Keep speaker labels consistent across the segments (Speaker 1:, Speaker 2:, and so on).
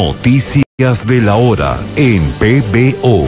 Speaker 1: Noticias de la hora en PBO.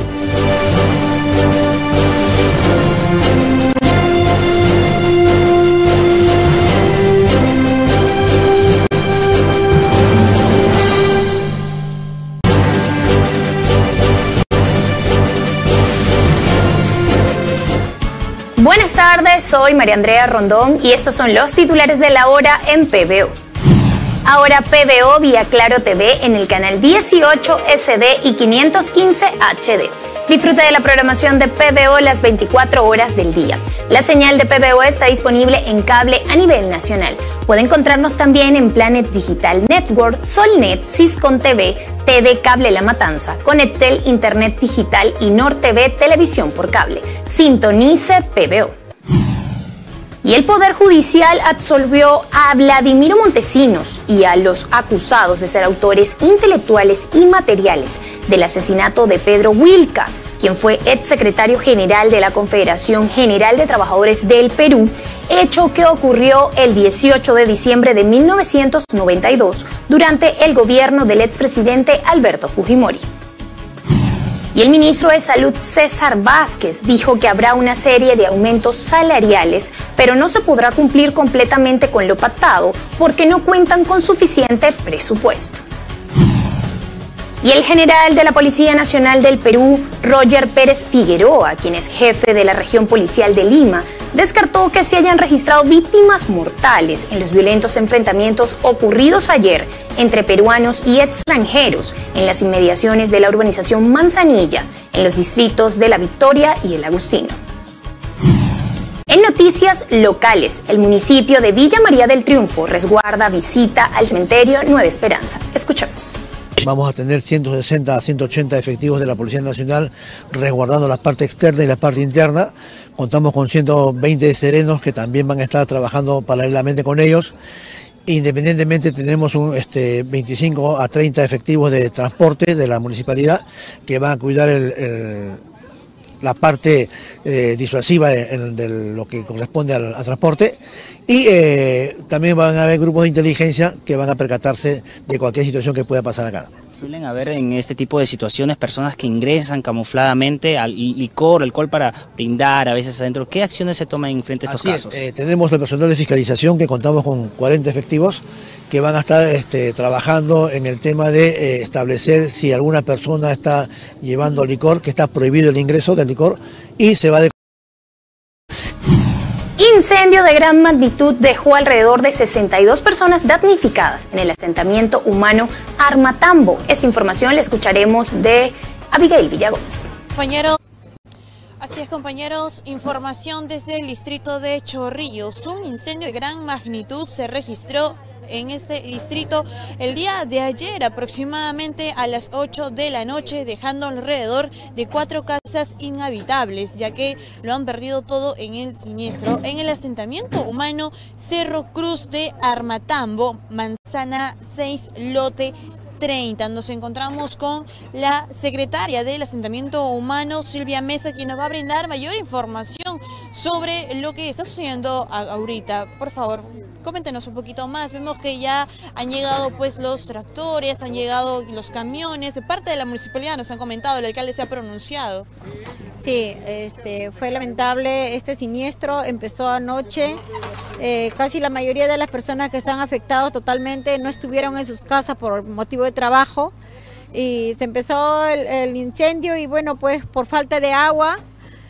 Speaker 2: Buenas tardes, soy María Andrea Rondón y estos son los titulares de la hora en PBO. Ahora PBO vía Claro TV en el canal 18 SD y 515 HD. Disfruta de la programación de PBO las 24 horas del día. La señal de PBO está disponible en cable a nivel nacional. Puede encontrarnos también en Planet Digital Network, Solnet, Siscon TV, TD Cable La Matanza, Conectel Internet Digital y Nord TV Televisión por Cable. Sintonice PBO. Y el Poder Judicial absolvió a Vladimiro Montesinos y a los acusados de ser autores intelectuales y materiales del asesinato de Pedro Wilca, quien fue exsecretario general de la Confederación General de Trabajadores del Perú, hecho que ocurrió el 18 de diciembre de 1992 durante el gobierno del expresidente Alberto Fujimori. Y el ministro de Salud, César Vázquez, dijo que habrá una serie de aumentos salariales, pero no se podrá cumplir completamente con lo pactado porque no cuentan con suficiente presupuesto. Y el general de la Policía Nacional del Perú, Roger Pérez Figueroa, quien es jefe de la región policial de Lima, descartó que se hayan registrado víctimas mortales en los violentos enfrentamientos ocurridos ayer entre peruanos y extranjeros en las inmediaciones de la urbanización Manzanilla, en los distritos de La Victoria y El Agustino. En noticias locales, el municipio de Villa María del Triunfo resguarda visita al cementerio Nueva Esperanza. Escuchamos.
Speaker 3: Vamos a tener 160 a 180 efectivos de la Policía Nacional resguardando la parte externa y la parte interna. Contamos con 120 serenos que también van a estar trabajando paralelamente con ellos. Independientemente tenemos 25 a 30 efectivos de transporte de la municipalidad que van a cuidar la parte disuasiva de lo que corresponde al transporte, y también van a haber grupos de inteligencia que van a percatarse de cualquier situación que pueda pasar acá.
Speaker 4: ¿Suelen haber en este tipo de situaciones personas que ingresan camufladamente al licor, alcohol para brindar a veces adentro? ¿Qué acciones se toman en frente a estos casos?
Speaker 3: Tenemos el personal de fiscalización que contamos con 40 efectivos que van a estar trabajando en el tema de establecer si alguna persona está llevando licor, que está prohibido el ingreso del licor, y se va a...
Speaker 2: Incendio de gran magnitud dejó alrededor de 62 personas damnificadas en el asentamiento humano Armatambo. Esta información la escucharemos de Abigail Villagómez.
Speaker 5: Así es, compañeros, información desde el distrito de Chorrillos. Un incendio de gran magnitud se registró en este distrito el día de ayer aproximadamente a las 8 de la noche, dejando alrededor de 4 casas inhabitables, ya que lo han perdido todo en el siniestro en el asentamiento humano Cerro Cruz de Armatambo, Manzana 6, lote 30. Nos encontramos con la secretaria del asentamiento humano, Silvia Mesa, quien nos va a brindar mayor información sobre lo que está sucediendo ahorita. Por favor, coméntenos un poquito más. Vemos que ya han llegado pues los tractores, han llegado los camiones. De parte de la municipalidad nos han comentado, el alcalde se ha pronunciado.
Speaker 6: Sí, fue lamentable este siniestro, empezó anoche. Casi la mayoría de las personas que están afectadas totalmente no estuvieron en sus casas por motivo de trabajo, y se empezó el incendio, y bueno, pues por falta de agua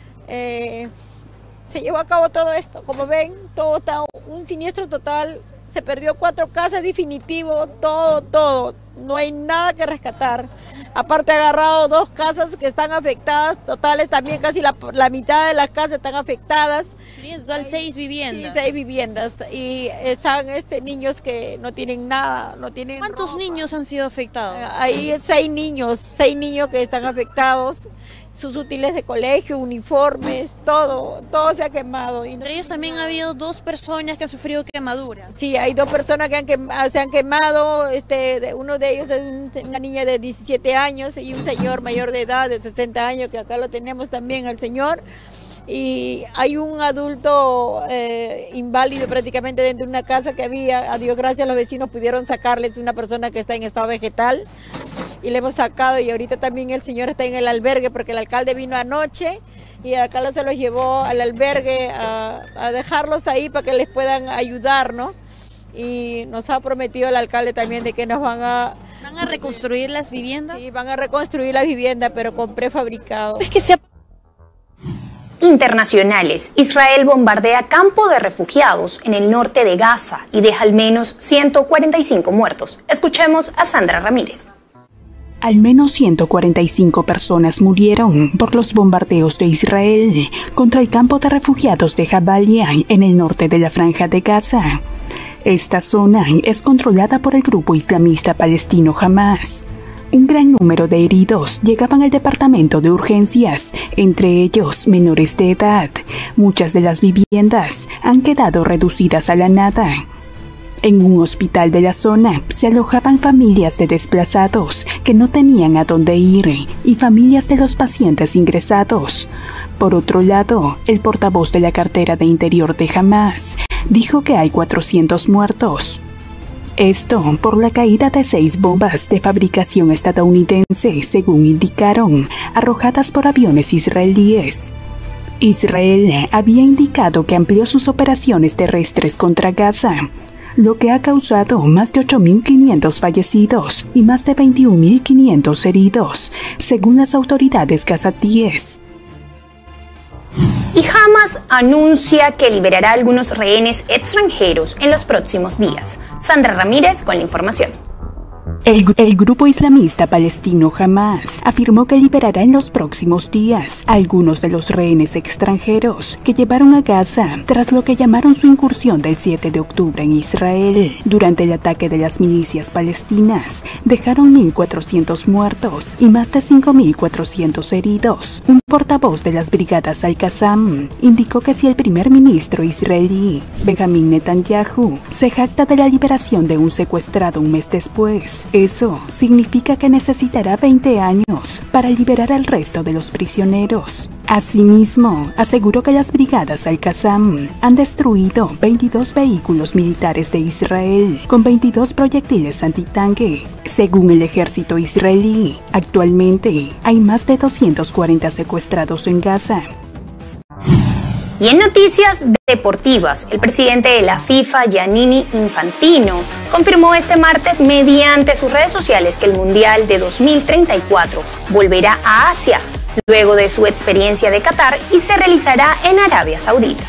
Speaker 6: se llevó a cabo todo esto. Como ven, todo está un siniestro total, se perdió 4 casas definitivo, todo, no hay nada que rescatar. Aparte, agarrado 2 casas que están afectadas totales, también casi la mitad de las casas están afectadas.
Speaker 5: Sería en total 6 viviendas.
Speaker 6: Sí, 6 viviendas, y están niños que no tienen nada, no tienen
Speaker 5: ¿Cuántos
Speaker 6: ropa.
Speaker 5: niños han sido afectados?
Speaker 6: Hay 6 niños que están afectados. Sus útiles de colegio, uniformes, todo se ha quemado.
Speaker 5: Entre ellos también ha habido 2 personas que han sufrido quemaduras.
Speaker 6: Sí, hay 2 personas que se han quemado. Uno de ellos es una niña de 17 años y un señor mayor de edad de 60 años, que acá lo tenemos también al señor. Y hay un adulto inválido prácticamente dentro de una casa que había. A Dios gracias, los vecinos pudieron sacarles una persona que está en estado vegetal y le hemos sacado, y ahorita también el señor está en el albergue porque el alcalde vino anoche y el alcalde se los llevó al albergue a dejarlos ahí para que les puedan ayudar, ¿no? Y nos ha prometido el alcalde también de que nos van a
Speaker 5: reconstruir las viviendas.
Speaker 6: Sí, van a reconstruir la vivienda, pero con prefabricado.
Speaker 5: Es que se
Speaker 2: Internacionales. Israel bombardea campo de refugiados en el norte de Gaza y deja al menos 145 muertos. Escuchemos a Sandra Ramírez.
Speaker 7: Al menos 145 personas murieron por los bombardeos de Israel contra el campo de refugiados de Jabalia en el norte de la Franja de Gaza. Esta zona es controlada por el grupo islamista palestino Hamás. Un gran número de heridos llegaban al departamento de urgencias, entre ellos menores de edad. Muchas de las viviendas han quedado reducidas a la nada. En un hospital de la zona se alojaban familias de desplazados que no tenían a dónde ir y familias de los pacientes ingresados. Por otro lado, el portavoz de la cartera de Interior de Hamás dijo que hay 400 muertos. Esto por la caída de 6 bombas de fabricación estadounidense, según indicaron, arrojadas por aviones israelíes. Israel había indicado que amplió sus operaciones terrestres contra Gaza, lo que ha causado más de 8.500 fallecidos y más de 21.500 heridos, según las autoridades gazatíes.
Speaker 2: Y Hamas anuncia que liberará a algunos rehenes extranjeros en los próximos días. Sandra Ramírez con la información.
Speaker 7: El grupo islamista palestino Hamás afirmó que liberará en los próximos días a algunos de los rehenes extranjeros que llevaron a Gaza tras lo que llamaron su incursión del 7 de octubre en Israel. Durante el ataque de las milicias palestinas, dejaron 1.400 muertos y más de 5.400 heridos. Un portavoz de las brigadas Al-Qassam indicó que si el primer ministro israelí, Benjamin Netanyahu, se jacta de la liberación de un secuestrado un mes después, eso significa que necesitará 20 años para liberar al resto de los prisioneros. Asimismo, aseguró que las brigadas Al-Qassam han destruido 22 vehículos militares de Israel con 22 proyectiles antitanque. Según el ejército israelí, actualmente hay más de 240 secuestrados en Gaza.
Speaker 2: Y en noticias deportivas, el presidente de la FIFA, Gianni Infantino, confirmó este martes mediante sus redes sociales que el Mundial de 2034 volverá a Asia, luego de su experiencia de Qatar, y se realizará en Arabia Saudita.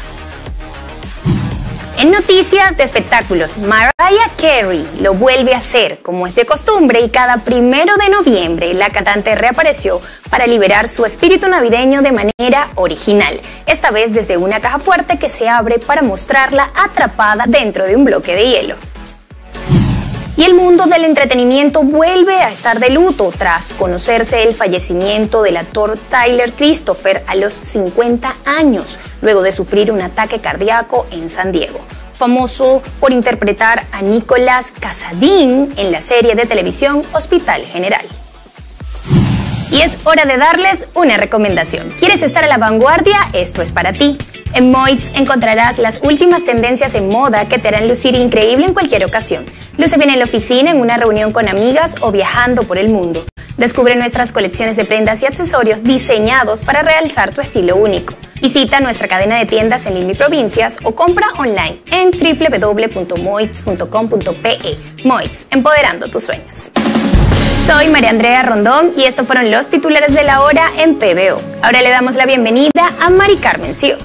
Speaker 2: En noticias de espectáculos, Mariah Carey lo vuelve a hacer como es de costumbre y cada 1 de noviembre la cantante reapareció para liberar su espíritu navideño de manera original, esta vez desde una caja fuerte que se abre para mostrarla atrapada dentro de un bloque de hielo. Y el mundo del entretenimiento vuelve a estar de luto tras conocerse el fallecimiento del actor Tyler Christopher a los 50 años, luego de sufrir un ataque cardíaco en San Diego. Famoso por interpretar a Nicholas Cassadine en la serie de televisión Hospital General. Y es hora de darles una recomendación. ¿Quieres estar a la vanguardia? Esto es para ti. En Moits encontrarás las últimas tendencias en moda que te harán lucir increíble en cualquier ocasión. Luce bien en la oficina, en una reunión con amigas o viajando por el mundo. Descubre nuestras colecciones de prendas y accesorios diseñados para realzar tu estilo único. Visita nuestra cadena de tiendas en Lima y provincias o compra online en www.moits.com.pe. Moits, empoderando tus sueños. Soy María Andrea Rondón y estos fueron los titulares de la hora en PBO. Ahora le damos la bienvenida a Mari Carmen Sio.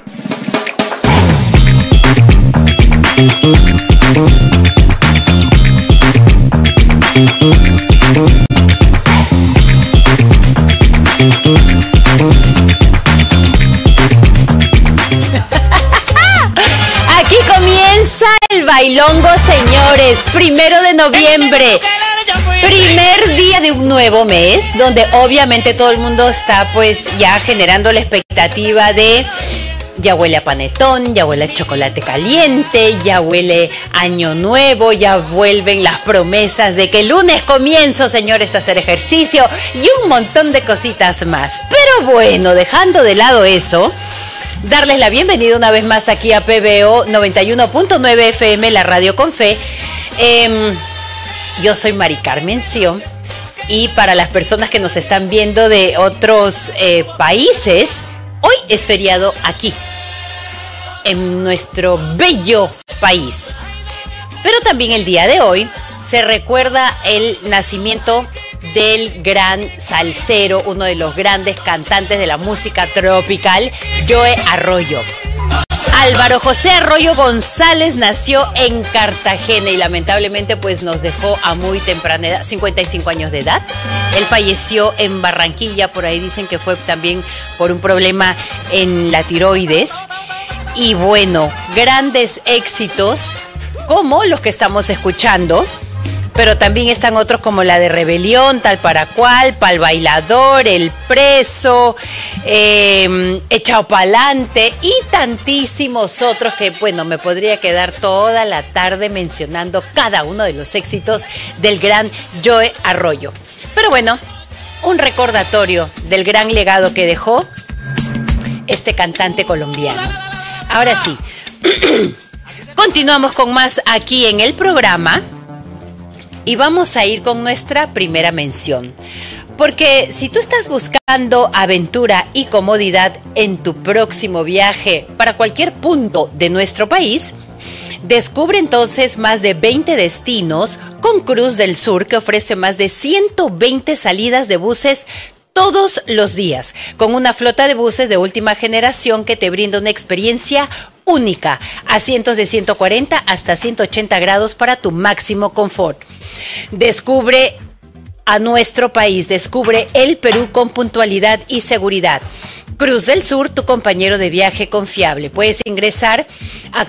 Speaker 8: Aquí comienza el bailongo, señores. 1 de noviembre. Primer día de un nuevo mes, donde obviamente todo el mundo está pues ya generando la expectativa de ya huele a panetón, ya huele a chocolate caliente, ya huele año nuevo, ya vuelven las promesas de que el lunes comienzo, señores, a hacer ejercicio y un montón de cositas más. Pero bueno, dejando de lado eso, darles la bienvenida una vez más aquí a PBO 91.9 FM, la radio con fe. Yo soy Mari Carmen Sion, y para las personas que nos están viendo de otros países, hoy es feriado aquí, en nuestro bello país. Pero también el día de hoy se recuerda el nacimiento del gran salsero, uno de los grandes cantantes de la música tropical, Joe Arroyo. Álvaro José Arroyo González nació en Cartagena y lamentablemente pues nos dejó a muy temprana edad, 55 años de edad. Él falleció en Barranquilla, por ahí dicen que fue también por un problema en la tiroides. Y bueno, grandes éxitos como los que estamos escuchando, pero también están otros como la de Rebelión, Tal para Cual, Pal Bailador, El Preso, Echao Pa'lante y tantísimos otros que, bueno, me podría quedar toda la tarde mencionando cada uno de los éxitos del gran Joe Arroyo. Pero bueno, un recordatorio del gran legado que dejó este cantante colombiano. Ahora sí, continuamos con más aquí en el programa. Y vamos a ir con nuestra primera mención. Porque si tú estás buscando aventura y comodidad en tu próximo viaje para cualquier punto de nuestro país, descubre entonces más de 20 destinos con Cruz del Sur, que ofrece más de 120 salidas de buses todos los días, con una flota de buses de última generación que te brinda una experiencia única, asientos de 140 hasta 180 grados para tu máximo confort. Descubre a nuestro país, descubre el Perú con puntualidad y seguridad. Cruz del Sur, tu compañero de viaje confiable. Puedes ingresar a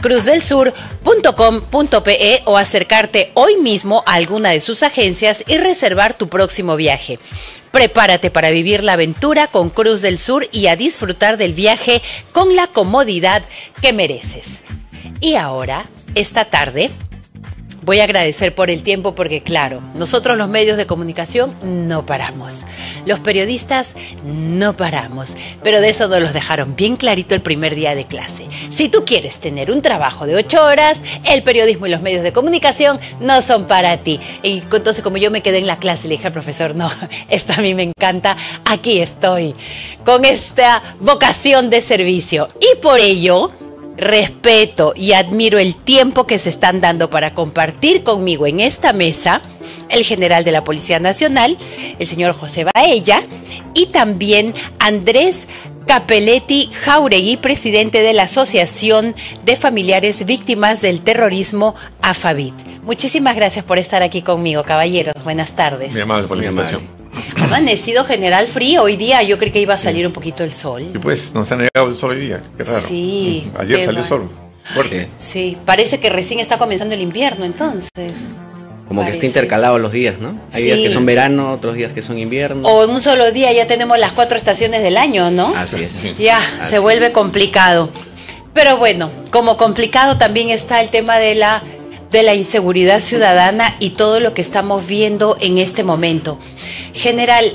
Speaker 8: cruzdelsur.com.pe o acercarte hoy mismo a alguna de sus agencias y reservar tu próximo viaje. Prepárate para vivir la aventura con Cruz del Sur y a disfrutar del viaje con la comodidad que mereces. Y ahora, esta tarde, voy a agradecer por el tiempo porque, claro, nosotros los medios de comunicación no paramos. Los periodistas no paramos. Pero de eso nos los dejaron bien clarito el primer día de clase. Si tú quieres tener un trabajo de 8 horas, el periodismo y los medios de comunicación no son para ti. Y entonces, como yo me quedé en la clase y le dije al profesor, no, esto a mí me encanta, aquí estoy, con esta vocación de servicio. Y por ello respeto y admiro el tiempo que se están dando para compartir conmigo en esta mesa el general de la Policía Nacional, el señor José Baella, y también Andrés Capelletti Jauregui, presidente de la Asociación de Familiares Víctimas del Terrorismo, AFAVIT. Muchísimas gracias por estar aquí conmigo, caballeros. Buenas tardes.
Speaker 9: Muy amable por la invitación.
Speaker 8: Ha amanecido general frío hoy día. Yo creí que iba a salir un poquito el sol.
Speaker 9: Y pues nos ha negado el sol hoy día. Qué raro.
Speaker 8: Sí.
Speaker 9: Ayer salió el sol. Fuerte.
Speaker 8: Sí, parece que recién está comenzando el invierno entonces.
Speaker 10: Como parece que está intercalado los días, ¿no? Hay días que son verano, otros días que son invierno.
Speaker 8: O en un solo día ya tenemos las 4 estaciones del año, ¿no?
Speaker 10: Así es.
Speaker 8: Ya, se vuelve complicado. Pero bueno, como complicado también está el tema de la inseguridad ciudadana y todo lo que estamos viendo en este momento. General,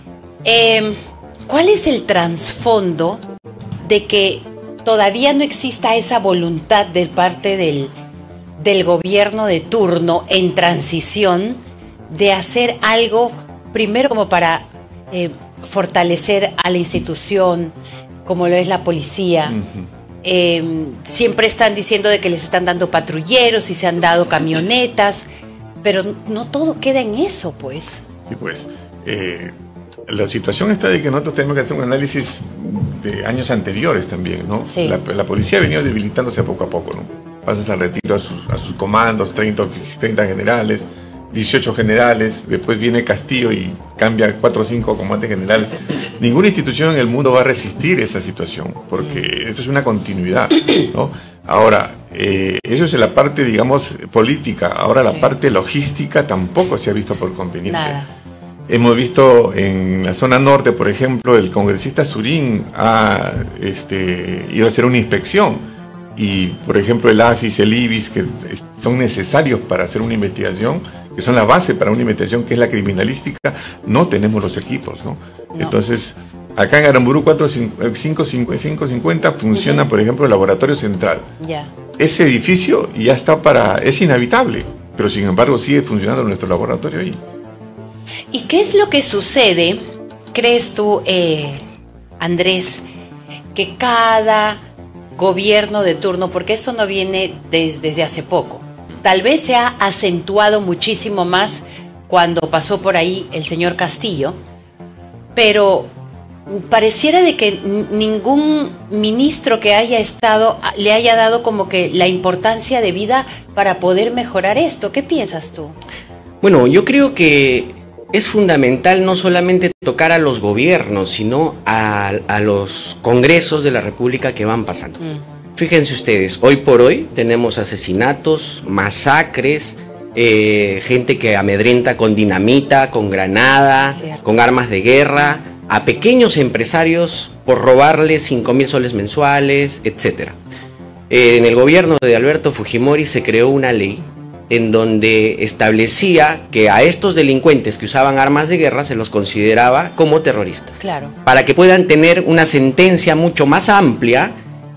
Speaker 8: ¿cuál es el trasfondo de que todavía no exista esa voluntad de parte del gobierno de turno en transición de hacer algo, primero como para fortalecer a la institución, como lo es la policía? Siempre están diciendo de que les están dando patrulleros y se han dado camionetas, pero no todo queda en eso, pues.
Speaker 9: Sí, pues. La situación está de que nosotros tenemos que hacer un análisis de años anteriores también, ¿no?
Speaker 8: Sí.
Speaker 9: La policía ha venido debilitándose poco a poco, ¿no? Pasas al retiro a sus comandos, 30 generales, 18 generales, después viene Castillo y cambia 4 o 5 comandantes generales. Ninguna institución en el mundo va a resistir esa situación, porque esto es una continuidad, ¿no? Ahora, eso es la parte, digamos, política. Ahora la parte logística tampoco se ha visto por conveniente.
Speaker 8: Nada.
Speaker 9: Hemos visto en la zona norte, por ejemplo, el congresista Surín ha ido a hacer una inspección. Y, por ejemplo, el AFIS, el IBIS, que son necesarios para hacer una investigación, que son la base para una investigación que es la criminalística, no tenemos los equipos, ¿no? Entonces, Acá en Aramburú 550 funciona, por ejemplo, el laboratorio central.
Speaker 8: Ya.
Speaker 9: Ese edificio ya está es inhabitable, pero sin embargo sigue funcionando nuestro laboratorio ahí.
Speaker 8: ¿Y qué es lo que sucede, crees tú, Andrés, que cada gobierno de turno, porque esto no viene desde hace poco, tal vez se ha acentuado muchísimo más cuando pasó por ahí el señor Castillo, pero pareciera de que ningún ministro que haya estado le haya dado como que la importancia debida para poder mejorar esto? ¿Qué piensas tú?
Speaker 10: Bueno, yo creo que es fundamental no solamente tocar a los gobiernos, sino a los congresos de la República que van pasando. Fíjense ustedes, hoy por hoy tenemos asesinatos, masacres, gente que amedrenta con dinamita, con granada, con armas de guerra, a pequeños empresarios por robarles 5.000 soles mensuales, etc. En el gobierno de Alberto Fujimori se creó una ley en donde establecía que a estos delincuentes que usaban armas de guerra se los consideraba como terroristas.
Speaker 8: Claro.
Speaker 10: Para que puedan tener una sentencia mucho más amplia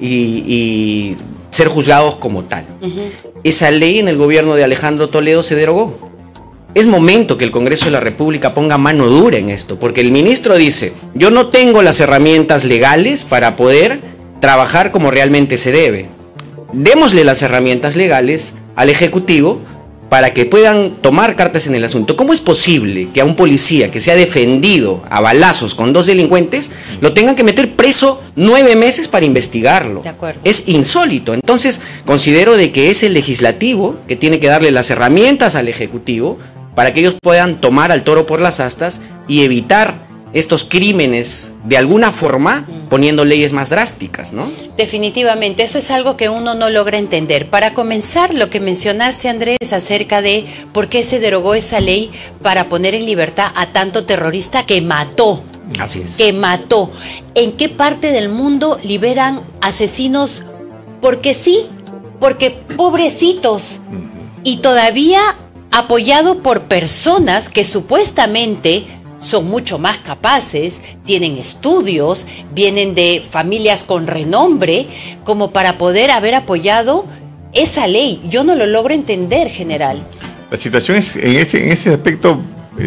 Speaker 10: y ser juzgados como tal. Esa ley en el gobierno de Alejandro Toledo se derogó. Es momento que el Congreso de la República ponga mano dura en esto, porque el ministro dice, yo no tengo las herramientas legales para poder trabajar como realmente se debe. Démosle las herramientas legales al Ejecutivo para que puedan tomar cartas en el asunto. ¿Cómo es posible que a un policía que se ha defendido a balazos con 2 delincuentes lo tengan que meter preso 9 meses para investigarlo?
Speaker 8: De acuerdo.
Speaker 10: Es insólito. Entonces, considero de que es el legislativo que tiene que darle las herramientas al Ejecutivo para que ellos puedan tomar al toro por las astas y evitar estos crímenes de alguna forma poniendo leyes más drásticas, ¿no?
Speaker 8: Definitivamente, eso es algo que uno no logra entender. Para comenzar, lo que mencionaste, Andrés, acerca de por qué se derogó esa ley para poner en libertad a tanto terrorista que mató.
Speaker 10: Así es.
Speaker 8: Que mató. ¿En qué parte del mundo liberan asesinos? Porque sí, porque pobrecitos. Y todavía apoyado por personas que supuestamente son mucho más capaces, tienen estudios, vienen de familias con renombre, como para poder haber apoyado esa ley. Yo no lo logro entender, general.
Speaker 9: La situación es, en este aspecto,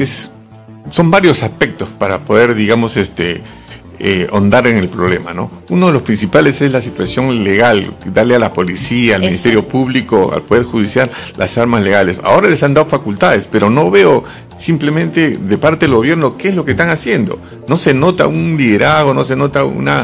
Speaker 9: son varios aspectos para poder, digamos, ahondar en el problema, ¿no? Uno de los principales es la situación legal, darle a la policía, al Ministerio Público, al Poder Judicial, las armas legales. Ahora les han dado facultades, pero no veo simplemente de parte del gobierno qué es lo que están haciendo. No se nota un liderazgo, no se nota una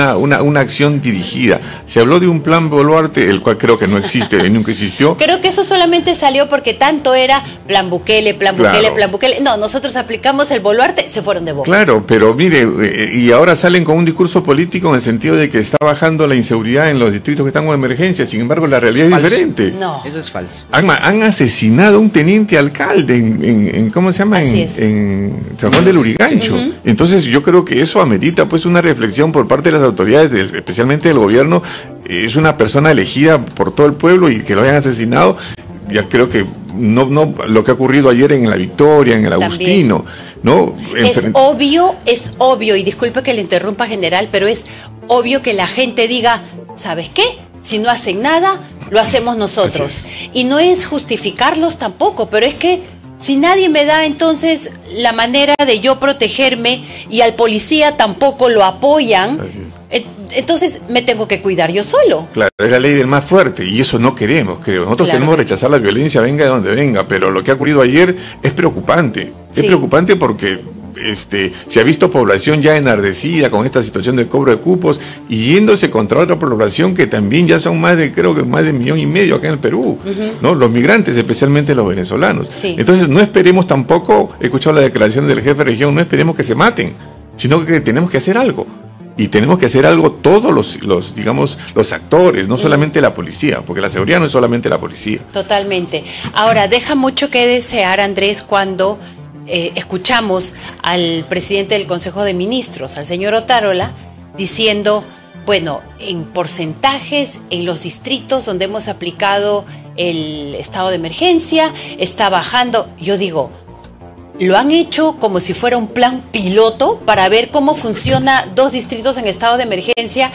Speaker 9: acción dirigida. Se habló de un plan Boluarte, el cual creo que no existe, nunca existió.
Speaker 8: Creo que eso solamente salió porque tanto era plan Bukele, plan Bukele, claro. Plan Bukele. No, nosotros aplicamos el Boluarte, se fueron de boca.
Speaker 9: Claro, pero mire, y ahora salen con un discurso político en el sentido de que está bajando la inseguridad en los distritos que están con emergencia. Sin embargo, la realidad es diferente.
Speaker 8: No.
Speaker 10: Eso es falso.
Speaker 9: Han asesinado a un teniente alcalde en ¿cómo se llama? En San Juan del Lurigancho. Entonces yo creo que eso amerita pues una reflexión por parte de las autoridades, especialmente del gobierno. Es una persona elegida por todo el pueblo y que lo hayan asesinado. Ya creo que no lo que ha ocurrido ayer en La Victoria, en el Agustino, ¿no?
Speaker 8: Es obvio, y disculpe que le interrumpa, general, pero es obvio que la gente diga, ¿sabes qué? Si no hacen nada, lo hacemos nosotros. Y no es justificarlos tampoco, pero es que si nadie me da entonces la manera de yo protegerme y al policía tampoco lo apoyan, entonces me tengo que cuidar yo solo.
Speaker 9: Claro, es la ley del más fuerte y eso no queremos, creo. Nosotros tenemos que rechazar la violencia, venga de donde venga, pero lo que ha ocurrido ayer es preocupante. Es preocupante porque se ha visto población ya enardecida con esta situación de cobro de cupos y yéndose contra otra población que también ya son creo que más de 1,5 millones acá en el Perú, ¿no? Los migrantes, especialmente los venezolanos. Entonces no esperemos tampoco, he escuchado la declaración del jefe de región, no esperemos que se maten, sino que tenemos que hacer algo. Y tenemos que hacer algo todos los actores, no solamente la policía, porque la seguridad no es solamente la policía.
Speaker 8: Totalmente. Ahora, deja mucho que desear, Andrés, cuando escuchamos al presidente del Consejo de Ministros, al señor Otárola, diciendo, bueno, en porcentajes, en los distritos donde hemos aplicado el estado de emergencia, está bajando. Yo digo, lo han hecho como si fuera un plan piloto para ver cómo funciona 2 distritos en estado de emergencia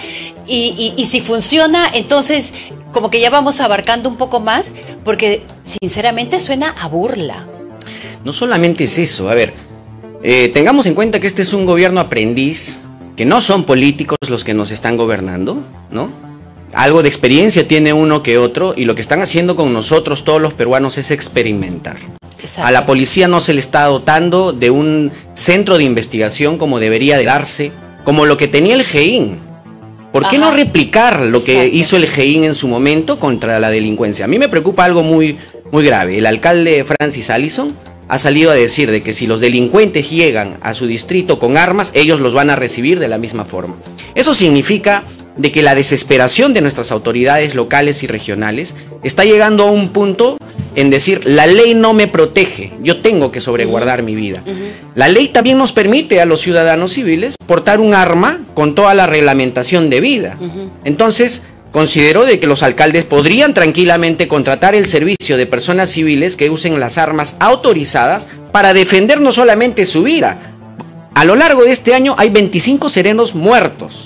Speaker 8: y si funciona, entonces como que ya vamos abarcando un poco más, porque sinceramente suena a burla.
Speaker 10: No solamente es eso, a ver, tengamos en cuenta que este es un gobierno aprendiz, que no son políticos los que nos están gobernando, ¿no? Algo de experiencia tiene uno que otro, y lo que están haciendo con nosotros, todos los peruanos, es experimentar. Exacto. A la policía no se le está dotando de un centro de investigación como debería de darse, como lo que tenía el GEIN. ¿Por qué no replicar lo que hizo el GEIN en su momento contra la delincuencia? A mí me preocupa algo muy grave. El alcalde Francis Allison ha salido a decir de que si los delincuentes llegan a su distrito con armas, ellos los van a recibir de la misma forma. Eso significa de que la desesperación de nuestras autoridades locales y regionales está llegando a un punto en decir, la ley no me protege, yo tengo que sobreguardar mi vida. La ley también nos permite a los ciudadanos civiles portar un arma con toda la reglamentación debida. Entonces, considero de que los alcaldes podrían tranquilamente contratar el servicio de personas civiles que usen las armas autorizadas para defender no solamente su vida. A lo largo de este año hay 25 serenos muertos.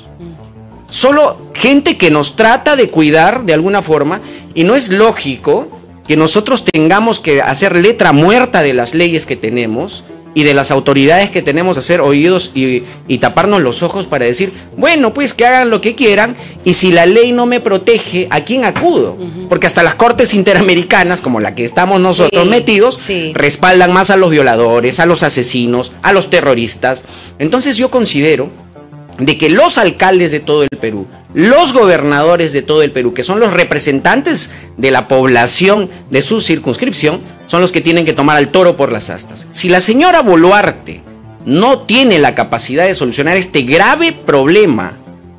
Speaker 10: Solo gente que nos trata de cuidar de alguna forma, y no es lógico que nosotros tengamos que hacer letra muerta de las leyes que tenemos y de las autoridades que tenemos, hacer oídos y taparnos los ojos para decir, bueno, pues que hagan lo que quieran, y si la ley no me protege, ¿a quién acudo? Porque hasta las cortes interamericanas, como la que estamos nosotros metidos, respaldan más a los violadores, a los asesinos, a los terroristas. Entonces yo considero de que los alcaldes de todo el Perú, los gobernadores de todo el Perú, que son los representantes de la población de su circunscripción, son los que tienen que tomar al toro por las astas. Si la señora Boluarte no tiene la capacidad de solucionar este grave problema,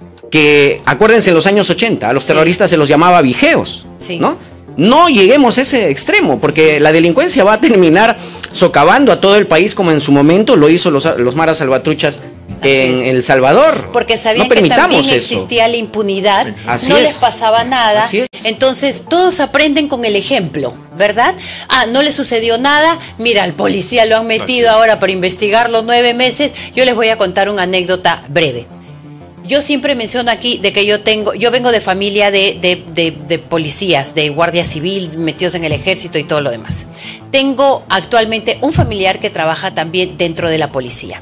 Speaker 10: que acuérdense en los años 80, a los terroristas se los llamaba vijeos, ¿no? No lleguemos a ese extremo, porque la delincuencia va a terminar socavando a todo el país, como en su momento lo hizo los maras salvatruchas en El Salvador.
Speaker 8: Porque sabían que también existía la impunidad, no les pasaba nada, entonces todos aprenden con el ejemplo, ¿verdad? No le sucedió nada, mira, al policía lo han metido ahora para investigarlo 9 meses. Yo les voy a contar una anécdota breve. Yo siempre menciono aquí de que yo vengo de familia de policías, de guardia civil, metidos en el ejército y todo lo demás. Tengo actualmente un familiar que trabaja también dentro de la policía.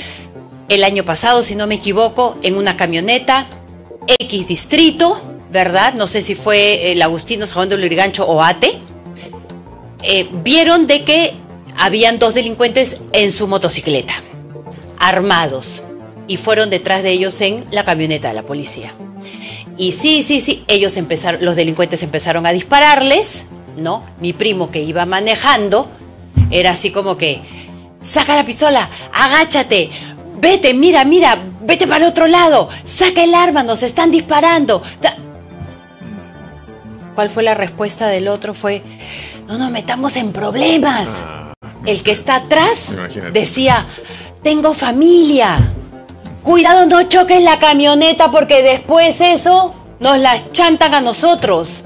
Speaker 8: El año pasado, si no me equivoco, en una camioneta, X distrito, ¿verdad? No sé si fue el Agustino, San Juan de Lurigancho o Ate. Vieron de que habían 2 delincuentes en su motocicleta, armados, y fueron detrás de ellos en la camioneta de la policía. Y sí, los delincuentes empezaron a dispararles, ¿no? Mi primo, que iba manejando, era así como que, saca la pistola, agáchate, vete, mira, vete para el otro lado, saca el arma, nos están disparando. ¿Cuál fue la respuesta del otro? Fue, no nos metamos en problemas. El que está atrás decía, tengo familia, cuidado, no choques la camioneta porque después eso nos la chantan a nosotros.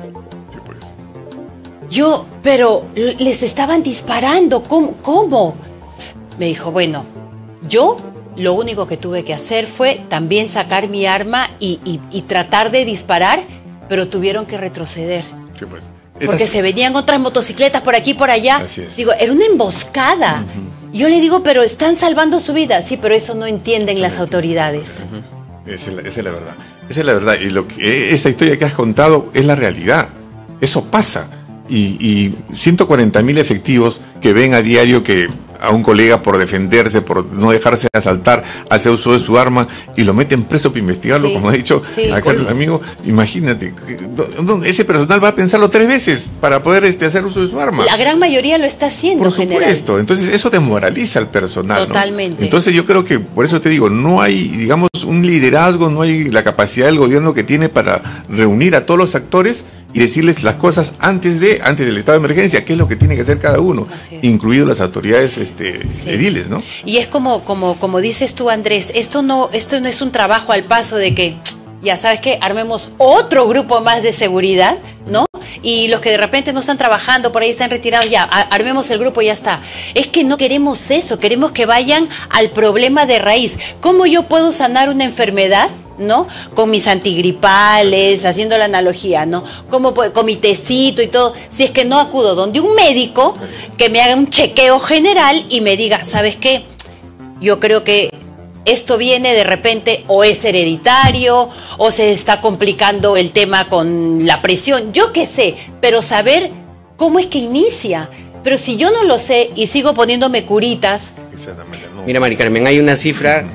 Speaker 8: Yo, pero les estaban disparando, ¿cómo? Me dijo, bueno, yo lo único que tuve que hacer fue también sacar mi arma y tratar de disparar, pero tuvieron que retroceder. Sí, pues. Porque se venían otras motocicletas por aquí y por allá. Así es. Digo, era una emboscada. Yo le digo, pero están salvando su vida. Sí, pero eso no entienden las autoridades.
Speaker 9: Esa es la verdad. Esa es la verdad. Y esta historia que has contado es la realidad. Eso pasa. Y 140.000 efectivos que ven a diario que a un colega por defenderse, por no dejarse asaltar, hace uso de su arma y lo meten preso para investigarlo, como ha dicho acá el amigo. Imagínate, ese personal va a pensarlo 3 veces para poder hacer uso de su arma.
Speaker 8: La gran mayoría lo está haciendo,
Speaker 9: por supuesto. Entonces eso desmoraliza al personal.
Speaker 8: Totalmente.
Speaker 9: ¿no? Entonces yo creo que, por eso te digo, no hay, digamos, un liderazgo, no hay la capacidad del gobierno que tiene para reunir a todos los actores y decirles las cosas antes del estado de emergencia, qué es lo que tiene que hacer cada uno, incluido las autoridades ediles, ¿no?
Speaker 8: Y es como dices tú, Andrés, esto no es un trabajo al paso de que ya sabes que armemos otro grupo más de seguridad, ¿no? Y los que de repente no están trabajando, por ahí están retirados, ya, armemos el grupo y ya está. Es que no queremos eso, queremos que vayan al problema de raíz. ¿Cómo yo puedo sanar una enfermedad, ¿no? Con mis antigripales, haciendo la analogía, ¿no? Como con mi tecito y todo, si es que no acudo donde un médico que me haga un chequeo general y me diga, ¿sabes qué? Yo creo que esto viene de repente o es hereditario o se está complicando el tema con la presión, yo qué sé, pero saber cómo es que inicia. Pero si yo no lo sé y sigo poniéndome curitas.
Speaker 10: Mira, Mari Carmen, hay una cifra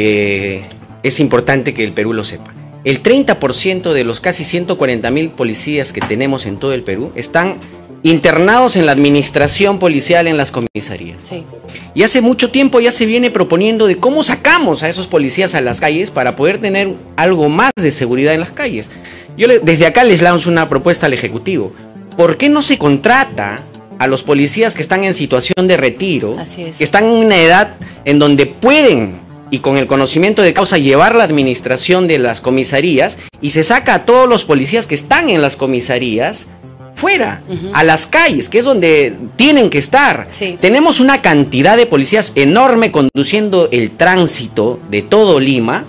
Speaker 10: que es importante que el Perú lo sepa. El 30% de los casi 140.000 policías que tenemos en todo el Perú están internados en la administración policial en las comisarías.
Speaker 8: Sí.
Speaker 10: Y hace mucho tiempo ya se viene proponiendo de cómo sacamos a esos policías a las calles para poder tener algo más de seguridad en las calles. Yo desde acá les lanzo una propuesta al Ejecutivo. ¿Por qué no se contrata a los policías que están en situación de retiro, que están en una edad en donde pueden y con el conocimiento de causa llevar la administración de las comisarías, y se saca a todos los policías que están en las comisarías fuera, a las calles, que es donde tienen que estar?
Speaker 8: Sí.
Speaker 10: Tenemos una cantidad de policías enorme conduciendo el tránsito de todo Lima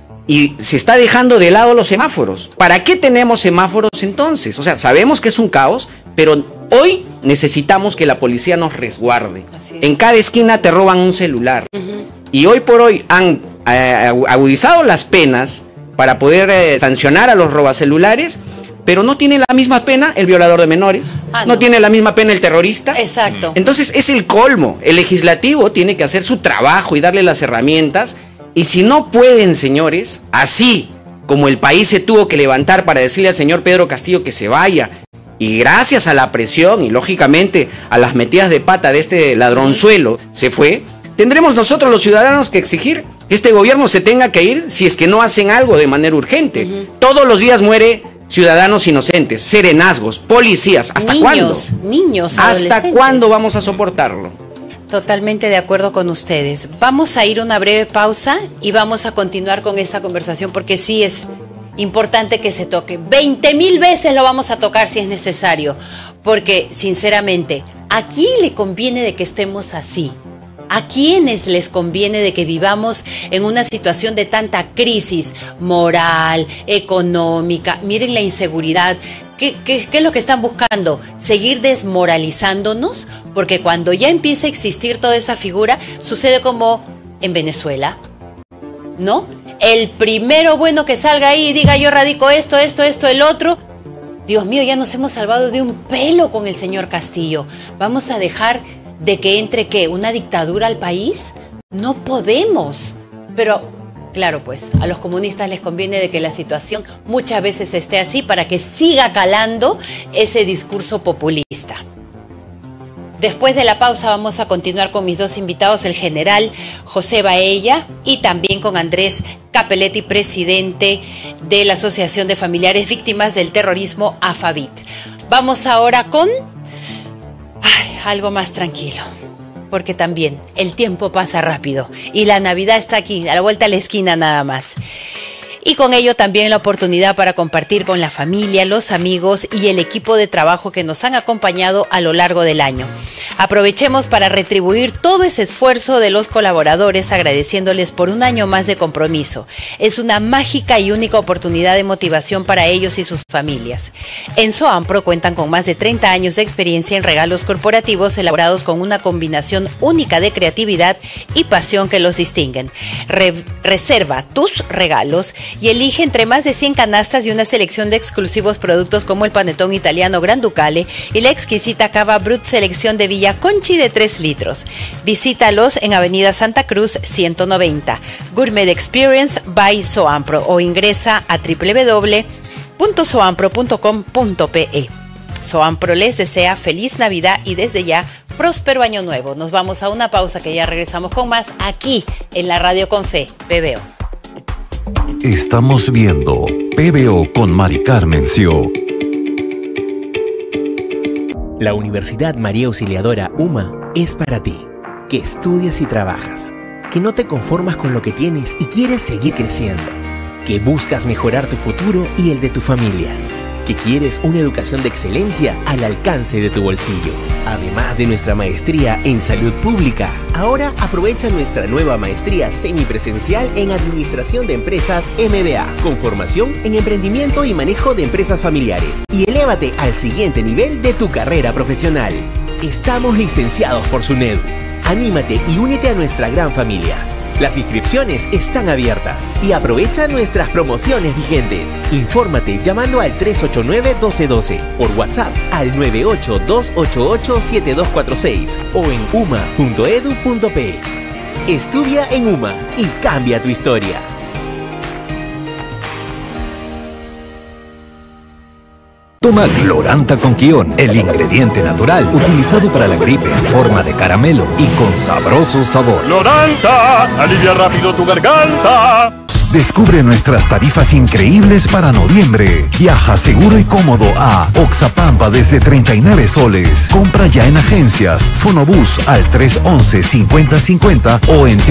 Speaker 10: y se está dejando de lado los semáforos. ¿Para qué tenemos semáforos entonces? O sea, sabemos que es un caos, pero hoy necesitamos que la policía nos resguarde. En cada esquina te roban un celular. Y hoy por hoy han agudizado las penas para poder sancionar a los robacelulares, pero no tiene la misma pena el violador de menores, no tiene la misma pena el terrorista.
Speaker 8: Exacto.
Speaker 10: Entonces es el colmo. El legislativo tiene que hacer su trabajo y darle las herramientas, y si no pueden, señores, así como el país se tuvo que levantar para decirle al señor Pedro Castillo que se vaya, y gracias a la presión y lógicamente a las metidas de pata de este ladronzuelo se fue, tendremos nosotros los ciudadanos que exigir que este gobierno se tenga que ir si es que no hacen algo de manera urgente. Todos los días muere ciudadanos inocentes, serenazgos, policías. ¿Hasta cuándo?
Speaker 8: Niños,
Speaker 10: ¿Hasta cuándo vamos a soportarlo?
Speaker 8: Totalmente de acuerdo con ustedes. Vamos a ir a una breve pausa y vamos a continuar con esta conversación, porque sí es importante que se toque. 20,000 veces lo vamos a tocar si es necesario, porque sinceramente, ¿a quién le conviene de que estemos así? ¿A quiénes les conviene de que vivamos en una situación de tanta crisis moral, económica? Miren la inseguridad. ¿Qué es lo que están buscando? ¿Seguir desmoralizándonos? Porque cuando ya empieza a existir toda esa figura, sucede como en Venezuela, ¿no? El primero bueno que salga ahí y diga yo radico esto, el otro. Dios mío, ya nos hemos salvado de un pelo con el señor Castillo. ¿Vamos a dejar de que entre qué? ¿Una dictadura al país? No podemos. Pero claro, pues a los comunistas les conviene de que la situación muchas veces esté así para que siga calando ese discurso populista. Después de la pausa vamos a continuar con mis dos invitados, el general José Baella y también con Andrés Capelletti, presidente de la Asociación de Familiares Víctimas del Terrorismo, AFAVIT. Vamos ahora con algo más tranquilo, porque también el tiempo pasa rápido y la Navidad está aquí, a la vuelta de la esquina nada más. Y con ello también la oportunidad para compartir con la familia, los amigos y el equipo de trabajo que nos han acompañado a lo largo del año. Aprovechemos para retribuir todo ese esfuerzo de los colaboradores, agradeciéndoles por un año más de compromiso. Es una mágica y única oportunidad de motivación para ellos y sus familias. En SOAMPRO cuentan con más de 30 años de experiencia en regalos corporativos elaborados con una combinación única de creatividad y pasión que los distinguen. Reserva tus regalos y elige entre más de 100 canastas y una selección de exclusivos productos como el panetón italiano Granducale y la exquisita cava Brut selección de Villa Conchi de 3 litros. Visítalos en Avenida Santa Cruz 190, Gourmet Experience by SOAMPRO, o ingresa a www.soampro.com.pe. SOAMPRO les desea feliz Navidad y desde ya próspero año nuevo. Nos vamos a una pausa que ya regresamos con más aquí en la Radio con Fe, PBO.
Speaker 1: Estamos viendo PBO con Mari Carmen Sio.
Speaker 11: La Universidad María Auxiliadora UMA es para ti, que estudias y trabajas, que no te conformas con lo que tienes y quieres seguir creciendo. que buscas mejorar tu futuro y el de tu familia, que quieres una educación de excelencia al alcance de tu bolsillo. Además de nuestra maestría en salud pública, ahora aprovecha nuestra nueva maestría semipresencial en Administración de Empresas MBA, con formación en emprendimiento y manejo de empresas familiares, y elévate al siguiente nivel de tu carrera profesional. Estamos licenciados por SUNEDU. Anímate y únete a nuestra gran familia. Las inscripciones están abiertas y aprovecha nuestras promociones vigentes. Infórmate llamando al 389-1212, por WhatsApp al 98288-7246 o en uma.edu.pe. Estudia en UMA y cambia tu historia.
Speaker 1: Toma Gloranta con Quión, el ingrediente natural utilizado para la gripe en forma de caramelo y con sabroso sabor.
Speaker 12: ¡Gloranta! ¡Alivia rápido tu garganta!
Speaker 1: Descubre nuestras tarifas increíbles para noviembre. Viaja seguro y cómodo a Oxapampa desde 39 soles. Compra ya en agencias, Fonobús al 311-5050 o en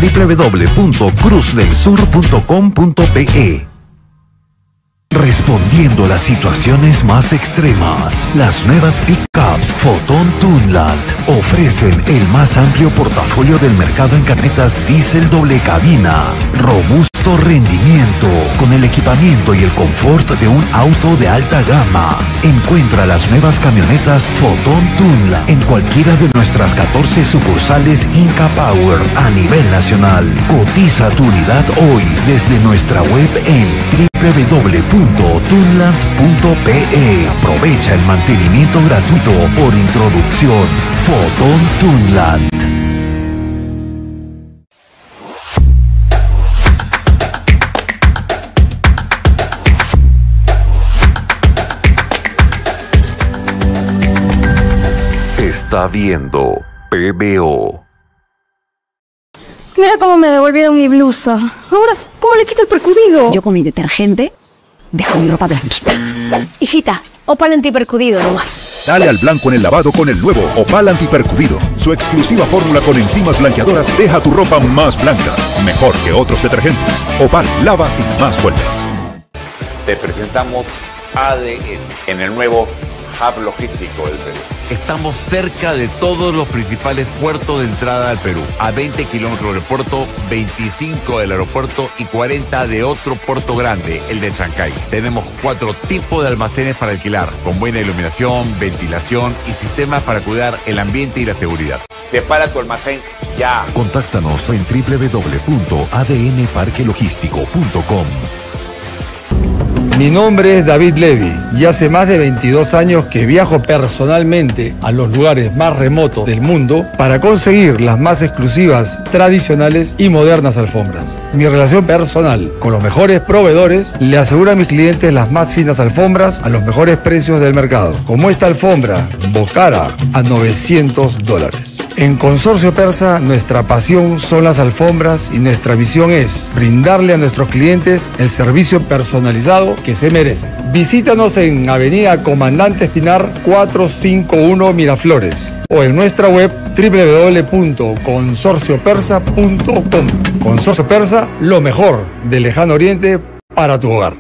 Speaker 1: www.cruzdelsur.com.pe. Respondiendo a las situaciones más extremas, las nuevas pickups Foton Tunland ofrecen el más amplio portafolio del mercado en camionetas diésel doble cabina, robusto rendimiento, con el equipamiento y el confort de un auto de alta gama. Encuentra las nuevas camionetas Foton Tunland en cualquiera de nuestras 14 sucursales Inca Power a nivel nacional. Cotiza tu unidad hoy desde nuestra web en www.tunland.pe. Aprovecha el mantenimiento gratuito por introducción. Foton Tunland. Está viendo PBO.
Speaker 13: Mira cómo me devolvieron mi blusa. Ahora, ¿cómo le quito el percudido?
Speaker 14: Yo con mi detergente dejo mi ropa blanquita.
Speaker 13: Hijita, Opal antipercudido nomás.
Speaker 15: Dale al blanco en el lavado con el nuevo Opal antipercudido. Su exclusiva fórmula con enzimas blanqueadoras deja tu ropa más blanca. Mejor que otros detergentes. Opal lava sin más vueltas.
Speaker 16: Te presentamos ADN en el nuevo Hub Logístico del Perú.
Speaker 17: Estamos cerca de todos los principales puertos de entrada al Perú. A 20 kilómetros del puerto, 25 del aeropuerto y 40 de otro puerto grande, el de Chancay. Tenemos 4 tipos de almacenes para alquilar, con buena iluminación, ventilación y sistemas para cuidar el ambiente y la seguridad.
Speaker 16: Separa tu almacén ya.
Speaker 1: Contáctanos en www.adnparquelogístico.com.
Speaker 18: Mi nombre es David Levy y hace más de 22 años que viajo personalmente a los lugares más remotos del mundo para conseguir las más exclusivas, tradicionales y modernas alfombras. Mi relación personal con los mejores proveedores le asegura a mis clientes las más finas alfombras a los mejores precios del mercado, como esta alfombra Bocara a $900. En Consorcio Persa, nuestra pasión son las alfombras y nuestra misión es brindarle a nuestros clientes el servicio personalizado que se merecen. Visítanos en Avenida Comandante Espinar 451 Miraflores o en nuestra web www.consorciopersa.com. Consorcio Persa, lo mejor del Lejano Oriente para tu hogar.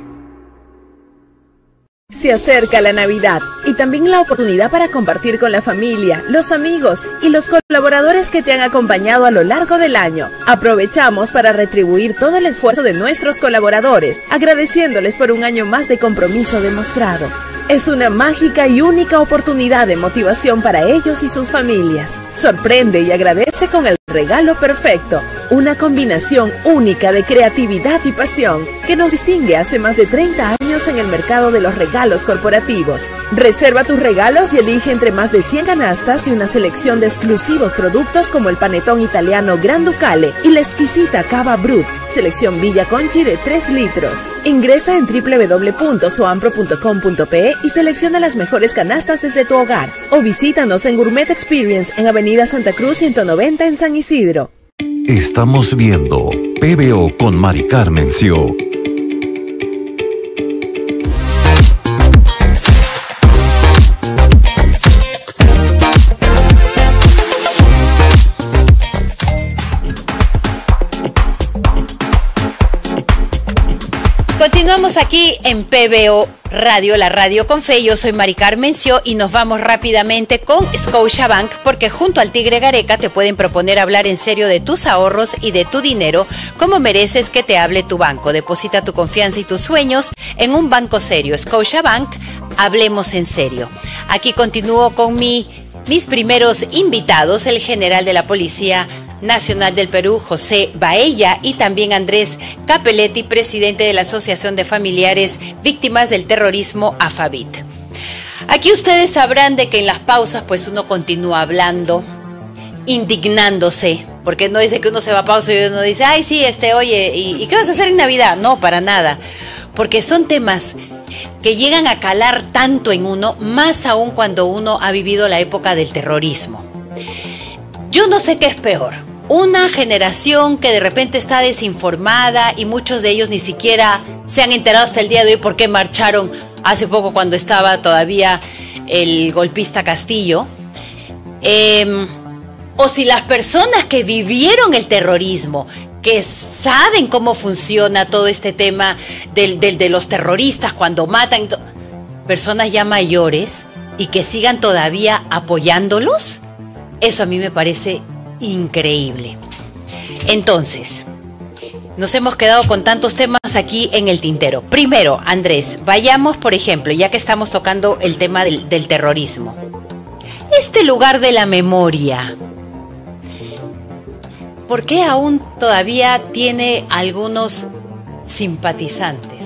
Speaker 19: Se acerca la Navidad y también la oportunidad para compartir con la familia, los amigos y los colaboradores que te han acompañado a lo largo del año. Aprovechamos para retribuir todo el esfuerzo de nuestros colaboradores, agradeciéndoles por un año más de compromiso demostrado. Es una mágica y única oportunidad de motivación para ellos y sus familias. Sorprende y agradece con el regalo perfecto, una combinación única de creatividad y pasión que nos distingue hace más de 30 años en el mercado de los regalos corporativos. Reserva tus regalos y elige entre más de 100 canastas y una selección de exclusivos productos como el panetón italiano Gran Ducale y la exquisita Cava Brut, selección Villa Conchi de 3 litros. Ingresa en www.soampro.com.pe y selecciona las mejores canastas desde tu hogar o visítanos en Gourmet Experience en Avenida Santa Cruz 190 en San Isidro.
Speaker 1: Estamos viendo PBO con Mari Carmen Sió.
Speaker 8: Continuamos aquí en PBO Radio, la radio con fe. Yo soy Mari Carmencio y nos vamos rápidamente con Scotiabank, porque junto al Tigre Gareca te pueden proponer hablar en serio de tus ahorros y de tu dinero como mereces que te hable tu banco. Deposita tu confianza y tus sueños en un banco serio. Scotiabank, hablemos en serio. Aquí continúo con mis primeros invitados, el general de la Policía Nacional del Perú, José Baella, y también Andrés Capelletti, presidente de la Asociación de Familiares Víctimas del Terrorismo, AFAVIT. Aquí ustedes sabrán de que en las pausas pues uno continúa hablando, indignándose, porque no dice que uno se va a pausa y uno dice, ay sí, oye, ¿y qué vas a hacer en Navidad? No, para nada, porque son temas que llegan a calar tanto en uno, más aún cuando uno ha vivido la época del terrorismo. Yo no sé qué es peor, una generación que de repente está desinformada y muchos de ellos ni siquiera se han enterado hasta el día de hoy por qué marcharon hace poco cuando estaba todavía el golpista Castillo, o si las personas que vivieron el terrorismo, que saben cómo funciona todo este tema de los terroristas cuando matan, personas ya mayores y que sigan todavía apoyándolos. Eso a mí me parece increíble. Entonces, nos hemos quedado con tantos temas aquí en el tintero. Primero, Andrés, vayamos, por ejemplo, ya que estamos tocando el tema del terrorismo. Este lugar de la memoria, ¿por qué aún todavía tiene algunos simpatizantes?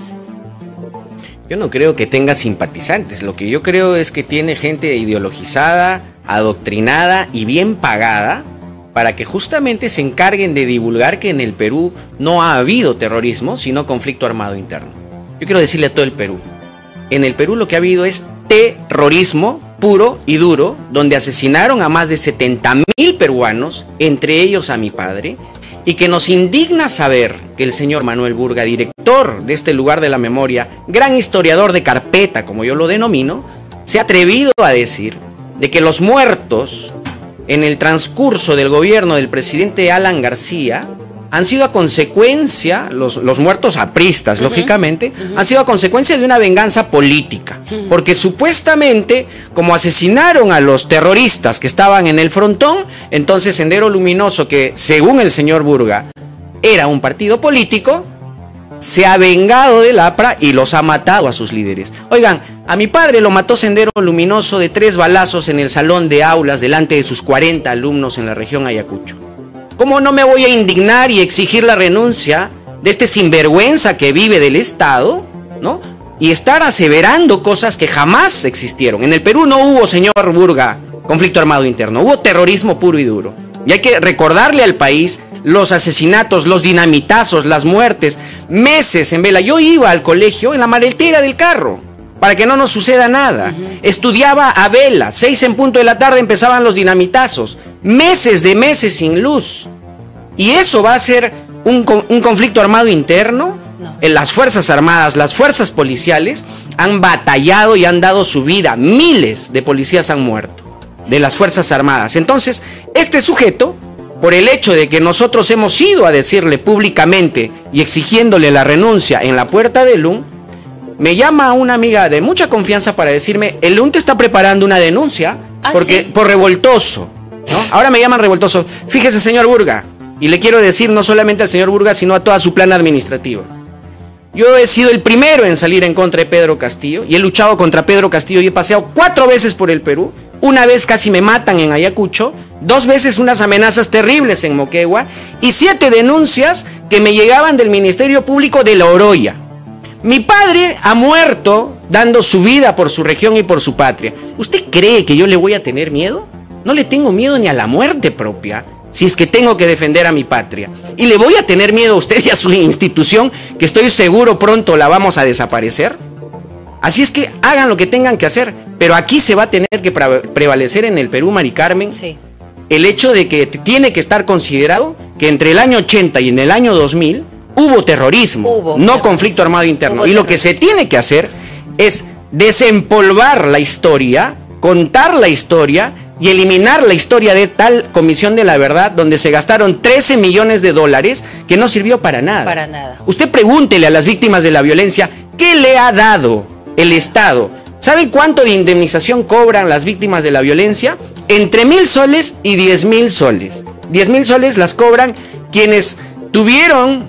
Speaker 10: Yo no creo que tenga simpatizantes. Lo que yo creo es que tiene gente ideologizada, adoctrinada y bien pagada para que justamente se encarguen de divulgar que en el Perú no ha habido terrorismo, sino conflicto armado interno. Yo quiero decirle a todo el Perú, en el Perú lo que ha habido es terrorismo puro y duro, donde asesinaron a más de 70,000 peruanos, entre ellos a mi padre, y que nos indigna saber que el señor Manuel Burga, director de este lugar de la memoria, gran historiador de carpeta, como yo lo denomino, se ha atrevido a decir de que los muertos en el transcurso del gobierno del presidente Alan García han sido a consecuencia, los muertos apristas, lógicamente, han sido a consecuencia de una venganza política, porque supuestamente, como asesinaron a los terroristas que estaban en el frontón, entonces Sendero Luminoso, que según el señor Burga era un partido político, se ha vengado del APRA y los ha matado a sus líderes. Oigan, a mi padre lo mató Sendero Luminoso de 3 balazos en el salón de aulas delante de sus 40 alumnos en la región Ayacucho. ¿Cómo no me voy a indignar y exigir la renuncia de este sinvergüenza que vive del Estado, ¿no? Y estar aseverando cosas que jamás existieron. En el Perú no hubo, señor Burga, conflicto armado interno, hubo terrorismo puro y duro. Y hay que recordarle al país los asesinatos, los dinamitazos, las muertes, meses en vela. Yo iba al colegio en la maletera del carro para que no nos suceda nada. Estudiaba a vela, 6 en punto de la tarde empezaban los dinamitazos, meses sin luz. ¿Y eso va a ser un conflicto armado interno? No. Las Fuerzas Armadas, las fuerzas policiales han batallado y han dado su vida. Miles de policías han muerto de las Fuerzas Armadas. Entonces, este sujeto, por el hecho de que nosotros hemos ido a decirle públicamente y exigiéndole la renuncia en la puerta del LUN, me llama a una amiga de mucha confianza para decirme, el LUN te está preparando una denuncia porque, ¿sí? Por revoltoso, ¿no? Ahora me llaman revoltoso. Fíjese, señor Burga, y le quiero decir no solamente al señor Burga, sino a toda su plana administrativa. Yo he sido el primero en salir en contra de Pedro Castillo y he luchado contra Pedro Castillo y he paseado 4 veces por el Perú. Una vez casi me matan en Ayacucho, 2 veces unas amenazas terribles en Moquegua y 7 denuncias que me llegaban del Ministerio Público de La Oroya. Mi padre ha muerto dando su vida por su región y por su patria. ¿Usted cree que yo le voy a tener miedo? No le tengo miedo ni a la muerte propia, si es que tengo que defender a mi patria. Y le voy a tener miedo a usted y a su institución, que estoy seguro pronto la vamos a desaparecer. Así es que hagan lo que tengan que hacer, pero aquí se va a tener que prevalecer en el Perú, Mari Carmen, sí, el hecho de que tiene que estar considerado que entre el año 80 y en el año 2000 hubo terrorismo, no conflicto armado interno. Y lo que se tiene que hacer es desempolvar la historia, contar la historia y eliminar la historia de tal Comisión de la Verdad donde se gastaron 13 millones de dólares que no sirvió para nada.
Speaker 8: Para nada.
Speaker 10: Usted pregúntele a las víctimas de la violencia qué le ha dado el Estado. ¿Saben cuánto de indemnización cobran las víctimas de la violencia? Entre 1.000 soles y 10.000 soles. 10.000 soles las cobran quienes tuvieron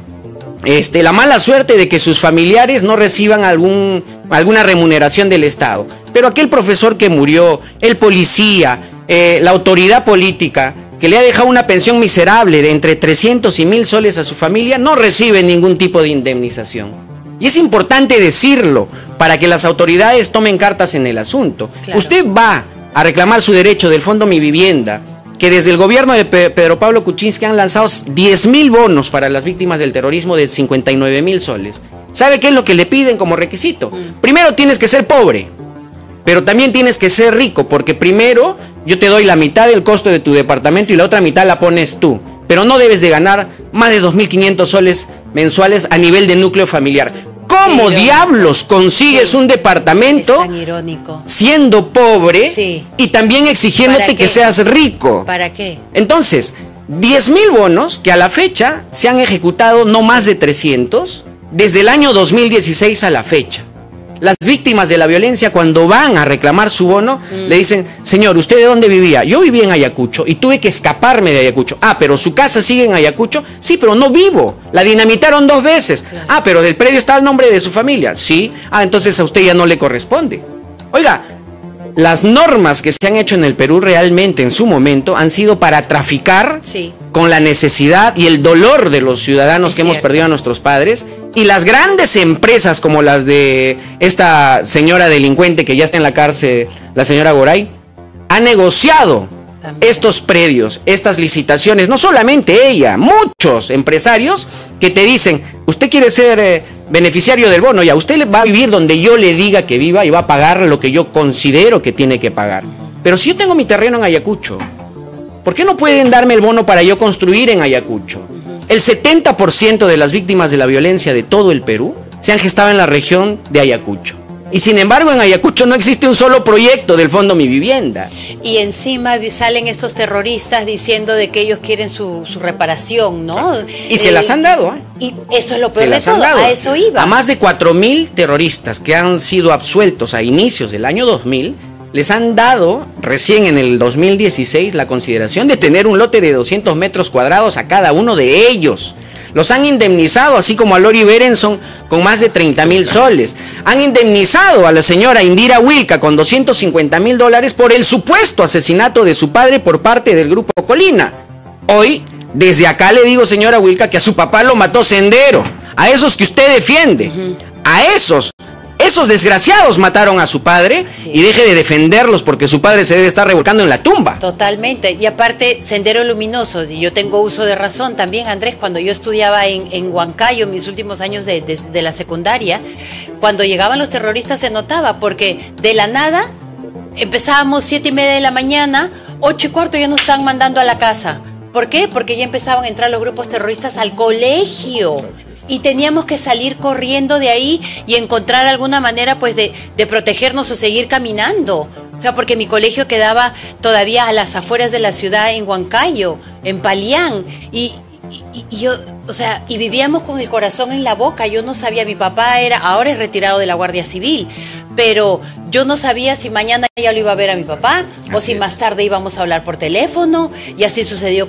Speaker 10: la mala suerte de que sus familiares no reciban alguna remuneración del Estado. Pero aquel profesor que murió, el policía, la autoridad política, que le ha dejado una pensión miserable de entre 300 y 1.000 soles a su familia, no recibe ningún tipo de indemnización. Y es importante decirlo para que las autoridades tomen cartas en el asunto. Claro. Usted va a reclamar su derecho del Fondo Mi Vivienda, que desde el gobierno de Pedro Pablo Kuczynski han lanzado 10.000 bonos para las víctimas del terrorismo de 59.000 soles. ¿Sabe qué es lo que le piden como requisito? Primero tienes que ser pobre, pero también tienes que ser rico, porque primero yo te doy la mitad del costo de tu departamento y la otra mitad la pones tú. Pero no debes de ganar más de 2.500 soles mensuales a nivel de núcleo familiar. ¿Cómo diablos consigues un departamento
Speaker 8: tan irónico,
Speaker 10: siendo pobre y también exigiéndote que seas rico?
Speaker 8: ¿Para qué?
Speaker 10: Entonces, 10.000 bonos que a la fecha se han ejecutado no más de 300 desde el año 2016 a la fecha. Las víctimas de la violencia, cuando van a reclamar su bono, le dicen: señor, ¿usted de dónde vivía? Yo vivía en Ayacucho y tuve que escaparme de Ayacucho. Ah, pero su casa sigue en Ayacucho. Sí, pero no vivo. La dinamitaron 2 veces. Claro. Ah, pero del predio está el nombre de su familia. Sí. Ah, entonces a usted ya no le corresponde. Oiga, las normas que se han hecho en el Perú realmente en su momento han sido para traficar con la necesidad y el dolor de los ciudadanos que hemos perdido a nuestros padres. Y las grandes empresas como las de esta señora delincuente que ya está en la cárcel, la señora Goray, ha negociado estos predios, estas licitaciones. No solamente ella, muchos empresarios que te dicen: usted quiere ser beneficiario del bono, ya usted va a vivir donde yo le diga que viva y va a pagar lo que yo considero que tiene que pagar. Pero si yo tengo mi terreno en Ayacucho, ¿por qué no pueden darme el bono para yo construir en Ayacucho? El 70% de las víctimas de la violencia de todo el Perú se han gestado en la región de Ayacucho. Y sin embargo, en Ayacucho no existe un solo proyecto del Fondo Mi Vivienda.
Speaker 8: Y encima salen estos terroristas diciendo de que ellos quieren su reparación, ¿no?
Speaker 10: Y se las han dado, ¿eh?
Speaker 8: Y eso es lo peor de todo, a eso iba.
Speaker 10: A más de 4.000 terroristas que han sido absueltos a inicios del año 2000, les han dado recién en el 2016 la consideración de tener un lote de 200 metros cuadrados a cada uno de ellos. Los han indemnizado, así como a Lori Berenson, con más de 30.000 soles. Han indemnizado a la señora Indira Wilca con $250.000 por el supuesto asesinato de su padre por parte del Grupo Colina. Hoy, desde acá le digo, señora Wilca, que a su papá lo mató Sendero. A esos que usted defiende, a esos desgraciados mataron a su padre, y deje de defenderlos porque su padre se debe estar revolcando en la tumba.
Speaker 8: Totalmente. Y aparte, Sendero Luminoso, y yo tengo uso de razón también, Andrés, cuando yo estudiaba en Huancayo, mis últimos años de la secundaria, cuando llegaban los terroristas se notaba, porque de la nada empezábamos 7:30 de la mañana, 8:15 ya nos estaban mandando a la casa. ¿Por qué? Porque ya empezaban a entrar los grupos terroristas al colegio. Y teníamos que salir corriendo de ahí y encontrar alguna manera pues de protegernos o seguir caminando. O sea, porque mi colegio quedaba todavía a las afueras de la ciudad, en Huancayo, en Palián. Y yo, o sea, y vivíamos con el corazón en la boca. Yo no sabía, mi papá ahora es retirado de la Guardia Civil, pero yo no sabía si mañana ya lo iba a ver a mi papá o si más tarde íbamos a hablar por teléfono. Y así sucedió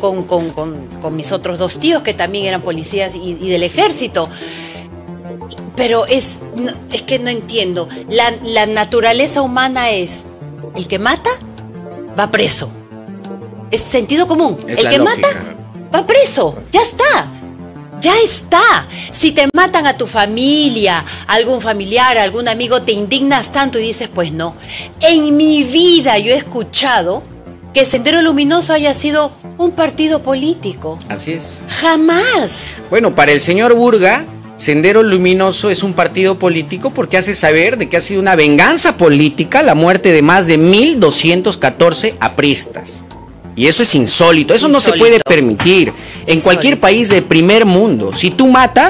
Speaker 8: con mis otros 2 tíos que también eran policías y del ejército. Pero es que no entiendo. La naturaleza humana es: el que mata va preso. Es sentido común. El que mata va preso. Ya está. Ya está. Si te matan a tu familia, a algún familiar, a algún amigo, te indignas tanto y dices: pues no. En mi vida yo he escuchado que Sendero Luminoso haya sido un partido político.
Speaker 10: Así es.
Speaker 8: Jamás.
Speaker 10: Bueno, para el señor Burga, Sendero Luminoso es un partido político porque hace saber de que ha sido una venganza política la muerte de más de 1.214 apristas. Y eso es insólito, eso no se puede permitir en cualquier país de primer mundo. Si tú matas,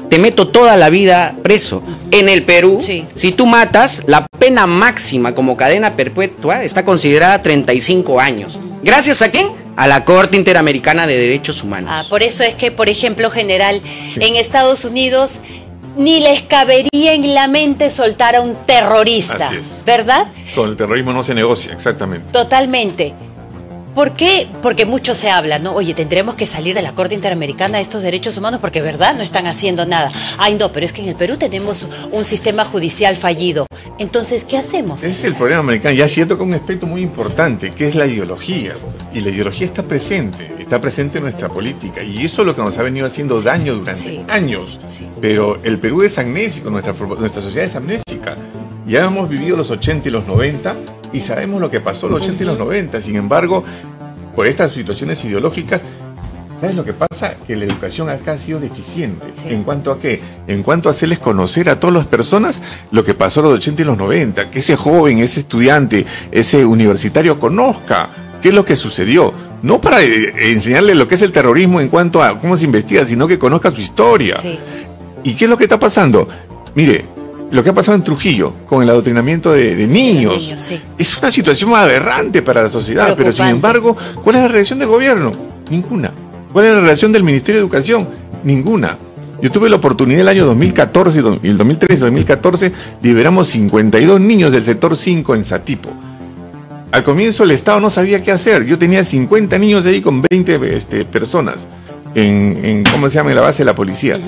Speaker 10: te meto toda la vida preso. En el Perú, si tú matas, la pena máxima como cadena perpetua está considerada 35 años. ¿Gracias a quién? A la Corte Interamericana de Derechos Humanos.
Speaker 8: Por eso es que, por ejemplo, general, en Estados Unidos ni les cabería en la mente soltar a un terrorista,
Speaker 9: Así es.
Speaker 8: ¿verdad?
Speaker 9: Con el terrorismo no se negocia, exactamente.
Speaker 8: Totalmente. ¿Por qué? Porque mucho se habla, ¿no? Oye, tendremos que salir de la Corte Interamericana de estos derechos humanos porque, ¿verdad? No están haciendo nada. Ay, no, pero es que en el Perú tenemos un sistema judicial fallido. Entonces, ¿qué hacemos?
Speaker 9: Ese es el problema americano. Ya sí toca un aspecto muy importante, que es la ideología. Y la ideología está presente en nuestra política. Y eso es lo que nos ha venido haciendo daño durante años. Pero el Perú es amnésico, nuestra sociedad es amnésica. Ya hemos vivido los 80 y los 90 y sabemos lo que pasó en los 80 y los 90. Sin embargo, por estas situaciones ideológicas, ¿sabes lo que pasa? Que la educación acá ha sido deficiente. ¿En cuanto a qué? En cuanto a hacerles conocer a todas las personas lo que pasó en los 80 y los 90. Que ese joven, ese estudiante, ese universitario conozca qué es lo que sucedió. No para enseñarle lo que es el terrorismo en cuanto a cómo se investiga, sino que conozca su historia. ¿Y qué es lo que está pasando? Mire, lo que ha pasado en Trujillo con el adoctrinamiento de niños, es una situación aberrante para la sociedad, pero sin embargo, ¿cuál es la reacción del gobierno? Ninguna. ¿Cuál es la reacción del Ministerio de Educación? Ninguna. Yo tuve la oportunidad el año 2014 y el 2013-2014 liberamos 52 niños del sector 5 en Satipo. Al comienzo el Estado no sabía qué hacer. Yo tenía 50 niños ahí con 20 personas en ¿cómo se llama? En la base de la policía.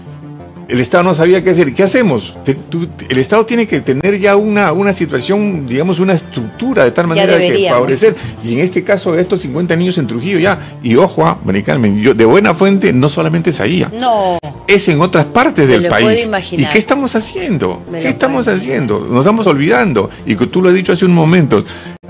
Speaker 9: El Estado no sabía qué hacer. ¿Qué hacemos? El Estado tiene que tener ya una situación, digamos, una estructura de tal manera que favorecer. Y en este caso, estos 50 niños en Trujillo ya, y ojo, María Carmen, yo de buena fuente no solamente es ahí.
Speaker 8: No.
Speaker 9: Es en otras partes del país.
Speaker 8: Puedo imaginar.
Speaker 9: ¿Y qué estamos haciendo? ¿Qué estamos haciendo? Nos estamos olvidando. Y que tú lo has dicho hace un momento.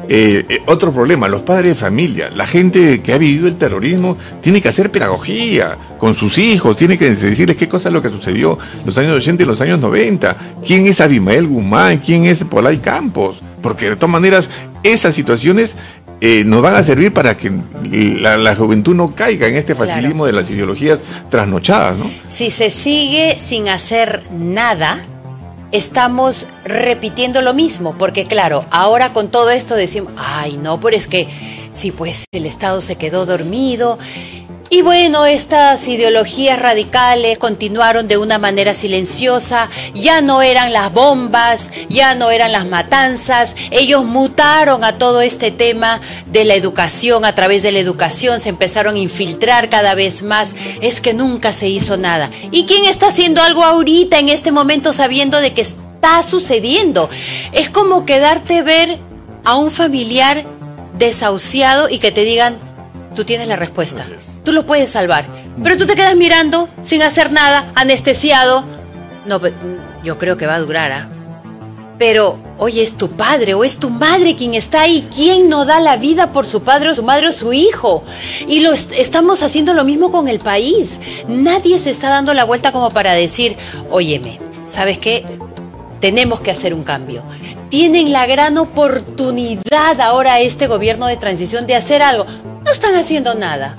Speaker 9: Otro problema, los padres de familia, la gente que ha vivido el terrorismo tiene que hacer pedagogía con sus hijos, tiene que decirles qué cosa es lo que sucedió en los años 80 y los años 90, quién es Abimael Guzmán, quién es Polay Campos, porque de todas maneras esas situaciones nos van a servir para que la juventud no caiga en este facilismo de las ideologías trasnochadas, ¿no?
Speaker 8: Si se sigue sin hacer nada, estamos repitiendo lo mismo, porque claro, ahora con todo esto decimos, ay no, pero es que sí, pues el Estado se quedó dormido. Y bueno, estas ideologías radicales continuaron de una manera silenciosa, ya no eran las bombas, ya no eran las matanzas, ellos mutaron a todo este tema de la educación, a través de la educación se empezaron a infiltrar cada vez más, es que nunca se hizo nada. ¿Y quién está haciendo algo ahorita en este momento sabiendo de que está sucediendo? Es como quedarte ver a un familiar desahuciado y que te digan, tú tienes la respuesta, tú lo puedes salvar, pero tú te quedas mirando sin hacer nada, anestesiado. No, yo creo que va a durar, pero oye, es tu padre o es tu madre quien está ahí. ¿Quién no da la vida por su padre o su madre o su hijo? Y estamos haciendo lo mismo con el país. Nadie se está dando la vuelta como para decir, óyeme, ¿sabes qué? Tenemos que hacer un cambio. Tienen la gran oportunidad ahora este gobierno de transición de hacer algo. No están haciendo nada.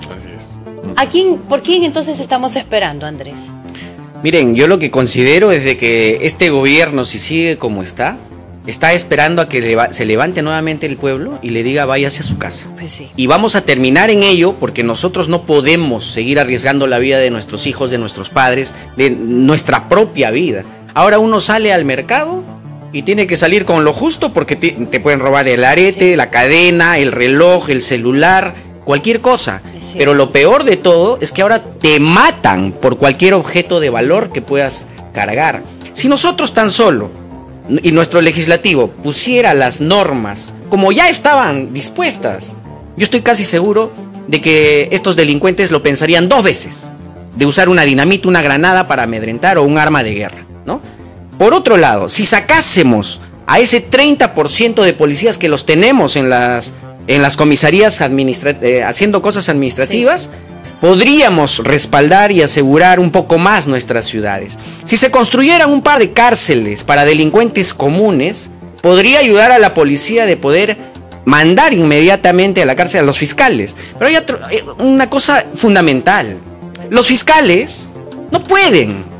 Speaker 8: ¿Por quién entonces estamos esperando, Andrés?
Speaker 10: Miren, yo lo que considero es de que este gobierno, si sigue como está esperando a que se levante nuevamente el pueblo y le diga váyase a su casa.
Speaker 8: Pues sí.
Speaker 10: Y vamos a terminar en ello porque nosotros no podemos seguir arriesgando la vida de nuestros hijos, de nuestros padres, de nuestra propia vida. Ahora uno sale al mercado y tiene que salir con lo justo porque te pueden robar el arete, la cadena, el reloj, el celular, cualquier cosa. Sí. Pero lo peor de todo es que ahora te matan por cualquier objeto de valor que puedas cargar. Si nosotros tan solo y nuestro legislativo pusiera las normas como ya estaban dispuestas, yo estoy casi seguro de que estos delincuentes lo pensarían 2 veces de usar una dinamita, una granada para amedrentar o un arma de guerra, ¿no? Por otro lado, si sacásemos a ese 30% de policías que los tenemos en las comisarías haciendo cosas administrativas, podríamos respaldar y asegurar un poco más nuestras ciudades. Si se construyeran un par de cárceles para delincuentes comunes, podría ayudar a la policía de poder mandar inmediatamente a la cárcel a los fiscales. Pero hay una cosa fundamental. Los fiscales no pueden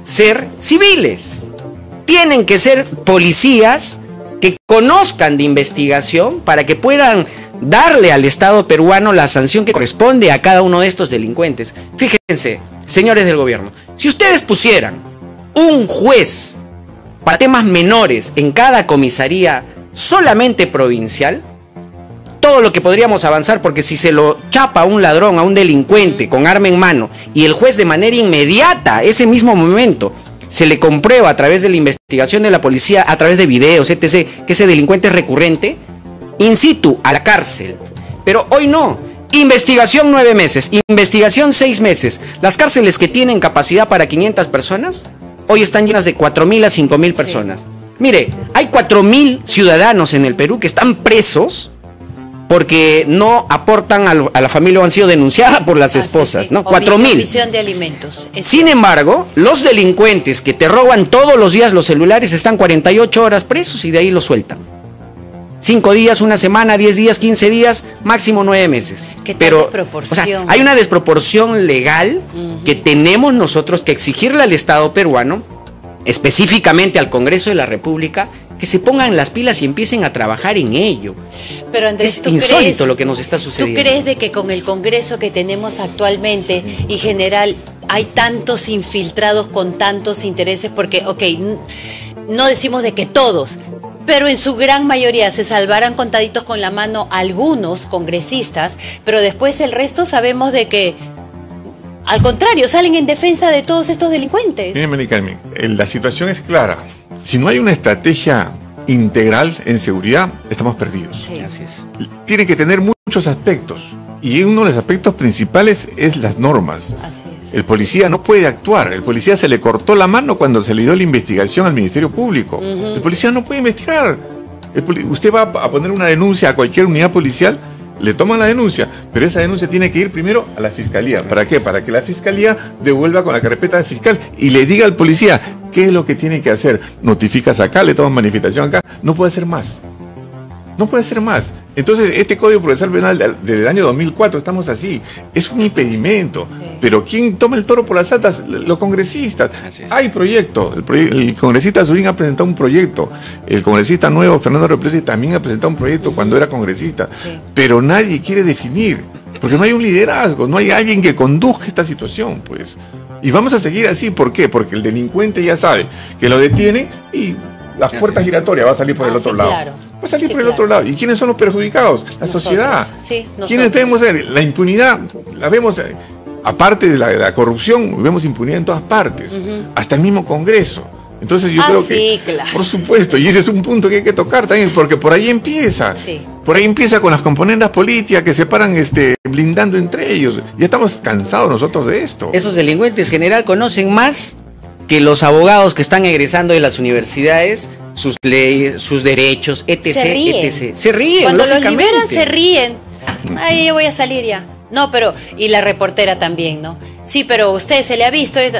Speaker 10: ser civiles. Tienen que ser policías que conozcan de investigación para que puedan darle al Estado peruano la sanción que corresponde a cada uno de estos delincuentes. Fíjense, señores del gobierno, si ustedes pusieran un juez para temas menores en cada comisaría solamente provincial, todo lo que podríamos avanzar, porque si se lo chapa a un ladrón, a un delincuente con arma en mano, y el juez de manera inmediata, ese mismo momento, se le comprueba a través de la investigación de la policía, a través de videos, etc., que ese delincuente es recurrente, in situ, a la cárcel. Pero hoy no. Investigación 9 meses, investigación 6 meses. Las cárceles que tienen capacidad para 500 personas, hoy están llenas de 4.000 a 5.000 personas. Sí. Mire, hay 4.000 ciudadanos en el Perú que están presos porque no aportan a la familia o han sido denunciadas por las esposas, ¿no? 4.000.
Speaker 8: Omisión de alimentos.
Speaker 10: Sin embargo, los delincuentes que te roban todos los días los celulares están 48 horas presos y de ahí los sueltan. 5 días, 1 semana, 10 días, 15 días, máximo 9 meses.
Speaker 8: Pero, o sea,
Speaker 10: hay una desproporción legal que tenemos nosotros que exigirle al Estado peruano, específicamente al Congreso de la República, que se pongan las pilas y empiecen a trabajar en ello.
Speaker 8: Pero Andrés,
Speaker 10: es insólito lo que nos está sucediendo.
Speaker 8: ¿Tú crees de que con el Congreso que tenemos actualmente y general hay tantos infiltrados con tantos intereses? Porque, ok, no decimos de que todos, pero en su gran mayoría se salvarán contaditos con la mano algunos congresistas, pero después el resto sabemos de que, al contrario, salen en defensa de todos estos delincuentes.
Speaker 9: Mire, Mari Carmen, la situación es clara. Si no hay una estrategia integral en seguridad, estamos perdidos.
Speaker 8: Sí.
Speaker 10: Así es.
Speaker 9: Tiene que tener muchos aspectos. Y uno de los aspectos principales es las normas.
Speaker 8: Así es.
Speaker 9: El policía no puede actuar. El policía se le cortó la mano cuando se le dio la investigación al Ministerio Público. El policía no puede investigar. Usted va a poner una denuncia a cualquier unidad policial, le toman la denuncia, pero esa denuncia tiene que ir primero a la fiscalía. ¿Para qué? Para que la fiscalía devuelva con la carpeta del fiscal y le diga al policía qué es lo que tiene que hacer. Notificas acá, le toman manifestación acá. No puede ser más. No puede ser más. Entonces, este Código Procesal Penal del año 2004, estamos así. Es un impedimento. Sí. Pero ¿quién toma el toro por las astas? Los congresistas. Hay proyecto. El congresista Zurín ha presentado un proyecto. El congresista nuevo, Fernando Replete, también ha presentado un proyecto cuando era congresista. Sí. Pero nadie quiere definir. Porque no hay un liderazgo, no hay alguien que conduzca esta situación, pues. Y vamos a seguir así. ¿Por qué? Porque el delincuente ya sabe que lo detiene y las puertas giratorias va a salir por el otro lado.
Speaker 8: Claro.
Speaker 9: Va a salir por el otro lado. ¿Y quiénes son los perjudicados? La sociedad.
Speaker 8: Sí,
Speaker 9: ¿Quiénes vemos? La impunidad, la vemos, aparte de la corrupción, vemos impunidad en todas partes. Hasta el mismo Congreso. Entonces yo creo que,
Speaker 8: claro.
Speaker 9: Por supuesto, y ese es un punto que hay que tocar también, porque por ahí empieza.
Speaker 8: Sí.
Speaker 9: Por ahí empieza con las componendas políticas que se paran blindando entre ellos. Ya estamos cansados nosotros de esto.
Speaker 10: Esos delincuentes general conocen más que los abogados que están egresando de las universidades, sus leyes, sus derechos, etc.
Speaker 8: Se ríen.
Speaker 10: etc. Se ríen.
Speaker 8: Cuando los liberan se ríen. Ay, yo voy a salir ya. No, pero, y la reportera también, ¿no? Sí, pero usted se le ha visto esto.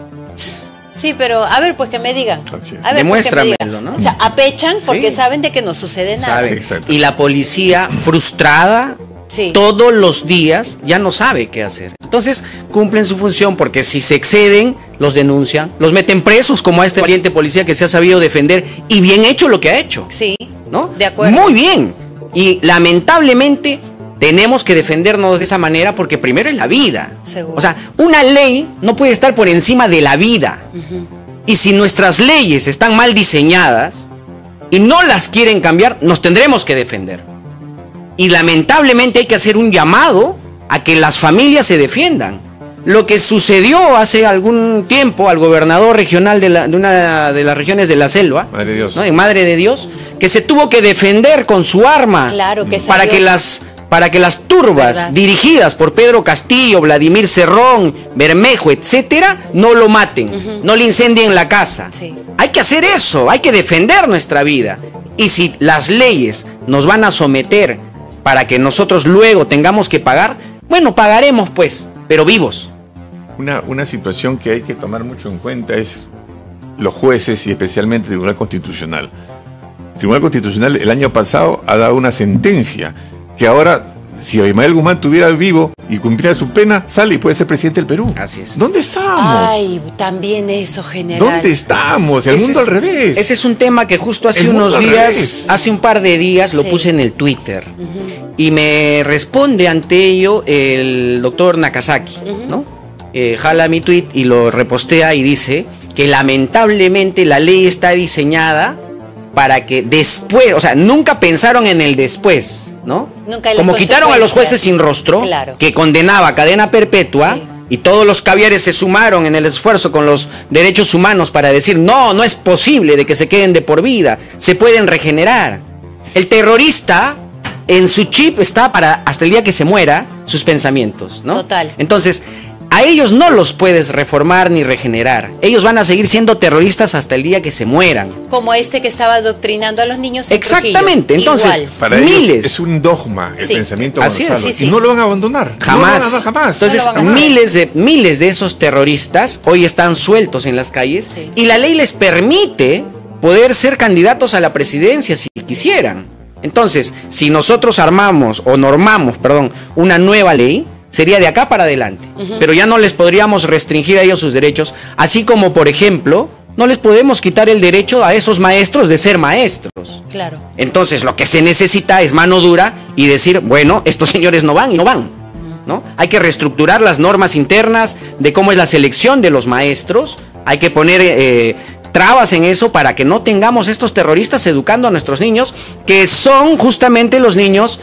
Speaker 8: Sí, pero a ver, pues que me digan. A ver,
Speaker 10: demuéstramelo,
Speaker 8: pues que me digan,
Speaker 10: ¿no?
Speaker 8: O sea, apechan porque saben de que no sucede nada.
Speaker 10: Y la policía frustrada todos los días ya no sabe qué hacer. Entonces cumplen su función porque si se exceden, los denuncian, los meten presos como a este valiente policía que se ha sabido defender y bien hecho lo que ha hecho.
Speaker 8: Sí,
Speaker 10: ¿no?
Speaker 8: De acuerdo.
Speaker 10: Muy bien. Y lamentablemente tenemos que defendernos de esa manera porque primero es la vida.
Speaker 8: Seguro.
Speaker 10: O sea, una ley no puede estar por encima de la vida. Y si nuestras leyes están mal diseñadas y no las quieren cambiar, nos tendremos que defender. Y lamentablemente hay que hacer un llamado a que las familias se defiendan. Lo que sucedió hace algún tiempo al gobernador regional de una de las regiones de la selva,
Speaker 9: Madre de Dios,
Speaker 10: ¿no? En Madre de Dios, que se tuvo que defender con su arma,
Speaker 8: claro, que
Speaker 10: para que las turbas, ¿verdad?, dirigidas por Pedro Castillo, Vladimir Cerrón, Bermejo, etcétera, no lo maten, no le incendien la casa.
Speaker 8: Sí.
Speaker 10: Hay que hacer eso, hay que defender nuestra vida. Y si las leyes nos van a someter para que nosotros luego tengamos que pagar, bueno, pagaremos pues, pero vivos.
Speaker 9: Una situación que hay que tomar mucho en cuenta es los jueces y especialmente el Tribunal Constitucional. El Tribunal Constitucional el año pasado ha dado una sentencia que ahora, si Abimael Guzmán estuviera vivo y cumpliera su pena, sale y puede ser presidente del Perú.
Speaker 10: Así es.
Speaker 9: ¿Dónde estamos?
Speaker 8: Ay, también eso, general.
Speaker 9: ¿Dónde estamos? El mundo al revés.
Speaker 10: Ese es un tema que justo hace unos días, hace un par de días, lo puse en el Twitter. Y me responde ante ello el doctor Nakazaki, ¿no? Jala mi tweet y lo repostea y dice que lamentablemente la ley está diseñada para que después, o sea, nunca pensaron en el después, ¿no?
Speaker 8: Nunca.
Speaker 10: Como quitaron a los jueces sin rostro,
Speaker 8: claro,
Speaker 10: que condenaba a cadena perpetua, y todos los caviares se sumaron en el esfuerzo con los derechos humanos para decir, no es posible de que se queden de por vida, se pueden regenerar. El terrorista, en su chip está para, hasta el día que se muera, sus pensamientos, ¿no?
Speaker 8: Total.
Speaker 10: Entonces, a ellos no los puedes reformar ni regenerar. Ellos van a seguir siendo terroristas hasta el día que se mueran.
Speaker 8: Como este que estaba adoctrinando a los niños en
Speaker 10: Exactamente.
Speaker 8: Trujillo.
Speaker 10: Entonces,
Speaker 8: igual.
Speaker 9: Para ellos es un dogma el pensamiento
Speaker 10: Así
Speaker 9: Gonzalo.
Speaker 10: es.
Speaker 9: Y no lo van a abandonar.
Speaker 10: Jamás.
Speaker 9: No, jamás.
Speaker 10: Entonces, miles de esos terroristas hoy están sueltos en las calles y la ley les permite poder ser candidatos a la presidencia si quisieran. Entonces, si nosotros normamos, una nueva ley, sería de acá para adelante. Pero ya no les podríamos restringir a ellos sus derechos, así como, por ejemplo, no les podemos quitar el derecho a esos maestros de ser maestros.
Speaker 8: Claro.
Speaker 10: Entonces, lo que se necesita es mano dura y decir, bueno, estos señores no van y no van, ¿no? Hay que reestructurar las normas internas de cómo es la selección de los maestros, hay que poner trabas en eso para que no tengamos estos terroristas educando a nuestros niños, que son justamente los niños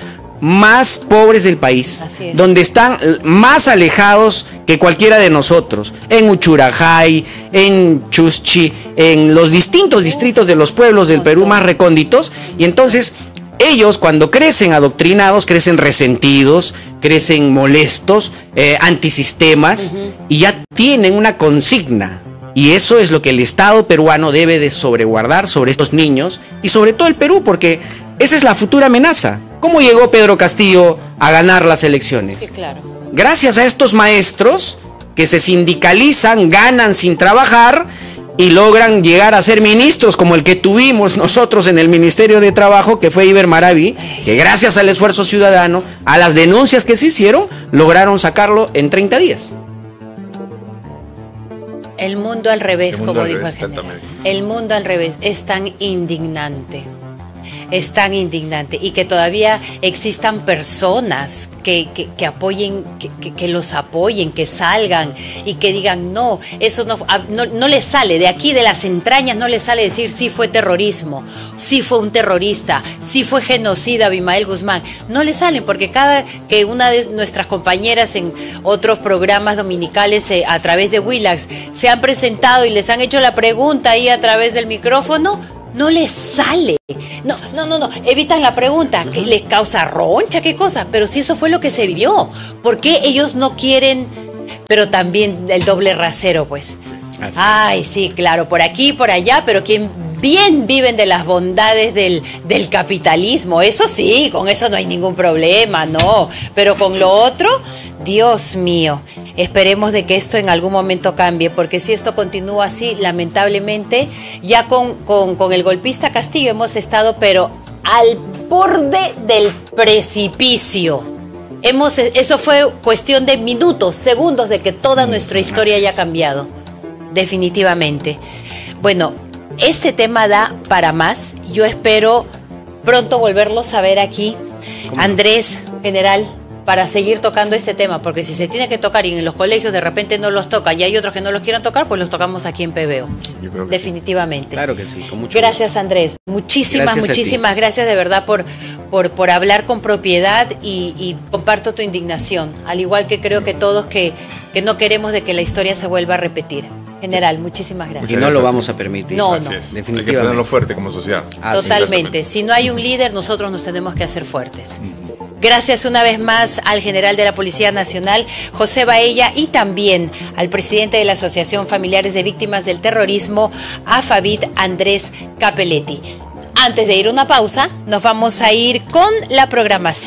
Speaker 10: más pobres del país, donde están más alejados que cualquiera de nosotros, en Uchurajay, en Chuschi, en los distintos distritos de los pueblos del Perú más recónditos, y entonces ellos cuando crecen adoctrinados, crecen resentidos, crecen molestos, antisistemas, y ya tienen una consigna. Y eso es lo que el Estado peruano debe de sobreguardar sobre estos niños y sobre todo el Perú, porque esa es la futura amenaza. ¿Cómo llegó Pedro Castillo a ganar las elecciones?
Speaker 8: Sí, claro.
Speaker 10: Gracias a estos maestros que se sindicalizan, ganan sin trabajar y logran llegar a ser ministros como el que tuvimos nosotros en el Ministerio de Trabajo, que fue Iber Maraví, que gracias al esfuerzo ciudadano, a las denuncias que se hicieron, lograron sacarlo en 30 días.
Speaker 8: El mundo al revés, como dijo el general. El mundo al revés es tan indignante. Es tan indignante, y que todavía existan personas que apoyen, que los apoyen, que salgan y que digan no, eso no les sale, de aquí de las entrañas no les sale decir sí fue terrorismo, sí fue un terrorista, sí fue genocida Abimael Guzmán. No les salen, porque cada que una de nuestras compañeras en otros programas dominicales a través de Willax se han presentado y les han hecho la pregunta ahí a través del micrófono, no les sale. No. Evitan la pregunta. ¿Qué les causa roncha? ¿Qué cosa? Pero si eso fue lo que se vivió. ¿Por qué ellos no quieren? Pero también el doble rasero, pues. Ay, sí, claro, por aquí y por allá, pero quien bien viven de las bondades del capitalismo. Eso sí, con eso no hay ningún problema, no. Pero con lo otro, Dios mío, esperemos de que esto en algún momento cambie, porque si esto continúa así, lamentablemente, ya con el golpista Castillo hemos estado, pero al borde del precipicio. Eso fue cuestión de minutos, segundos de que toda nuestra historia haya cambiado. Definitivamente. Bueno, este tema da para más. Yo espero pronto volverlos a ver aquí. Andrés, general, para seguir tocando este tema, porque si se tiene que tocar y en los colegios de repente no los tocan y hay otros que no los quieran tocar, pues los tocamos aquí en PBO. Definitivamente.
Speaker 10: Sí. Claro que sí, con mucho
Speaker 8: Gracias, gusto. Andrés. Muchísimas gracias de verdad por hablar con propiedad y comparto tu indignación, al igual que creo que todos que no queremos de que la historia se vuelva a repetir. General, muchísimas gracias.
Speaker 10: Y no lo vamos a permitir.
Speaker 8: No.
Speaker 9: Definitivamente. Hay que ponerlo fuerte como sociedad.
Speaker 8: Totalmente. Si no hay un líder, nosotros nos tenemos que hacer fuertes. Gracias una vez más al general de la Policía Nacional, José Baella, y también al presidente de la Asociación Familiares de Víctimas del Terrorismo, AFAVIT, Andrés Capelletti. Antes de ir a una pausa, nos vamos a ir con la programación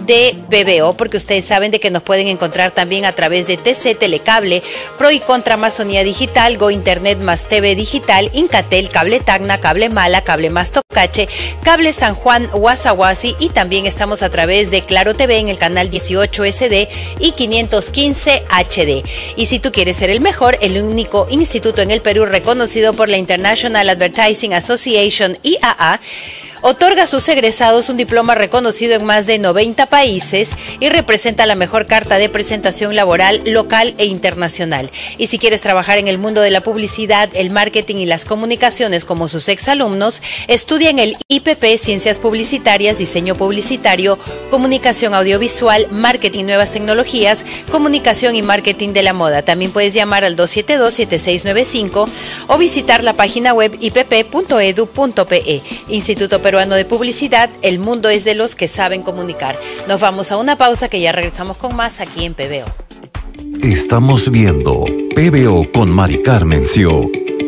Speaker 8: de PBO, porque ustedes saben de que nos pueden encontrar también a través de TC Telecable, Pro y Contra Amazonía Digital, Go Internet más TV Digital, Incatel, Cable Tacna, Cable Mala, Cable más Tocache, Cable San Juan, Guasaguasi, y también estamos a través de Claro TV en el canal 18 SD y 515 HD. Y si tú quieres ser el mejor, el único instituto en el Perú reconocido por la International Advertising Association, IAA, otorga a sus egresados un diploma reconocido en más de 90 países y representa la mejor carta de presentación laboral local e internacional. Y si quieres trabajar en el mundo de la publicidad, el marketing y las comunicaciones como sus exalumnos, estudia en el IPP Ciencias Publicitarias, Diseño Publicitario, Comunicación Audiovisual, Marketing y Nuevas Tecnologías, Comunicación y Marketing de la Moda. También puedes llamar al 272-7695 o visitar la página web ipp.edu.pe. Instituto Peruano de Publicidad, el mundo es de los que saben comunicar. Nos vamos a una pausa que ya regresamos con más aquí en PBO.
Speaker 1: Estamos viendo PBO con Mari Carmen Sió.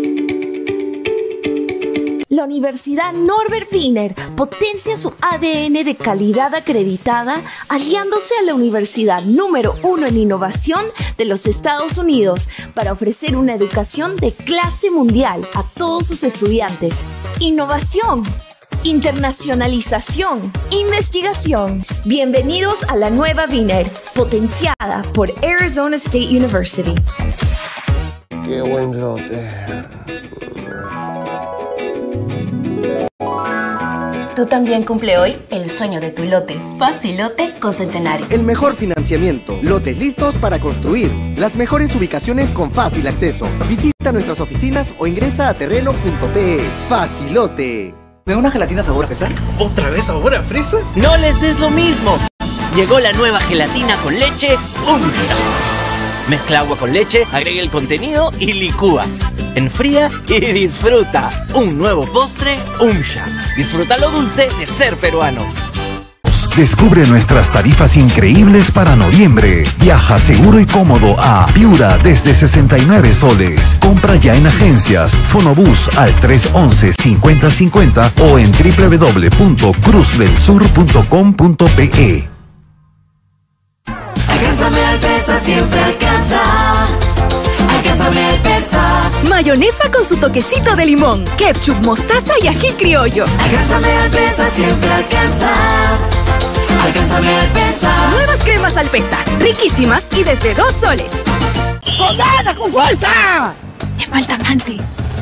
Speaker 20: La Universidad Norbert Wiener potencia su ADN de calidad acreditada aliándose a la universidad número 1 en innovación de los Estados Unidos para ofrecer una educación de clase mundial a todos sus estudiantes. Innovación, internacionalización, investigación. Bienvenidos a la nueva Wiener, potenciada por Arizona State University.
Speaker 21: Qué buen lote.
Speaker 20: Tú también cumple hoy el sueño de tu lote. Facilote con Centenario.
Speaker 22: El mejor financiamiento. Lotes listos para construir. Las mejores ubicaciones con fácil acceso. Visita nuestras oficinas o ingresa a terreno.pe. Facilote.
Speaker 23: ¿Me da una gelatina sabor a fresa?
Speaker 24: ¿Otra vez sabor a fresa?
Speaker 23: ¡No les des lo mismo! Llegó la nueva gelatina con leche UMSHA. Mezcla agua con leche, agrega el contenido y licúa. Enfría y disfruta. Un nuevo postre UMSHA. Disfruta lo dulce de ser peruanos.
Speaker 1: Descubre nuestras tarifas increíbles para noviembre. Viaja seguro y cómodo a Piura desde 69 soles. Compra ya en agencias, Fonobús al 311-5050 o en www.cruzdelsur.com.pe.
Speaker 25: Alcánzame Alpesa, siempre alcanza. Alcánzame Alpesa.
Speaker 26: Mayonesa con su toquecito de limón, ketchup, mostaza y ají criollo.
Speaker 25: Alcánzame Alpesa, siempre alcanza. Alcánzame Alpesa.
Speaker 26: Nuevas cremas Alpesa, riquísimas y desde 2 soles.
Speaker 25: ¡Con ganas, con fuerza!
Speaker 26: Me falta Manti.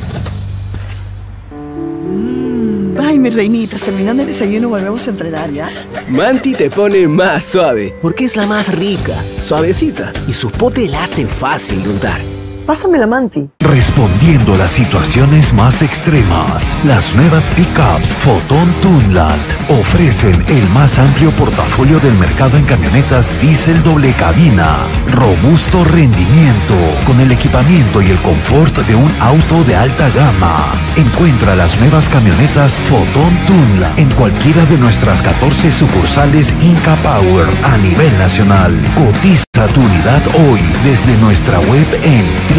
Speaker 26: Ay, mis reinitas, terminando el desayuno volvemos a entrenar, ¿ya?
Speaker 11: Manti te pone más suave, porque es la más rica, suavecita, y su pote la hace fácil de untar.
Speaker 26: Pásame la Manti.
Speaker 1: Respondiendo a las situaciones más extremas, las nuevas pickups Photon Tunland ofrecen el más amplio portafolio del mercado en camionetas diésel doble cabina. Robusto rendimiento, con el equipamiento y el confort de un auto de alta gama. Encuentra las nuevas camionetas Photon Tunland en cualquiera de nuestras 14 sucursales Inca Power a nivel nacional. Cotiza tu unidad hoy desde nuestra web en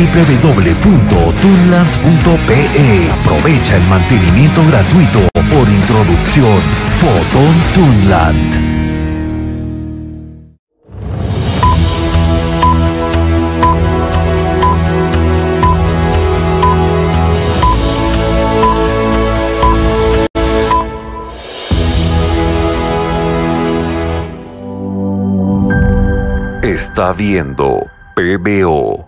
Speaker 1: www.tunland.pe. Aprovecha el mantenimiento gratuito por introducción. Photon Tunland. Está viendo PBO.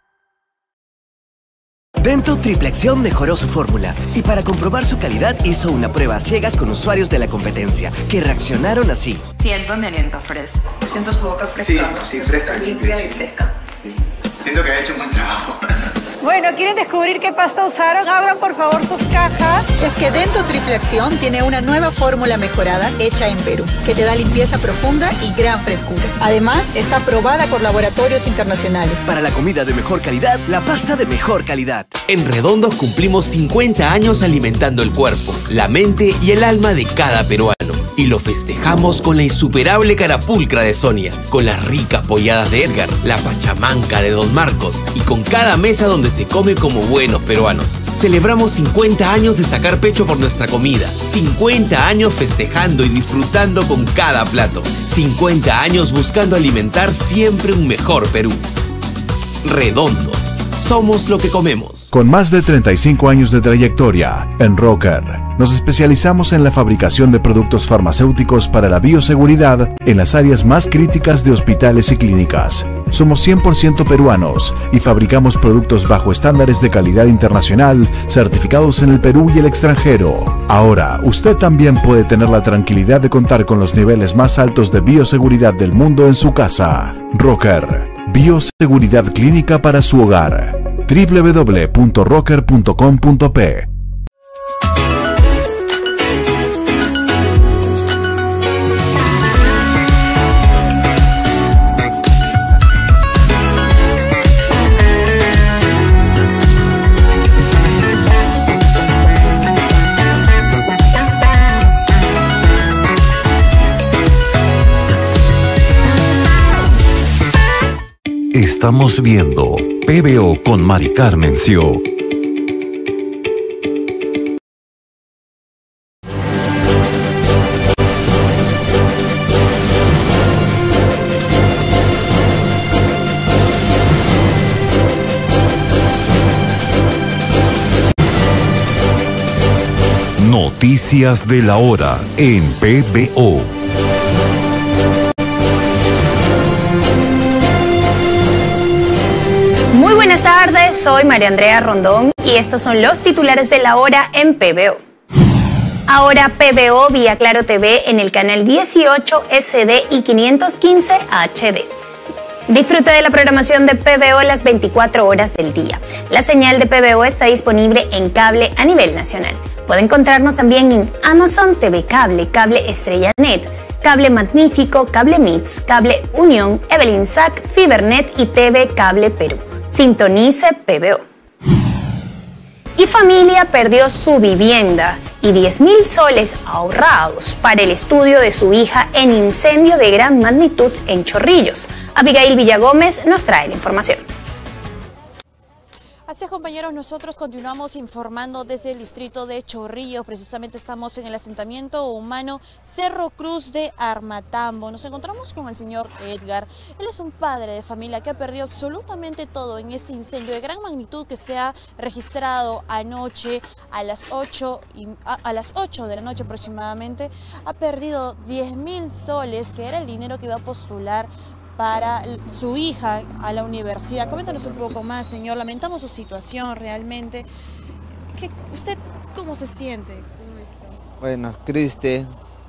Speaker 11: Dento Triplexión mejoró su fórmula y para comprobar su calidad hizo una prueba a ciegas con usuarios de la competencia que reaccionaron así.
Speaker 27: Siento mi aliento fresco. Siento su boca fresca.
Speaker 24: Sí, fresca.
Speaker 27: Limpia y fresca.
Speaker 24: Siento que ha hecho un buen trabajo.
Speaker 28: Bueno, ¿quieren descubrir qué pasta usaron? Abran por favor sus cajas.
Speaker 29: Es que Dento Triple Acción tiene una nueva fórmula mejorada hecha en Perú, que te da limpieza profunda y gran frescura. Además, está aprobada por laboratorios internacionales.
Speaker 11: Para la comida de mejor calidad, la pasta de mejor calidad.
Speaker 30: En Redondos cumplimos 50 años alimentando el cuerpo, la mente y el alma de cada peruano.
Speaker 11: Y lo festejamos con la insuperable carapulcra de Sonia, con las ricas polladas de Edgar, la pachamanca de Don Marcos y con cada mesa donde se come como buenos peruanos. Celebramos 50 años de sacar pecho por nuestra comida, 50 años festejando y disfrutando con cada plato, 50 años buscando alimentar siempre un mejor Perú. Redondos, somos lo que comemos.
Speaker 15: Con más de 35 años de trayectoria, en Rocker nos especializamos en la fabricación de productos farmacéuticos para la bioseguridad en las áreas más críticas de hospitales y clínicas. Somos 100% peruanos y fabricamos productos bajo estándares de calidad internacional, certificados en el Perú y el extranjero. Ahora, usted también puede tener la tranquilidad de contar con los niveles más altos de bioseguridad del mundo en su casa. Rocker, bioseguridad clínica para su hogar. www.rocker.com.p.
Speaker 1: Estamos viendo PBO con Mari Carmen Sió. Noticias de la hora en PBO.
Speaker 2: Muy buenas tardes, soy María Andrea Rondón y estos son los titulares de la hora en PBO. Ahora PBO vía Claro TV en el canal 18 SD y 515 HD. Disfrute de la programación de PBO las 24 horas del día. La señal de PBO está disponible en cable a nivel nacional. Puede encontrarnos también en Amazon TV Cable, Cable Estrella Net, Cable Magnífico, Cable Mix, Cable Unión, Evelyn Sac, Fibernet y TV Cable Perú. Sintonice PBO. Y familia perdió su vivienda y 10.000 soles ahorrados para el estudio de su hija en incendio de gran magnitud en Chorrillos. Abigail Villagómez nos trae la información.
Speaker 3: Así es, compañeros, nosotros continuamos informando desde el distrito de Chorrillos. Precisamente estamos en el asentamiento humano Cerro Cruz de Armatambo. Nos encontramos con el señor Edgar. Él es un padre de familia que ha perdido absolutamente todo en este incendio de gran magnitud que se ha registrado anoche a las 8 de la noche aproximadamente. Ha perdido 10.000 soles, que era el dinero que iba a postular para su hija a la universidad. Coméntanos un poco más, señor. Lamentamos su situación realmente. ¿Usted cómo se siente con esto?
Speaker 4: Bueno, triste,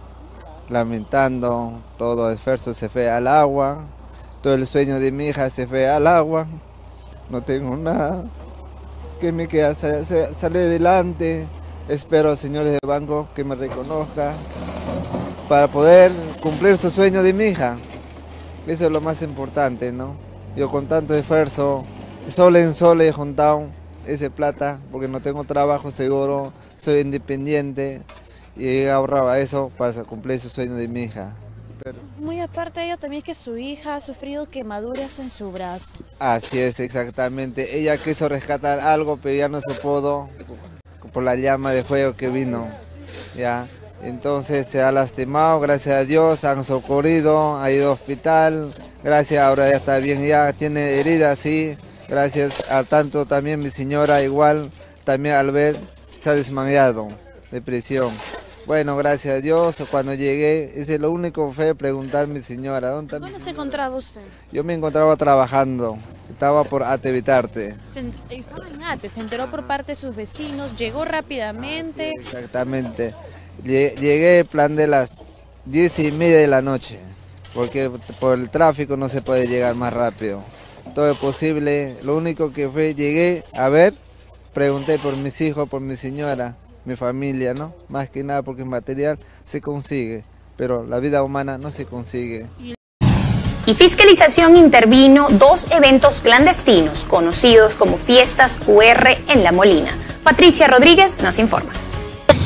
Speaker 4: lamentando, todo esfuerzo se fue al agua, todo el sueño de mi hija se fue al agua, no tengo nada, que me queda salir adelante. Espero, señores de banco, que me reconozcan para poder cumplir su sueño de mi hija. Eso es lo más importante, ¿no? Yo con tanto esfuerzo, sol en sol he juntado esa plata, porque no tengo trabajo seguro, soy independiente, y ahorraba eso para cumplir su sueño de mi hija.
Speaker 3: Muy aparte de ello, también es que su hija ha sufrido quemaduras en su brazo.
Speaker 4: Así es, exactamente. Ella quiso rescatar algo, pero ya no se pudo, por la llama de fuego que vino, ya. Entonces se ha lastimado, gracias a Dios, han socorrido, ha ido al hospital, gracias, ahora ya está bien, ya tiene heridas, sí, gracias a tanto también mi señora igual, también al ver, se ha desmayado, depresión. Bueno, gracias a Dios, cuando llegué, ese es lo único que fue preguntar a mi señora. ¿Dónde
Speaker 3: se encontraba usted?
Speaker 4: Yo me encontraba trabajando, estaba por Atevitarte.
Speaker 3: Estaba en Ate, se enteró por parte de sus vecinos, llegó rápidamente.
Speaker 4: Exactamente. Llegué plan de las 10:30 de la noche, porque por el tráfico no se puede llegar más rápido. Todo es posible, lo único que fue, llegué a ver, pregunté por mis hijos, por mi señora, mi familia, ¿no? Más que nada porque el material se consigue, pero la vida humana no se consigue.
Speaker 2: Y Fiscalización intervino 2 eventos clandestinos conocidos como Fiestas QR en La Molina. Patricia Rodríguez nos informa.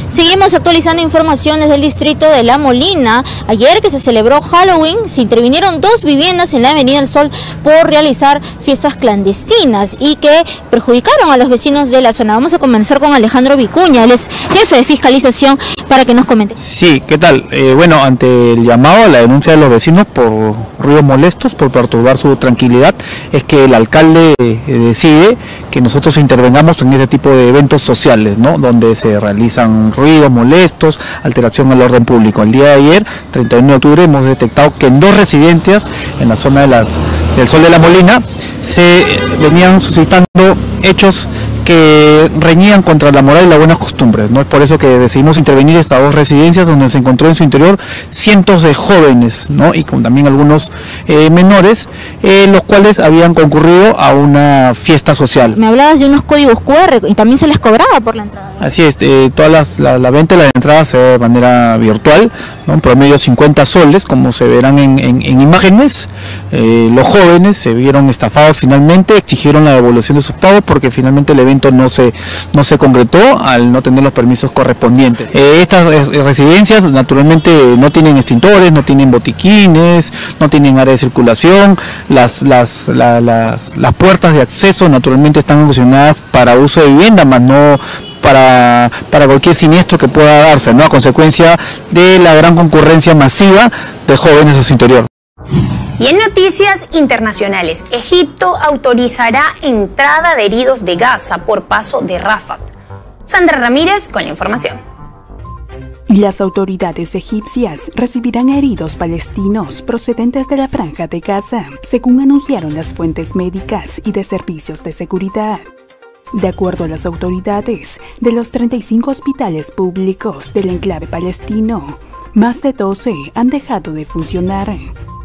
Speaker 5: Seguimos actualizando informaciones del distrito de La Molina. Ayer que se celebró Halloween, se intervinieron 2 viviendas en la Avenida del Sol por realizar fiestas clandestinas y que perjudicaron a los vecinos de la zona. Vamos a comenzar con Alejandro Vicuña, él es jefe de fiscalización, para que nos comente.
Speaker 6: Sí, ¿qué tal? Bueno, ante el llamado a la denuncia de los vecinos por ruidos molestos, por perturbar su tranquilidad, es que el alcalde decide que nosotros intervengamos en este tipo de eventos sociales, ¿no? Donde se realizan ruidos molestos, alteración al orden público. El día de ayer, 31 de octubre, hemos detectado que en 2 residencias en la zona del Sol de La Molina se venían suscitando hechos que reñían contra la moral y las buenas costumbres, ¿no? Es por eso que decidimos intervenir estas 2 residencias donde se encontró en su interior cientos de jóvenes, ¿no? Y con también algunos menores, los cuales habían concurrido a una fiesta social.
Speaker 5: Me hablabas de unos códigos QR y también se les cobraba por la entrada.
Speaker 6: Así es, la venta de las entradas se ve de manera virtual, ¿no? En promedio 50 soles, como se verán en imágenes. Los jóvenes se vieron estafados finalmente, exigieron la devolución de sus pagos porque finalmente el evento no se concretó al no tener los permisos correspondientes. Estas residencias naturalmente no tienen extintores, no tienen botiquines, no tienen área de circulación, las puertas de acceso naturalmente están funcionadas para uso de vivienda, más no para cualquier siniestro que pueda darse, ¿no? A consecuencia de la gran concurrencia masiva de jóvenes a su interior.
Speaker 2: Y en noticias internacionales, Egipto autorizará entrada de heridos de Gaza por paso de Rafah. Sandra Ramírez con la información.
Speaker 7: Las autoridades egipcias recibirán heridos palestinos procedentes de la Franja de Gaza, según anunciaron las fuentes médicas y de servicios de seguridad. De acuerdo a las autoridades, de los 35 hospitales públicos del enclave palestino, más de 12 han dejado de funcionar.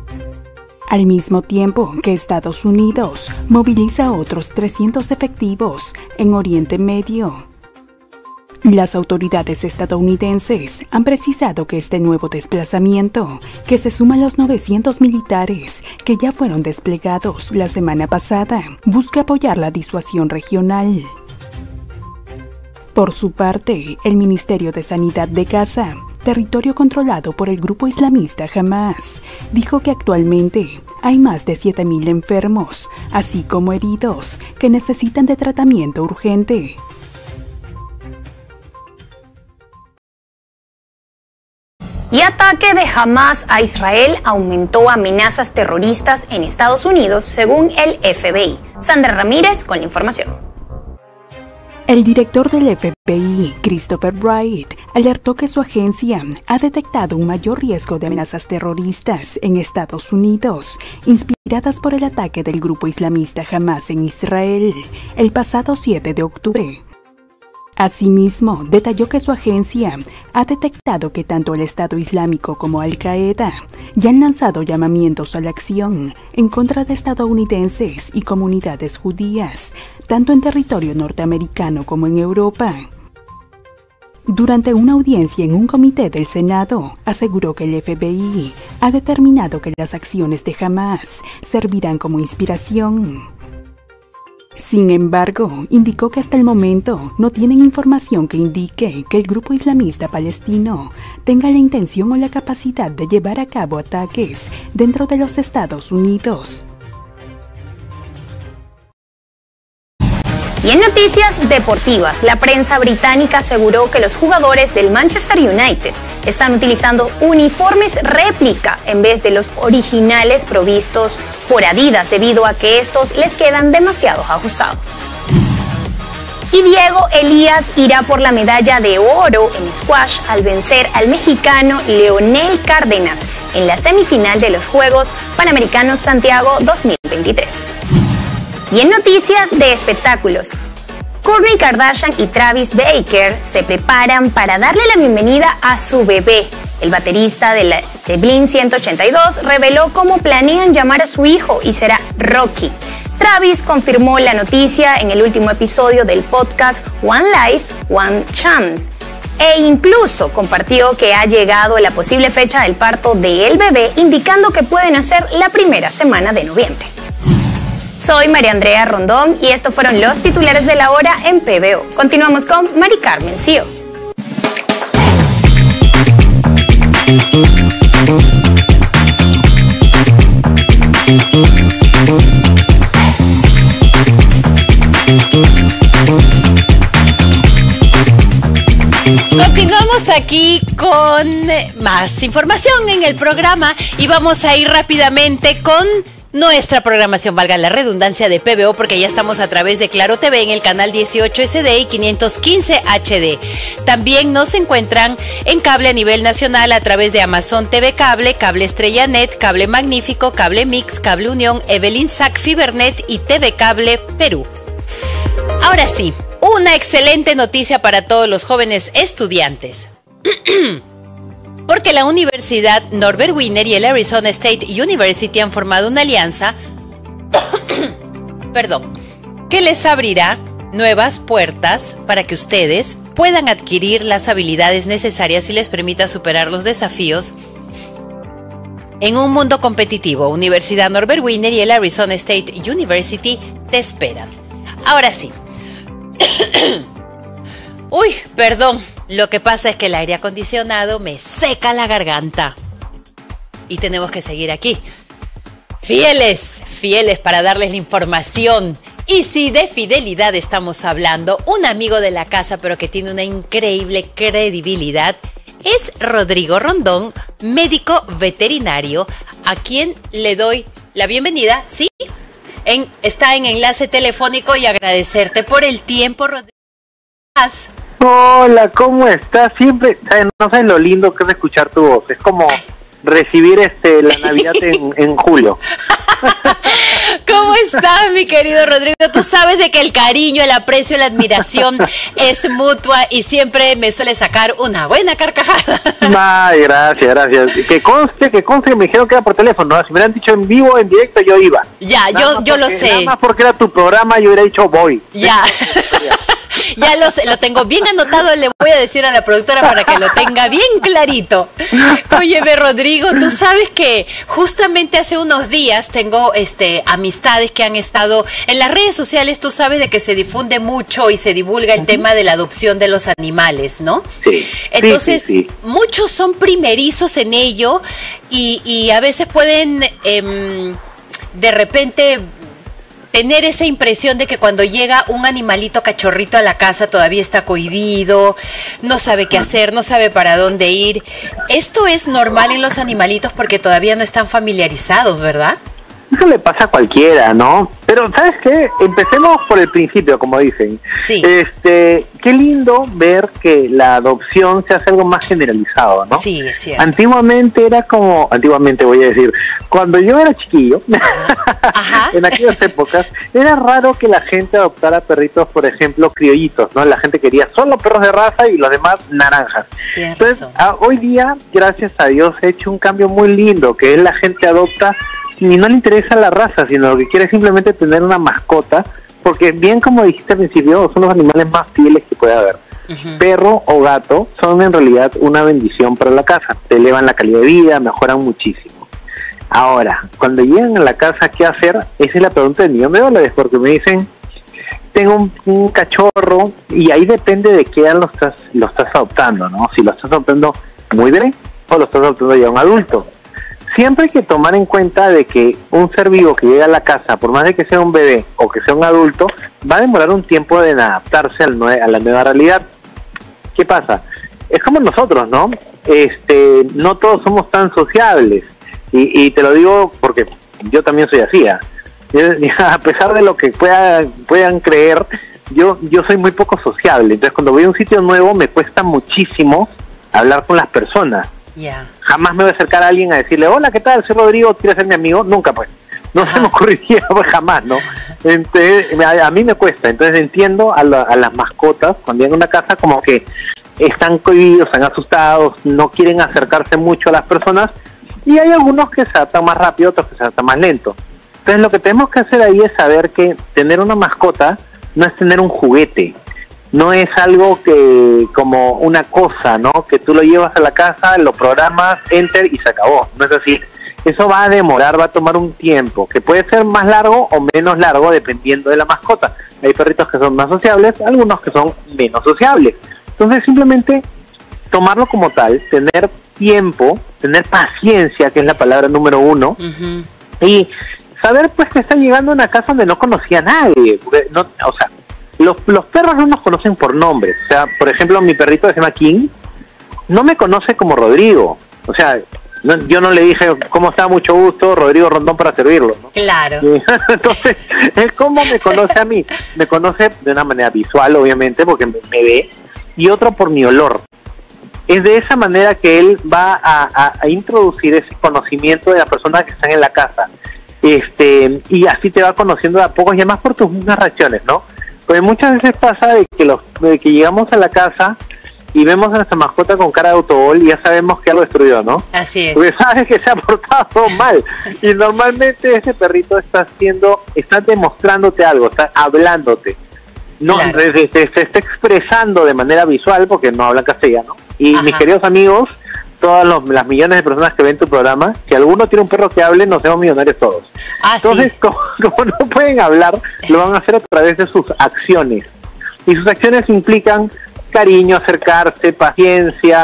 Speaker 7: Al mismo tiempo que Estados Unidos moviliza otros 300 efectivos en Oriente Medio. Las autoridades estadounidenses han precisado que este nuevo desplazamiento, que se suma a los 900 militares que ya fueron desplegados la semana pasada, busca apoyar la disuasión regional. Por su parte, el Ministerio de Sanidad de Gaza, territorio controlado por el grupo islamista Hamas, dijo que actualmente hay más de 7.000 enfermos, así como heridos, que necesitan de tratamiento urgente.
Speaker 2: Y ataque de Hamas a Israel aumentó amenazas terroristas en Estados Unidos, según el FBI. Sandra Ramírez con la información.
Speaker 7: El director del FBI, Christopher Wright, alertó que su agencia ha detectado un mayor riesgo de amenazas terroristas en Estados Unidos, inspiradas por el ataque del grupo islamista Hamas en Israel el pasado 7 de octubre. Asimismo, detalló que su agencia ha detectado que tanto el Estado Islámico como Al-Qaeda ya han lanzado llamamientos a la acción en contra de estadounidenses y comunidades judías, tanto en territorio norteamericano como en Europa. Durante una audiencia en un comité del Senado, aseguró que el FBI ha determinado que las acciones de Hamas servirán como inspiración. Sin embargo, indicó que hasta el momento no tienen información que indique que el grupo islamista palestino tenga la intención o la capacidad de llevar a cabo ataques dentro de los Estados Unidos.
Speaker 2: Y en noticias deportivas, la prensa británica aseguró que los jugadores del Manchester United están utilizando uniformes réplica en vez de los originales provistos por Adidas, debido a que estos les quedan demasiado ajustados. Y Diego Elías irá por la medalla de oro en squash al vencer al mexicano Leonel Cárdenas en la semifinal de los Juegos Panamericanos Santiago 2023. Y en noticias de espectáculos, Kourtney Kardashian y Travis Baker se preparan para darle la bienvenida a su bebé. El baterista de Blink-182 reveló cómo planean llamar a su hijo y será Rocky. Travis confirmó la noticia en el último episodio del podcast One Life, One Chance, e incluso compartió que ha llegado la posible fecha del parto del bebé, indicando que puede nacer la primera semana de noviembre. Soy María Andrea Rondón y estos fueron los titulares de la hora en PBO. Continuamos con Mari Carmen Cío.
Speaker 8: Continuamos aquí con más información en el programa y vamos a ir rápidamente con nuestra programación, valga la redundancia, de PBO, porque ya estamos a través de Claro TV en el canal 18 SD y 515 HD. También nos encuentran en cable a nivel nacional a través de Amazon TV Cable, Cable Estrella Net, Cable Magnífico, Cable Mix, Cable Unión, Evelyn Sac, Fibernet y TV Cable Perú. Ahora sí, una excelente noticia para todos los jóvenes estudiantes. Porque la Universidad Norbert Wiener y el Arizona State University han formado una alianza que les abrirá nuevas puertas para que ustedes puedan adquirir las habilidades necesarias y les permita superar los desafíos en un mundo competitivo. Universidad Norbert Wiener y el Arizona State University te esperan. Ahora sí. Uy, perdón. Lo que pasa es que el aire acondicionado me seca la garganta. Y tenemos que seguir aquí. Fieles para darles la información. Y si de fidelidad estamos hablando, un amigo de la casa, pero que tiene una increíble credibilidad, es Rodrigo Rondón, médico veterinario, a quien le doy la bienvenida. ¿Sí? Está en enlace telefónico y agradecerte por el tiempo, Rodrigo.
Speaker 9: Hola, ¿cómo estás? Siempre, no sabes lo lindo que es escuchar tu voz. Es como recibir la Navidad en julio.
Speaker 8: ¿Cómo estás, mi querido Rodrigo? Tú sabes de que el cariño, el aprecio, la admiración es mutua y siempre me suele sacar una buena carcajada.
Speaker 9: Ay, gracias. Que conste que me dijeron que era por teléfono, ¿no? Si me hubieran dicho en vivo, en directo, yo iba.
Speaker 8: Ya, yo lo sé.
Speaker 9: Nada más porque era tu programa, yo hubiera dicho voy.
Speaker 8: Ya. Ya lo tengo bien anotado, le voy a decir a la productora para que lo tenga bien clarito. Óyeme, Rodrigo, tú sabes que justamente hace unos días tengo amistades que han estado en las redes sociales. Tú sabes de que se difunde mucho y se divulga el tema de la adopción de los animales, ¿no?
Speaker 9: Sí.
Speaker 8: Entonces, muchos son primerizos en ello y a veces pueden de repente tener esa impresión de que cuando llega un animalito cachorrito a la casa todavía está cohibido, no sabe qué hacer, no sabe para dónde ir. Esto es normal en los animalitos porque todavía no están familiarizados, ¿verdad?
Speaker 9: Eso le pasa a cualquiera, ¿no? Pero, ¿sabes qué? Empecemos por el principio, como dicen.
Speaker 8: Sí.
Speaker 9: Qué lindo ver que la adopción se hace algo más generalizado, ¿no?
Speaker 8: Sí, es cierto.
Speaker 9: Antiguamente voy a decir, cuando yo era chiquillo, en aquellas épocas, era raro que la gente adoptara perritos, por ejemplo, criollitos, ¿no? La gente quería solo perros de raza y los demás naranjas. Entonces, hoy día, gracias a Dios, he hecho un cambio muy lindo, que es la gente adopta y no le interesa la raza, sino que quiere simplemente tener una mascota, porque bien como dijiste al principio, son los animales más fieles que puede haber. Perro o gato son en realidad una bendición para la casa, te elevan la calidad de vida, mejoran muchísimo. Ahora, cuando llegan a la casa, ¿qué hacer? Esa es la pregunta del $1,000,000, porque me dicen, tengo un cachorro, y ahí depende de qué edad lo estás adoptando, ¿no? Si lo estás adoptando muy bebé o lo estás adoptando ya un adulto. Siempre hay que tomar en cuenta de que un ser vivo que llega a la casa, por más de que sea un bebé o que sea un adulto, va a demorar un tiempo en adaptarse a la nueva realidad. ¿Qué pasa? Es como nosotros, ¿no? No todos somos tan sociables. Y te lo digo porque yo también soy así. A pesar de lo que puedan creer, yo soy muy poco sociable. Entonces, cuando voy a un sitio nuevo, me cuesta muchísimo hablar con las personas. Jamás me voy a acercar a alguien a decirle, hola, ¿qué tal? Soy Rodrigo, ¿quieres ser mi amigo? Nunca, pues. No se me ocurriría, pues, jamás, ¿no? Entonces, a mí me cuesta. Entonces entiendo a las mascotas cuando llegan a una casa como que están cohibidos, están asustados, no quieren acercarse mucho a las personas, y hay algunos que se adaptan más rápido, otros que se adaptan más lento. Entonces lo que tenemos que hacer ahí es saber que tener una mascota no es tener un juguete. No es algo que como una cosa, ¿no? Que tú lo llevas a la casa, lo programas, enter y se acabó. No es así. Eso va a demorar, va a tomar un tiempo, que puede ser más largo o menos largo dependiendo de la mascota. Hay perritos que son más sociables, algunos que son menos sociables. Entonces simplemente tomarlo como tal, tener tiempo, tener paciencia, que es la palabra número 1, y saber pues que está llegando a una casa donde no conocía a nadie. Porque no, o sea, los perros no nos conocen por nombres. O sea, por ejemplo, mi perrito que se llama King no me conoce como Rodrigo. O sea, yo no le dije, ¿cómo está? Mucho gusto, Rodrigo Rondón, para servirlo, ¿no?
Speaker 8: Claro.
Speaker 9: Entonces, él cómo me conoce a mí. Me conoce de una manera visual, obviamente, porque me ve, y otro por mi olor. Es de esa manera que él va a introducir ese conocimiento de la persona que está en la casa. Y así te va conociendo de a poco, y además por tus mismas reacciones, ¿no? Porque muchas veces pasa de que llegamos a la casa y vemos a nuestra mascota con cara de autogol y ya sabemos que algo destruyó, ¿no?
Speaker 8: Así es.
Speaker 9: Porque sabes que se ha portado mal. Y normalmente ese perrito está demostrándote algo, está hablándote. No,
Speaker 8: Claro.
Speaker 9: se está expresando de manera visual porque no hablan castellano. Y mis queridos amigos, todas las millones de personas que ven tu programa, si alguno tiene un perro que hable, nos hacemos millonarios todos. Entonces, como no pueden hablar, lo van a hacer a través de sus acciones. Y sus acciones implican cariño, acercarse, paciencia,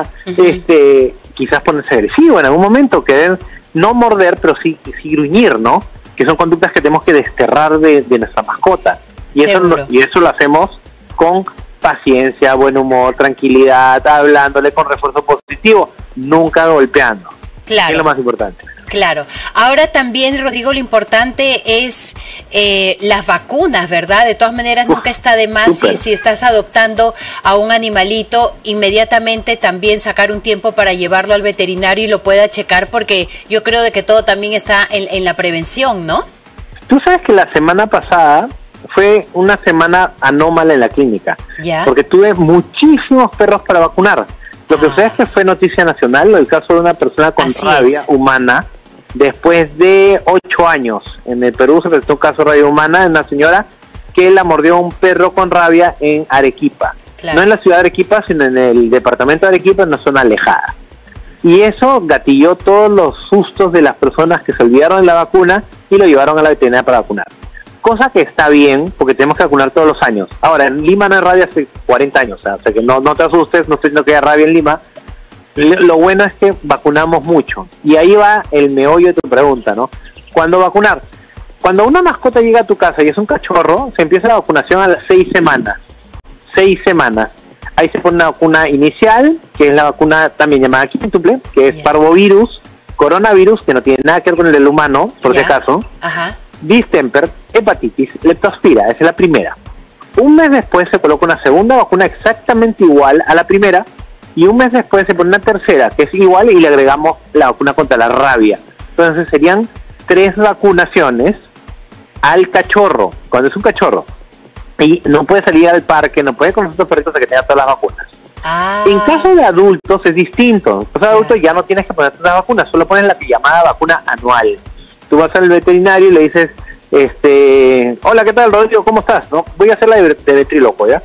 Speaker 9: quizás ponerse agresivo en algún momento, querer no morder, pero sí gruñir, ¿no? Que son conductas que tenemos que desterrar de nuestra mascota. Y eso lo hacemos con paciencia, buen humor, tranquilidad, hablándole con refuerzo positivo, nunca golpeando.
Speaker 8: Claro.
Speaker 9: Es lo más importante.
Speaker 8: Claro. Ahora también, Rodrigo, lo importante es las vacunas, ¿verdad? De todas maneras, nunca está de más si estás adoptando a un animalito, inmediatamente también sacar un tiempo para llevarlo al veterinario y lo pueda checar, porque yo creo de que todo también está en la prevención, ¿no?
Speaker 9: Tú sabes que la semana pasada fue una semana anómala en la clínica, porque tuve muchísimos perros para vacunar. Lo que sucede es que fue noticia nacional el caso de una persona con rabia humana después de 8 años. En el Perú se presentó un caso de rabia humana de una señora que la mordió un perro con rabia en Arequipa. No en la ciudad de Arequipa, sino en el departamento de Arequipa, en una zona alejada. Y eso gatilló todos los sustos de las personas que se olvidaron de la vacuna y lo llevaron a la veterinaria para vacunar. Cosa que está bien, porque tenemos que vacunar todos los años. Ahora, en Lima no hay rabia hace 40 años, o sea que no te asustes, no estoy diciendo que haya rabia en Lima. Lo bueno es que vacunamos mucho. Y ahí va el meollo de tu pregunta, ¿no? ¿Cuándo vacunar? Cuando una mascota llega a tu casa y es un cachorro, se empieza la vacunación a las 6 semanas. 6 semanas. Ahí se pone una vacuna inicial, que es la vacuna también llamada quíntuple, que es parvovirus, coronavirus, que no tiene nada que ver con el del humano, por si acaso. Distemper, hepatitis, leptospira, esa es la primera. Un mes después se coloca una segunda vacuna exactamente igual a la primera, y un mes después se pone una tercera, que es igual, y le agregamos la vacuna contra la rabia. Entonces serían 3 vacunaciones al cachorro, cuando es un cachorro. Y no puede salir al parque, no puede con los otros perritos a que tenga todas las vacunas. En caso de adultos es distinto. En caso de adultos ya no tienes que poner todas las vacunas, solo pones la llamada vacuna anual. Tú vas al veterinario y le dices, hola, ¿qué tal, Rodrigo? ¿Cómo estás? ¿No? Voy a hacer la de vetríloco, ¿ya?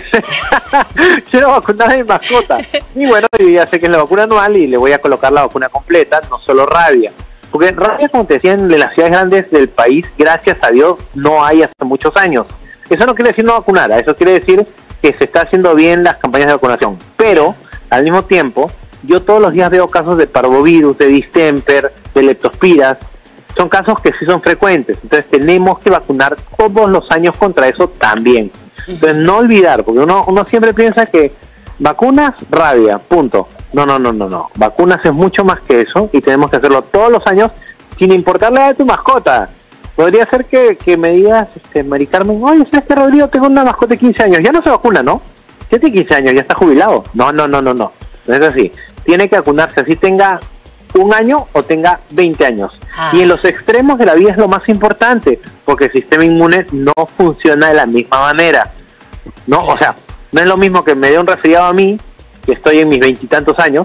Speaker 9: Quiero vacunar a mi mascota. Y bueno, yo ya sé que es la vacuna anual y le voy a colocar la vacuna completa, no solo rabia. Porque rabia, como te decía, en las ciudades grandes del país, gracias a Dios, no hay hasta muchos años. Eso no quiere decir no vacunar, eso quiere decir que se está haciendo bien las campañas de vacunación. Pero, al mismo tiempo, yo todos los días veo casos de parvovirus, de distemper, de leptospiras. Son casos que sí son frecuentes, entonces tenemos que vacunar todos los años contra eso también. Entonces no olvidar, porque uno siempre piensa que vacunas, rabia, punto. No. Vacunas es mucho más que eso y tenemos que hacerlo todos los años sin importar la edad de tu mascota. Podría ser que me digas, Mari Carmen, oye, ¿sabes qué, Rodrigo? Tengo una mascota de 15 años, ya no se vacuna, ¿no? Ya tiene 15 años, ya está jubilado. No. No es así. Tiene que vacunarse, así tenga 1 año o tenga 20 años. Y en los extremos de la vida es lo más importante, porque el sistema inmune no funciona de la misma manera. No, o sea, no es lo mismo que me dé un resfriado a mí, que estoy en mis 20 y tantos años.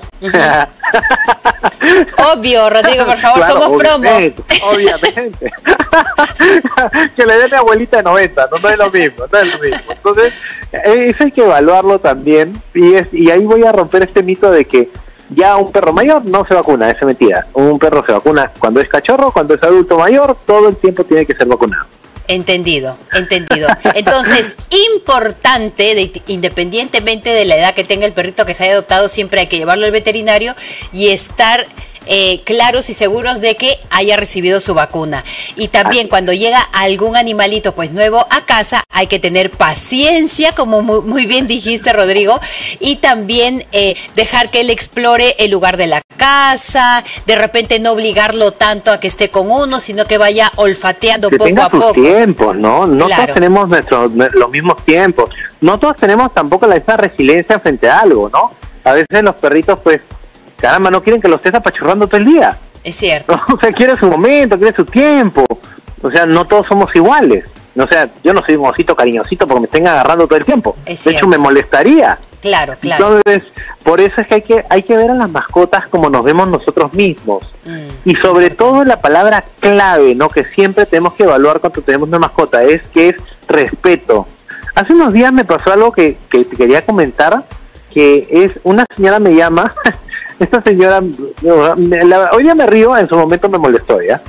Speaker 8: Obvio, Rodrigo, por favor, claro, somos promo.
Speaker 9: Obviamente. Que le dé a mi abuelita de 90, no es lo mismo, Entonces, eso hay que evaluarlo también, y ahí voy a romper este mito de que ya un perro mayor no se vacuna, es mentira. Un perro se vacuna cuando es cachorro, cuando es adulto mayor, todo el tiempo tiene que ser vacunado.
Speaker 8: Entendido. Entonces, importante, independientemente de la edad que tenga el perrito que se haya adoptado, siempre hay que llevarlo al veterinario y estar claros y seguros de que haya recibido su vacuna. Y también cuando llega algún animalito pues nuevo a casa, hay que tener paciencia, como muy bien dijiste, Rodrigo, y también dejar que él explore el lugar de la casa, de repente no obligarlo tanto a que esté con uno, sino que vaya olfateando
Speaker 9: que
Speaker 8: poco a poco.
Speaker 9: Tiempos, ¿no? No
Speaker 8: Claro.
Speaker 9: todos tenemos los mismos tiempos. No todos tenemos tampoco la misma resiliencia frente a algo, ¿no? A veces los perritos, pues, caramba, no quieren que los estés apachurrando todo el día.
Speaker 8: Es cierto.
Speaker 9: O sea, quiere su momento, quiere su tiempo. O sea, no todos somos iguales. O sea, yo no soy un osito cariñosito porque me estén agarrando todo el tiempo. De hecho, me molestaría.
Speaker 8: Claro.
Speaker 9: Entonces, por eso es que hay que ver a las mascotas como nos vemos nosotros mismos. Y sobre todo la palabra clave, ¿no? Que siempre tenemos que evaluar cuando tenemos una mascota, es respeto. Hace unos días me pasó algo que te quería comentar, que es, una señora me llama, esta señora, hoy día me río, en su momento me molestó, ¿ya?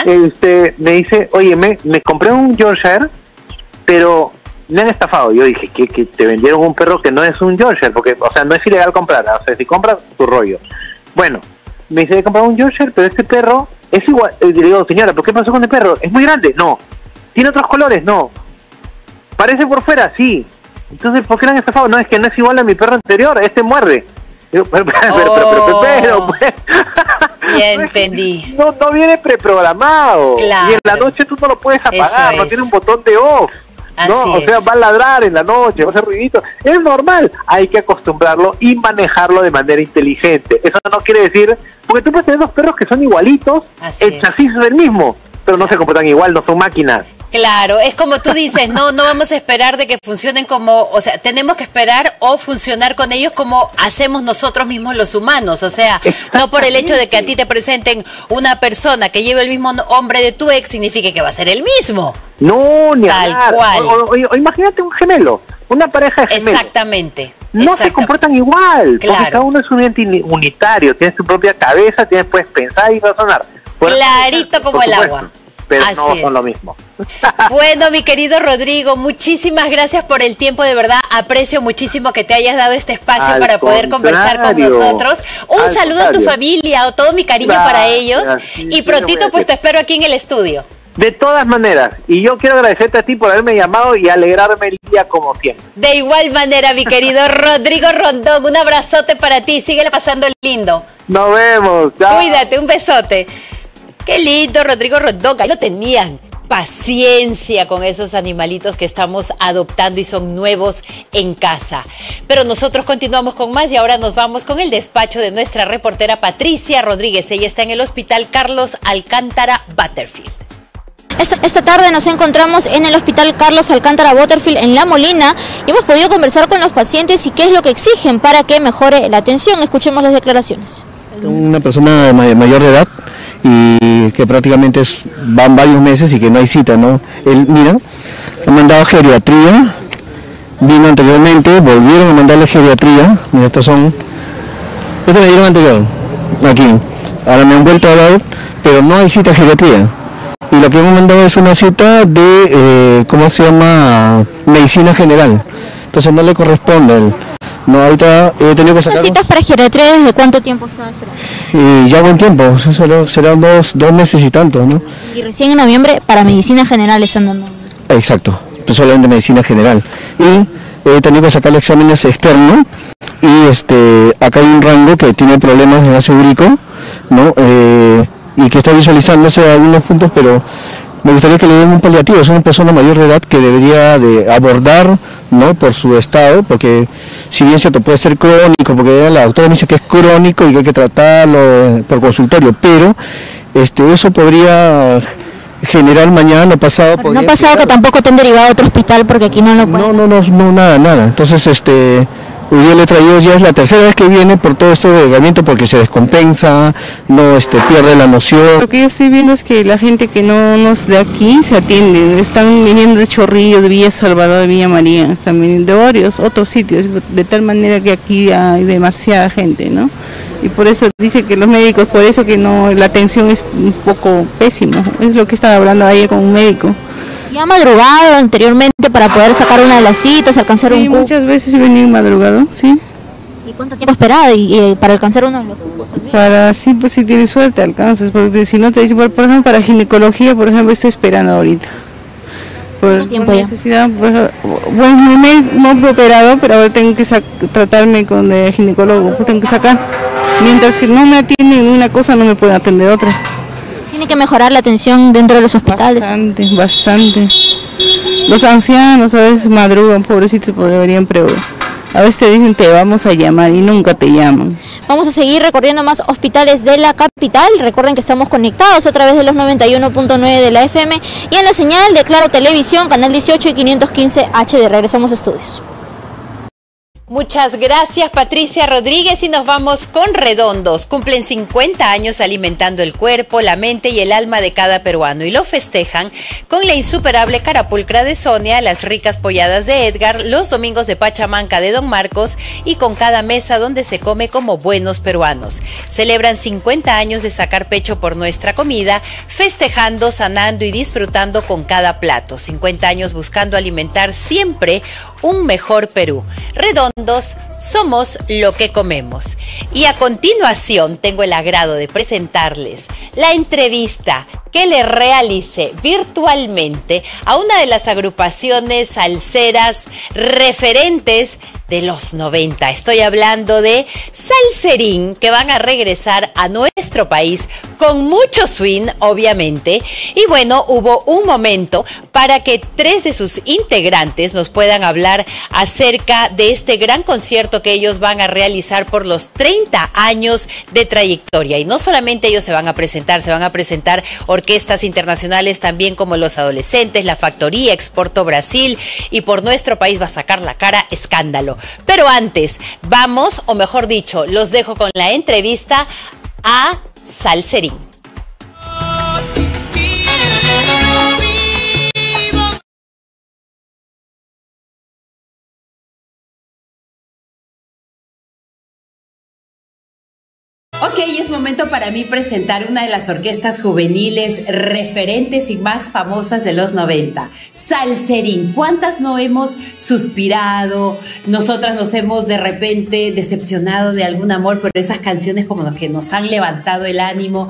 Speaker 9: Me dice, oye, me compré un Yorkshire, pero me han estafado. Yo dije, que te vendieron un perro que no es un Yorkshire, porque, o sea, no es ilegal comprar, o sea, si compras, tu rollo. Bueno, me dice, he comprado un Yorkshire, pero este perro es igual. Y le digo, señora, ¿pero qué pasó con el perro? ¿Es muy grande? No. ¿Tiene otros colores? No. ¿Parece por fuera? Sí. Entonces, ¿por qué lo han estafado? No, es que no es igual a mi perro anterior, este muerde. Digo, pero, pues.
Speaker 8: Ya entendí.
Speaker 9: No viene preprogramado.
Speaker 8: Claro.
Speaker 9: Y en la noche tú no lo puedes apagar, no tiene un botón de off. ¿no?
Speaker 8: Así
Speaker 9: O sea,
Speaker 8: es.
Speaker 9: va a ladrar en la noche, va a hacer ruidito. Es normal, hay que acostumbrarlo y manejarlo de manera inteligente. Eso no quiere decir, porque tú puedes tener dos perros que son igualitos, el chasis es el mismo, pero no se comportan igual, no son máquinas.
Speaker 8: Claro, es como tú dices, no vamos a esperar de que funcionen como, o sea, tenemos que esperar o funcionar con ellos como hacemos nosotros mismos los humanos, o sea, no por el hecho de que a ti te presenten una persona que lleve el mismo nombre de tu ex, significa que va a ser el mismo.
Speaker 9: No, ni
Speaker 8: Tal
Speaker 9: hablar.
Speaker 8: cual.
Speaker 9: O imagínate un gemelo, una pareja de gemelos.
Speaker 8: Exactamente.
Speaker 9: No se comportan igual, porque
Speaker 8: Claro.
Speaker 9: cada uno es un ente unitario, tiene su propia cabeza, puedes pensar y razonar.
Speaker 8: Clarito como
Speaker 9: por
Speaker 8: el
Speaker 9: supuesto,
Speaker 8: agua.
Speaker 9: pero
Speaker 8: Así
Speaker 9: no
Speaker 8: es.
Speaker 9: son lo mismo.
Speaker 8: Bueno, mi querido Rodrigo, muchísimas gracias por el tiempo, de verdad aprecio muchísimo que te hayas dado este espacio
Speaker 9: Al
Speaker 8: para poder conversar con
Speaker 9: contrario.
Speaker 8: nosotros. Un
Speaker 9: Al
Speaker 8: saludo a tu
Speaker 9: contrario.
Speaker 8: familia, o todo mi cariño para ellos,
Speaker 9: Sí,
Speaker 8: y
Speaker 9: sí,
Speaker 8: prontito
Speaker 9: voy a
Speaker 8: pues te espero aquí en el estudio.
Speaker 9: De todas maneras, y yo quiero agradecerte a ti por haberme llamado y alegrarme el día como siempre.
Speaker 8: De igual manera, mi querido Rodrigo Rondón, un abrazote para ti, síguele pasando lindo.
Speaker 9: Nos vemos, chao.
Speaker 8: Cuídate, un besote. Qué lindo, Rodrigo Rondón, ahí lo tenían. Paciencia con esos animalitos que estamos adoptando y son nuevos en casa. Pero nosotros continuamos con más y ahora nos vamos con el despacho de nuestra reportera Patricia Rodríguez. Ella está en el Hospital Carlos Alcántara Butterfield.
Speaker 5: Esta tarde nos encontramos en el Hospital Carlos Alcántara Butterfield en La Molina y hemos podido conversar con los pacientes y qué es lo que exigen para que mejore la atención. Escuchemos las declaraciones.
Speaker 10: Una persona mayor de edad y que prácticamente van varios meses y que no hay cita, ¿no? Él, mira, ha mandado a geriatría, vino anteriormente, volvieron a mandarle geriatría, mira, estos son, este me dieron anterior, aquí, ahora me han vuelto a dar, pero no hay cita geriatría. Y lo que hemos mandado es una cita de, ¿cómo se llama? Medicina general. Entonces no le corresponde. No, ahorita he tenido que sacar.
Speaker 5: ¿Las citas para geriatría desde cuánto tiempo está esperando?
Speaker 10: Ya buen tiempo, serán dos meses y tanto, ¿no?
Speaker 5: Y recién en noviembre para medicina general están dando.
Speaker 10: Exacto, pues solamente medicina general. Y he tenido que sacarle exámenes externos y acá hay un rango que tiene problemas de ácido úrico, ¿no? Y que está visualizándose algunos puntos, pero me gustaría que le den un paliativo. Es una persona mayor de edad que debería de abordar, ¿no? Por su estado, porque si bien cierto puede ser crónico, porque la doctora dice que es crónico y que hay que tratarlo por consultorio, pero eso podría generar mañana o pasado.
Speaker 5: No ha pasado que tampoco te han derivado a otro hospital porque aquí no lo pueden.
Speaker 10: No, nada. Entonces, hoy día le he traído, ya es la tercera vez que viene por todo esto de delgamiento porque se descompensa, no pierde la noción.
Speaker 12: Lo que yo estoy viendo es que la gente que no es de aquí se atiende, están viniendo de Chorrillos, de Villa Salvador, de Villa María, están viniendo de varios otros sitios, de tal manera que aquí hay demasiada gente, ¿no? Y por eso dice que los médicos, por eso que no, la atención es un poco pésima, es lo que estaba hablando ayer con un médico.
Speaker 5: ¿Y ha madrugado anteriormente para poder sacar una de las citas, alcanzar un cupo?
Speaker 12: Muchas veces he venido madrugado, sí.
Speaker 5: ¿Y cuánto tiempo esperado para alcanzar uno de los cupos?
Speaker 12: Para sí, pues si tienes suerte alcanzas, porque si no te dicen, por ejemplo, para ginecología, por ejemplo, estoy esperando ahorita.
Speaker 5: ¿Cuánto tiempo
Speaker 12: por
Speaker 5: ya?
Speaker 12: Necesidad, bueno, me he operado, pero ahora tengo que tratarme con el ginecólogo, pues tengo que sacar. Mientras que no me atienden una cosa, no me pueden atender otra.
Speaker 5: Tiene que mejorar la atención dentro de los hospitales.
Speaker 12: Bastante. Los ancianos a veces madrugan, pobrecitos, porque deberían a veces te dicen te vamos a llamar y nunca te llaman.
Speaker 5: Vamos a seguir recorriendo más hospitales de la capital. Recuerden que estamos conectados a través de los 91.9 de la FM y en la señal de Claro Televisión, canal 18 y 515 HD. Regresamos a estudios.
Speaker 8: Muchas gracias, Patricia Rodríguez, y nos vamos con Redondos. Cumplen 50 años alimentando el cuerpo, la mente y el alma de cada peruano y lo festejan con la insuperable carapulcra de Sonia, las ricas polladas de Edgar, los domingos de Pachamanca de Don Marcos y con cada mesa donde se come como buenos peruanos. Celebran 50 años de sacar pecho por nuestra comida, festejando, sanando y disfrutando con cada plato. 50 años buscando alimentar siempre un mejor Perú. Redondos, somos lo que comemos. Y a continuación tengo el agrado de presentarles la entrevista que le realicé virtualmente a una de las agrupaciones salseras referentes de los 90. Estoy hablando de Salserín, que van a regresar a nuestro país con mucho swing, obviamente. Y bueno, hubo un momento para que 3 de sus integrantes nos puedan hablar acerca de este gran concierto que ellos van a realizar por los 30 años de trayectoria. Y no solamente ellos se van a presentar orquestas internacionales también como Los Adolescentes, La Factoría, Exporto Brasil, y por nuestro país va a sacar la cara Escándalo. Pero antes, vamos, o mejor dicho, los dejo con la entrevista a Salserín. Ok, es momento para mí presentar una de las orquestas juveniles referentes y más famosas de los 90, Salserín. ¿Cuántas no hemos suspirado? Nosotras nos hemos de repente decepcionado de algún amor, pero esas canciones como los que nos han levantado el ánimo.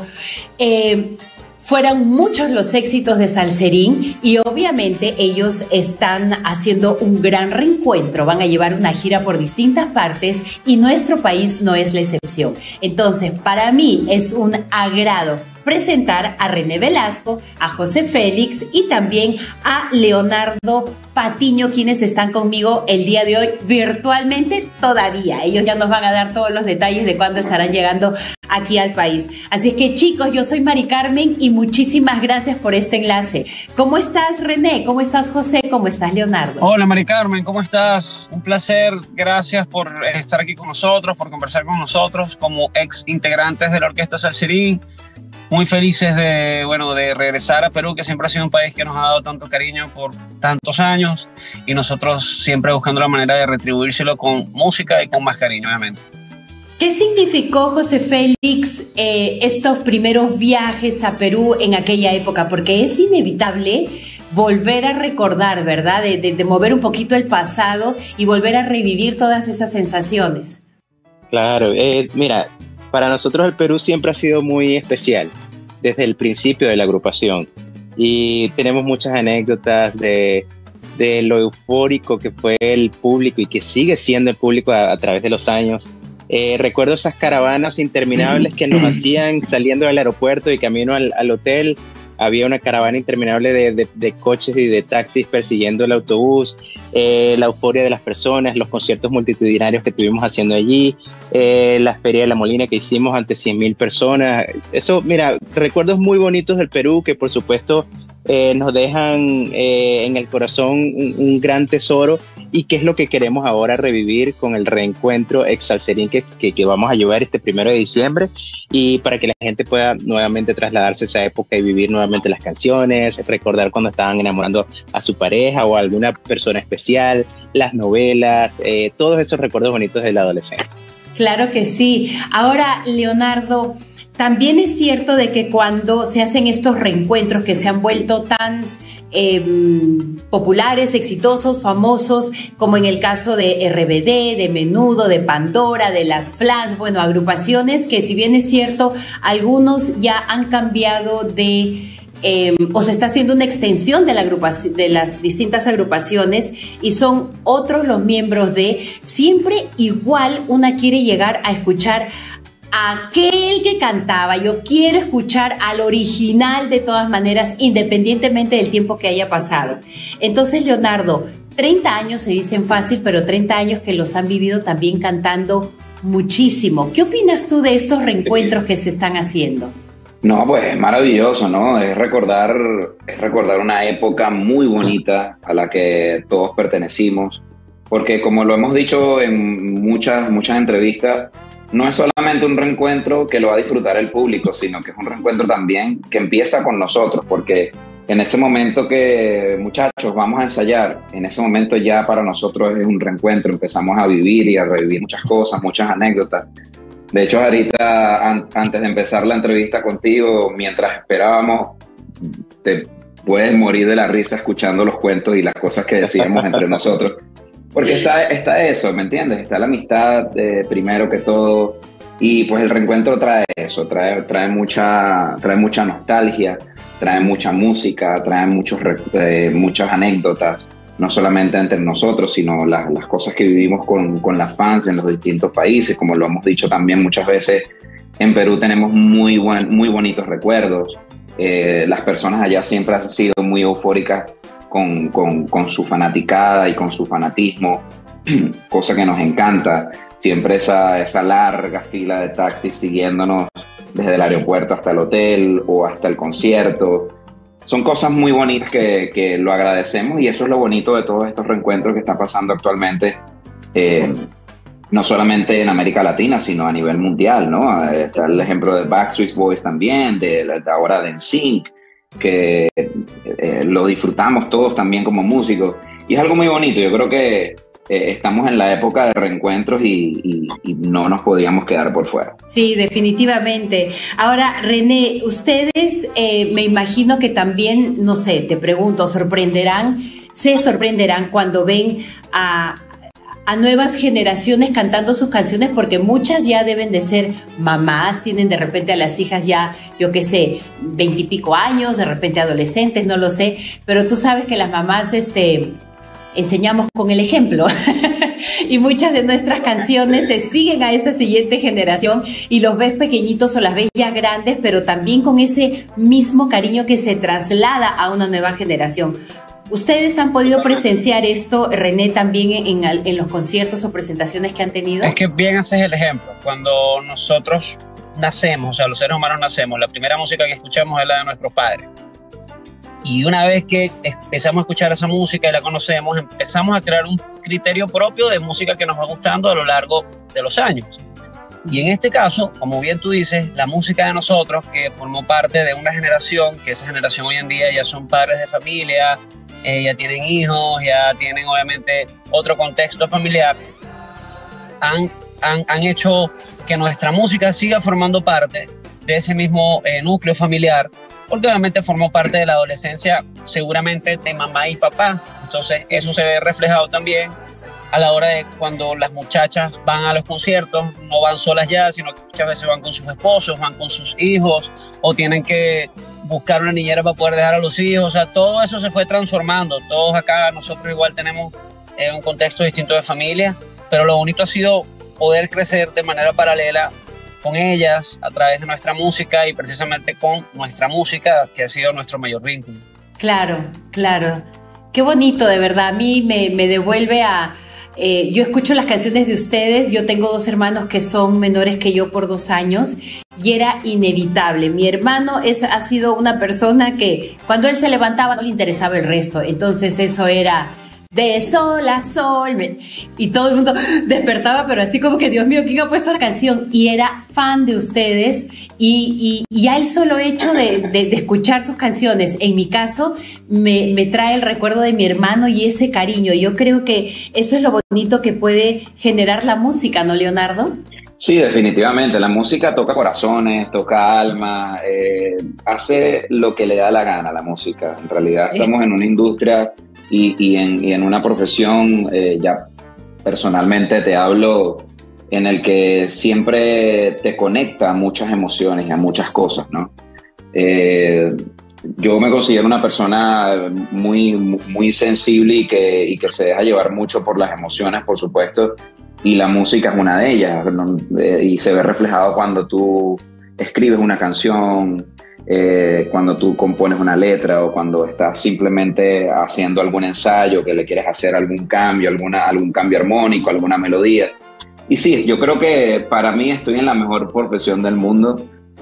Speaker 8: Fueron muchos los éxitos de Salserín y obviamente ellos están haciendo un gran reencuentro, van a llevar una gira por distintas partes y nuestro país no es la excepción. Entonces, para mí es un agrado presentar a René Velasco, a José Félix y también a Leonardo Patiño, quienes están conmigo el día de hoy virtualmente todavía. Ellos ya nos van a dar todos los detalles de cuándo estarán llegando aquí al país. Así es que, chicos, yo soy Mari Carmen y muchísimas gracias por este enlace. ¿Cómo estás, René? ¿Cómo estás, José? ¿Cómo estás, Leonardo?
Speaker 13: Hola, Mari Carmen, ¿cómo estás? Un placer, gracias por estar aquí con nosotros, por conversar con nosotros como ex integrantes de la Orquesta Salserín. Muy felices de regresar a Perú, que siempre ha sido un país que nos ha dado tanto cariño por tantos años y nosotros siempre buscando la manera de retribuírselo con música y con más cariño, obviamente.
Speaker 8: ¿Qué significó, José Félix, estos primeros viajes a Perú en aquella época? Porque es inevitable volver a recordar, ¿verdad? De mover un poquito el pasado y volver a revivir todas esas sensaciones.
Speaker 14: Claro, mira, para nosotros el Perú siempre ha sido muy especial desde el principio de la agrupación y tenemos muchas anécdotas de lo eufórico que fue el público y que sigue siendo el público a través de los años. Recuerdo esas caravanas interminables que nos hacían saliendo del aeropuerto y camino al hotel. Había una caravana interminable de coches y de taxis persiguiendo el autobús, la euforia de las personas, los conciertos multitudinarios que estuvimos haciendo allí, la Feria de la Molina que hicimos ante 100.000 personas. Eso, mira, recuerdos muy bonitos del Perú que por supuesto nos dejan en el corazón un gran tesoro y que es lo que queremos ahora revivir con el reencuentro ex Salserín que vamos a llevar este 1 de diciembre y para que la gente pueda nuevamente trasladarse a esa época y vivir nuevamente las canciones, recordar cuando estaban enamorando a su pareja o a alguna persona especial, las novelas, todos esos recuerdos bonitos de la adolescencia.
Speaker 8: Claro que sí. Ahora, Leonardo, también es cierto de que cuando se hacen estos reencuentros que se han vuelto tan populares, exitosos, famosos, como en el caso de RBD, de Menudo, de Pandora, de Las Flans, bueno, agrupaciones que, si bien es cierto, algunos ya han cambiado de... o se está haciendo una extensión de las distintas agrupaciones y son otros los miembros de... Siempre igual una quiere llegar a escuchar a aquel que cantaba. Yo quiero escuchar al original de todas maneras, independientemente del tiempo que haya pasado. Entonces, Leonardo, 30 años se dicen fácil, pero 30 años que los han vivido también cantando muchísimo. ¿Qué opinas tú de estos reencuentros que se están haciendo?
Speaker 16: No, pues es maravilloso, ¿no? Es recordar una época muy bonita a la que todos pertenecimos, porque como lo hemos dicho en muchas entrevistas, no es solamente un reencuentro que lo va a disfrutar el público, sino que es un reencuentro también que empieza con nosotros, porque en ese momento que, muchachos, vamos a ensayar, en ese momento ya para nosotros es un reencuentro, empezamos a vivir y a revivir muchas cosas, muchas anécdotas. De hecho, ahorita, antes de empezar la entrevista contigo, mientras esperábamos, te puedes morir de la risa escuchando los cuentos y las cosas que decíamos entre nosotros. Porque está eso, ¿me entiendes? Está la amistad primero que todo, y pues el reencuentro trae eso, trae mucha nostalgia, trae mucha música, trae muchas anécdotas, no solamente entre nosotros, sino las cosas que vivimos con las fans en los distintos países. Como lo hemos dicho también muchas veces, en Perú tenemos muy bonitos recuerdos. Las personas allá siempre han sido muy eufóricas con su fanaticada y con su fanatismo, cosa que nos encanta. Siempre esa larga fila de taxis siguiéndonos desde el aeropuerto hasta el hotel o hasta el concierto. Son cosas muy bonitas que lo agradecemos, y eso es lo bonito de todos estos reencuentros que están pasando actualmente, no solamente en América Latina, sino a nivel mundial, ¿no? Está el ejemplo de Backstreet Boys también, de ahora de NSYNC, que lo disfrutamos todos también como músicos, y es algo muy bonito. Yo creo que estamos en la época de reencuentros y no nos podíamos quedar por fuera.
Speaker 8: Sí, definitivamente. Ahora, René, ustedes me imagino que también, no sé, te pregunto, se sorprenderán cuando ven a nuevas generaciones cantando sus canciones, porque muchas ya deben de ser mamás, tienen de repente a las hijas ya, yo qué sé, 20 y pico años, de repente adolescentes, no lo sé, pero tú sabes que las mamás enseñamos con el ejemplo y muchas de nuestras canciones se siguen a esa siguiente generación, y los ves pequeñitos o las ves ya grandes, pero también con ese mismo cariño que se traslada a una nueva generación. ¿Ustedes han podido presenciar esto, René, también en los conciertos o presentaciones que han tenido?
Speaker 13: Es que bien haces el ejemplo. Cuando nosotros nacemos, o sea, los seres humanos nacemos, la primera música que escuchamos es la de nuestros padres. Y una vez que empezamos a escuchar esa música y la conocemos, empezamos a crear un criterio propio de música que nos va gustando a lo largo de los años. Y en este caso, como bien tú dices, la música de nosotros, que formó parte de una generación, que esa generación hoy en día ya son padres de familia, ya tienen hijos, ya tienen obviamente otro contexto familiar, han hecho que nuestra música siga formando parte de ese mismo núcleo familiar, porque obviamente formó parte de la adolescencia seguramente de mamá y papá. Entonces eso se ve reflejado también a la hora de cuando las muchachas van a los conciertos, no van solas ya, sino que muchas veces van con sus esposos, van con sus hijos, o tienen que buscar una niñera para poder dejar a los hijos. O sea, todo eso se fue transformando. Todos acá, nosotros igual tenemos un contexto distinto de familia, pero lo bonito ha sido poder crecer de manera paralela con ellas a través de nuestra música, y precisamente con nuestra música, que ha sido nuestro mayor vínculo.
Speaker 8: Claro, claro. Qué bonito, de verdad. A mí me devuelve a... yo escucho las canciones de ustedes. Yo tengo 2 hermanos que son menores que yo por 2 años, y era inevitable. Mi hermano ha sido una persona que cuando él se levantaba no le interesaba el resto. Entonces eso era de sol a sol, y todo el mundo despertaba, pero así como que, Dios mío, ¿quién ha puesto la canción? Y era fan de ustedes, y ya el solo hecho de escuchar sus canciones, en mi caso, me trae el recuerdo de mi hermano y ese cariño. Yo creo que eso es lo bonito que puede generar la música, ¿no, Leonardo?
Speaker 16: Sí, definitivamente. La música toca corazones, toca alma, hace lo que le da la gana a la música. En realidad estamos en una industria y en una profesión, ya personalmente te hablo, en el que siempre te conecta a muchas emociones y a muchas cosas, ¿no? Yo me considero una persona muy sensible y que se deja llevar mucho por las emociones, por supuesto, y la música es una de ellas, ¿no? Y se ve reflejado cuando tú escribes una canción, cuando tú compones una letra o cuando estás simplemente haciendo algún ensayo que le quieres hacer algún cambio, algún cambio armónico, alguna melodía. Y sí, yo creo que para mí estoy en la mejor profesión del mundo,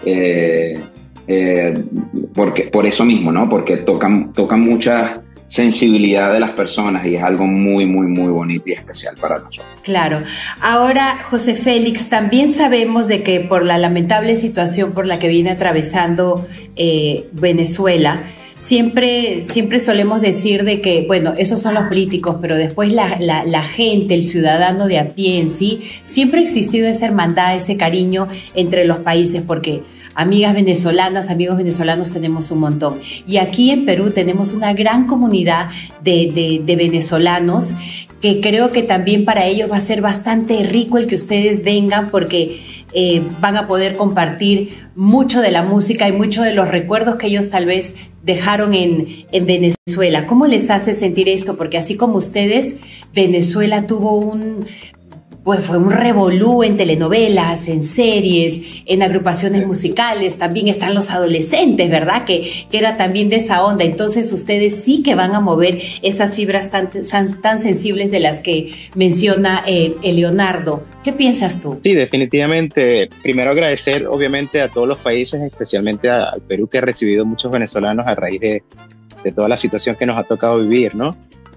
Speaker 16: porque, por eso mismo, ¿no? Porque tocan mucha sensibilidad de las personas y es algo muy bonito y especial para nosotros.
Speaker 8: Claro. Ahora, José Félix, también sabemos de que por la lamentable situación por la que viene atravesando Venezuela, siempre solemos decir de que, bueno, esos son los políticos, pero después la gente, el ciudadano de a pie en sí, siempre ha existido esa hermandad, ese cariño entre los países, porque amigas venezolanas, amigos venezolanos tenemos un montón. Y aquí en Perú tenemos una gran comunidad de venezolanos que creo que también para ellos va a ser bastante rico el que ustedes vengan, porque van a poder compartir mucho de la música y mucho de los recuerdos que ellos tal vez dejaron en Venezuela. ¿Cómo les hace sentir esto? Porque así como ustedes, Venezuela tuvo fue un revolú en telenovelas, en series, en agrupaciones musicales, también están los adolescentes, ¿verdad? Que era también de esa onda. Entonces ustedes sí que van a mover esas fibras tan sensibles de las que menciona Leonardo. ¿Qué piensas tú?
Speaker 14: Sí, definitivamente. Primero agradecer obviamente a todos los países, especialmente al Perú, que ha recibido muchos venezolanos a raíz de toda la situación que nos ha tocado vivir, ¿no?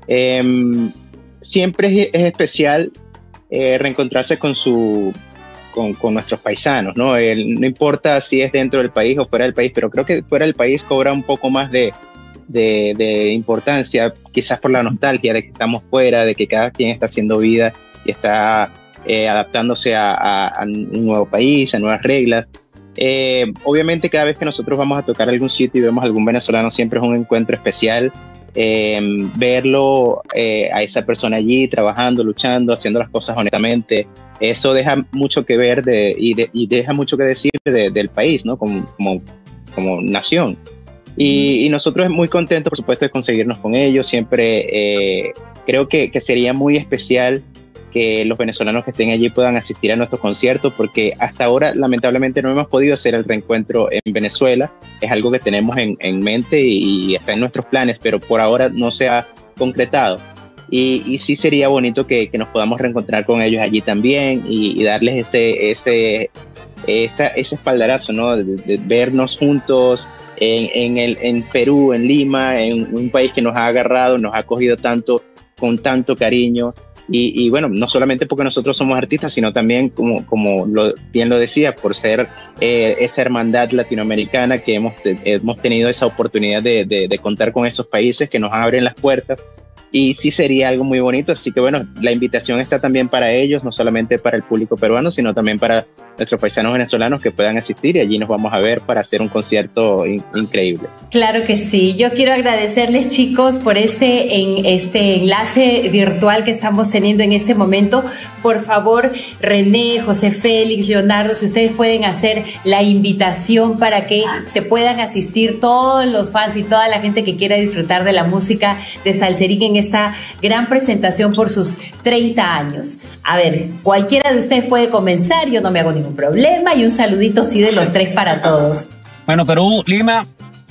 Speaker 14: Siempre es especial reencontrarse con nuestros paisanos, ¿no? No importa si es dentro del país o fuera del país, pero creo que fuera del país cobra un poco más de importancia, quizás por la nostalgia de que estamos fuera, de que cada quien está haciendo vida y está adaptándose a un nuevo país, a nuevas reglas. Obviamente cada vez que nosotros vamos a tocar algún sitio y vemos a algún venezolano, siempre es un encuentro especial. Verlo a esa persona allí trabajando, luchando, haciendo las cosas honestamente, eso deja mucho que ver y deja mucho que decir del país, ¿no? Como nación. Y nosotros muy contentos, por supuesto, de conseguirnos con ellos. Siempre creo que sería muy especial que los venezolanos que estén allí puedan asistir a nuestros conciertos, porque hasta ahora lamentablemente no hemos podido hacer el reencuentro en Venezuela. Es algo que tenemos en mente y está en nuestros planes, pero por ahora no se ha concretado. Y sí sería bonito que nos podamos reencontrar con ellos allí también y darles ese espaldarazo, ¿no? De vernos juntos en Perú, en Lima, en un país que nos ha agarrado, nos ha acogido tanto, con tanto cariño. Y bueno, no solamente porque nosotros somos artistas, sino también, como bien lo decía, por ser esa hermandad latinoamericana que hemos tenido esa oportunidad de contar con esos países que nos abren las puertas. Y sí sería algo muy bonito, así que bueno, la invitación está también para ellos, no solamente para el público peruano, sino también para nuestros paisanos venezolanos que puedan asistir, y allí nos vamos a ver para hacer un concierto increíble.
Speaker 8: Claro que sí. Yo quiero agradecerles, chicos, por este enlace virtual que estamos teniendo en este momento. Por favor, René, José Félix, Leonardo, si ustedes pueden hacer la invitación para que se puedan asistir todos los fans y toda la gente que quiera disfrutar de la música de Salserín en esta gran presentación por sus 30 años. A ver, cualquiera de ustedes puede comenzar, yo no me hago ningún problema, y un saludito sí de los tres para todos.
Speaker 13: Bueno, Perú, Lima,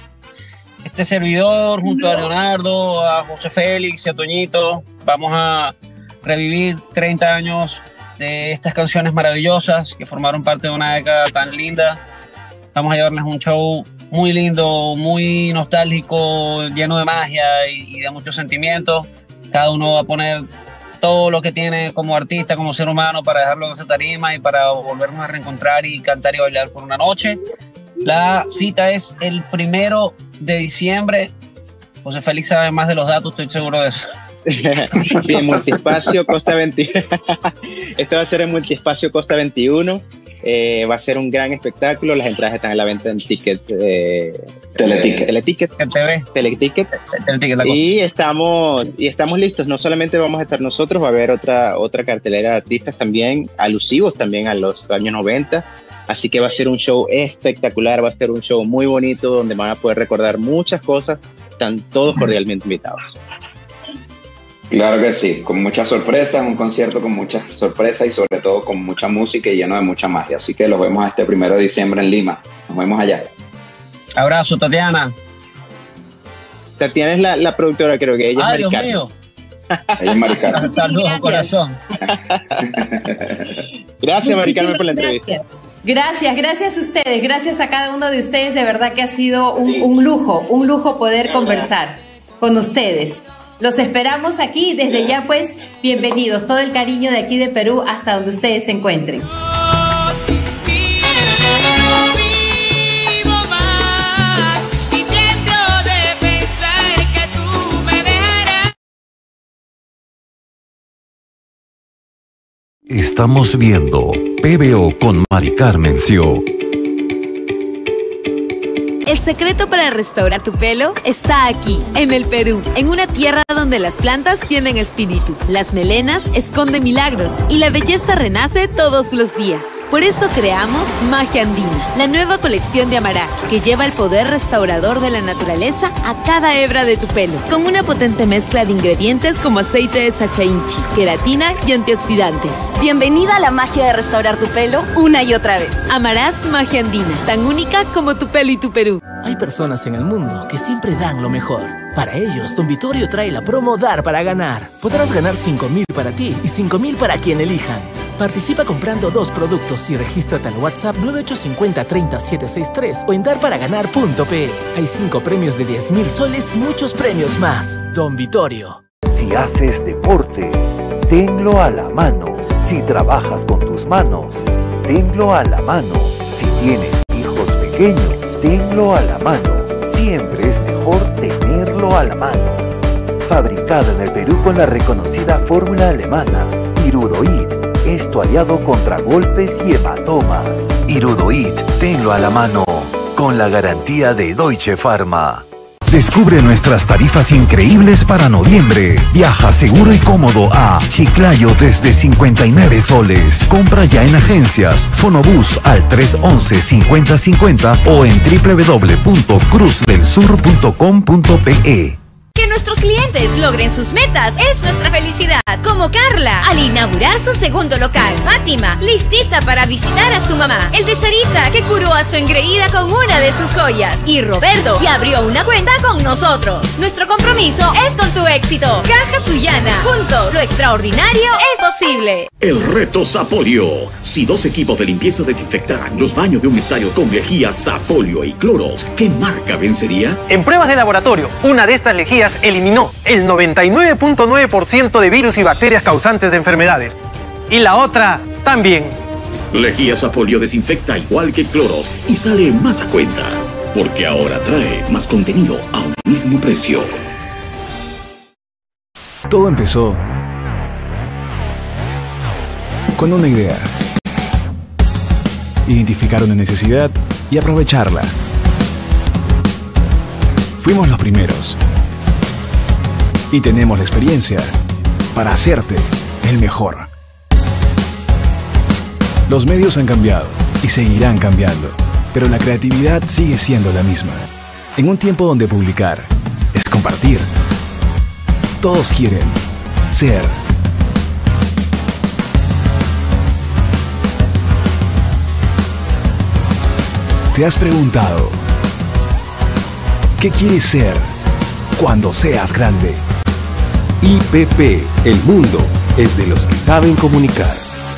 Speaker 13: este servidor junto a Leonardo, a José Félix y a Toñito, vamos a revivir 30 años de estas canciones maravillosas que formaron parte de una década tan linda. Vamos a llevarles un show muy lindo, muy nostálgico, lleno de magia y de muchos sentimientos. Cada uno va a poner todo lo que tiene como artista, como ser humano, para dejarlo en esa tarima y para volvernos a reencontrar y cantar y bailar por una noche. La cita es el 1 de diciembre. José Félix sabe más de los datos, estoy seguro de eso.
Speaker 14: Sí, en Multiespacio Costa 21. Esto va a ser en Multiespacio Costa 21. Va a ser un gran espectáculo. Las entradas están a la venta en Ticket. Teleticket. Teleticket. Y estamos listos. No solamente vamos a estar nosotros, va a haber otra cartelera de artistas también, alusivos también a los años 90. Así que va a ser un show espectacular, va a ser un show muy bonito donde van a poder recordar muchas cosas. Están todos cordialmente invitados.
Speaker 16: Claro que sí, con muchas sorpresas, un concierto con muchas sorpresas y sobre todo con mucha música y lleno de mucha magia. Así que los vemos este 1 de diciembre en Lima. Nos vemos allá.
Speaker 13: Abrazo, Tatiana.
Speaker 14: Tatiana es la productora, creo que ella es Mari
Speaker 13: Dios
Speaker 14: Carmen.
Speaker 13: mío.
Speaker 16: Ella es Mari Carmen.
Speaker 13: Saludos, corazón.
Speaker 14: Gracias, Mari Carmen, por la entrevista.
Speaker 8: Gracias a ustedes, gracias a cada uno de ustedes, de verdad que ha sido un lujo poder conversar con ustedes. Los esperamos aquí, desde ya pues, bienvenidos, todo el cariño de aquí de Perú hasta donde ustedes se encuentren.
Speaker 1: Estamos viendo PBO con Mari Carmen Sió.
Speaker 17: El secreto para restaurar tu pelo está aquí, en el Perú, en una tierra donde las plantas tienen espíritu, las melenas esconden milagros y la belleza renace todos los días. Por eso creamos Magia Andina, la nueva colección de Amarás, que lleva el poder restaurador de la naturaleza a cada hebra de tu pelo, con una potente mezcla de ingredientes como aceite de sachainchi, queratina y antioxidantes. Bienvenida a la magia de restaurar tu pelo una y otra vez. Amarás Magia Andina, tan única como tu pelo y tu Perú.
Speaker 18: Hay personas en el mundo que siempre dan lo mejor. Para ellos, Don Vittorio trae la promo Dar para Ganar. Podrás ganar 5.000 para ti y 5.000 para quien elijan. Participa comprando 2 productos y regístrate al WhatsApp 9850-30763 o en darparaganar.pe. Hay 5 premios de 10.000 soles y muchos premios más. Don Vittorio.
Speaker 1: Si haces deporte, tenlo a la mano. Si trabajas con tus manos, tenlo a la mano. Si tienes hijos pequeños, tenlo a la mano. Siempre es mejor tenerlo a la mano. Fabricado en el Perú con la reconocida fórmula alemana Irudoid, es tu aliado contra golpes y hematomas. Irudoid, tenlo a la mano, con la garantía de Deutsche Pharma. Descubre nuestras tarifas increíbles para noviembre. Viaja seguro y cómodo a Chiclayo desde 59 soles. Compra ya en agencias, Fonobús al 311-5050 o en www.cruzdelsur.com.pe.
Speaker 17: Que nuestros clientes logren sus metas es nuestra felicidad, como Carla, al inaugurar su segundo local. Fátima, listita para visitar a su mamá. El de Sarita, que curó a su engreída con una de sus joyas. Y Roberto, que abrió una cuenta con nosotros. Nuestro compromiso es con tu éxito. Caja Sullana, juntos, lo extraordinario es posible.
Speaker 19: El reto Sapolio. Si 2 equipos de limpieza desinfectaran los baños de un estadio con lejía, Sapolio y cloros, ¿qué marca vencería?
Speaker 20: En pruebas de laboratorio, una de estas lejías eliminó el 99.9% de virus y bacterias causantes de enfermedades. Y la otra también.
Speaker 19: Lejía Sapolio desinfecta igual que cloros y sale más a cuenta, porque ahora trae más contenido a un mismo precio.
Speaker 21: Todo empezó con una idea. Identificar una necesidad y aprovecharla. Fuimos los primeros. Y tenemos la experiencia para hacerte el mejor. Los medios han cambiado y seguirán cambiando, pero la creatividad sigue siendo la misma. En un tiempo donde publicar es compartir, todos quieren ser. ¿Te has preguntado qué quieres ser cuando seas grande?
Speaker 1: IPP, el mundo es de los que saben comunicar.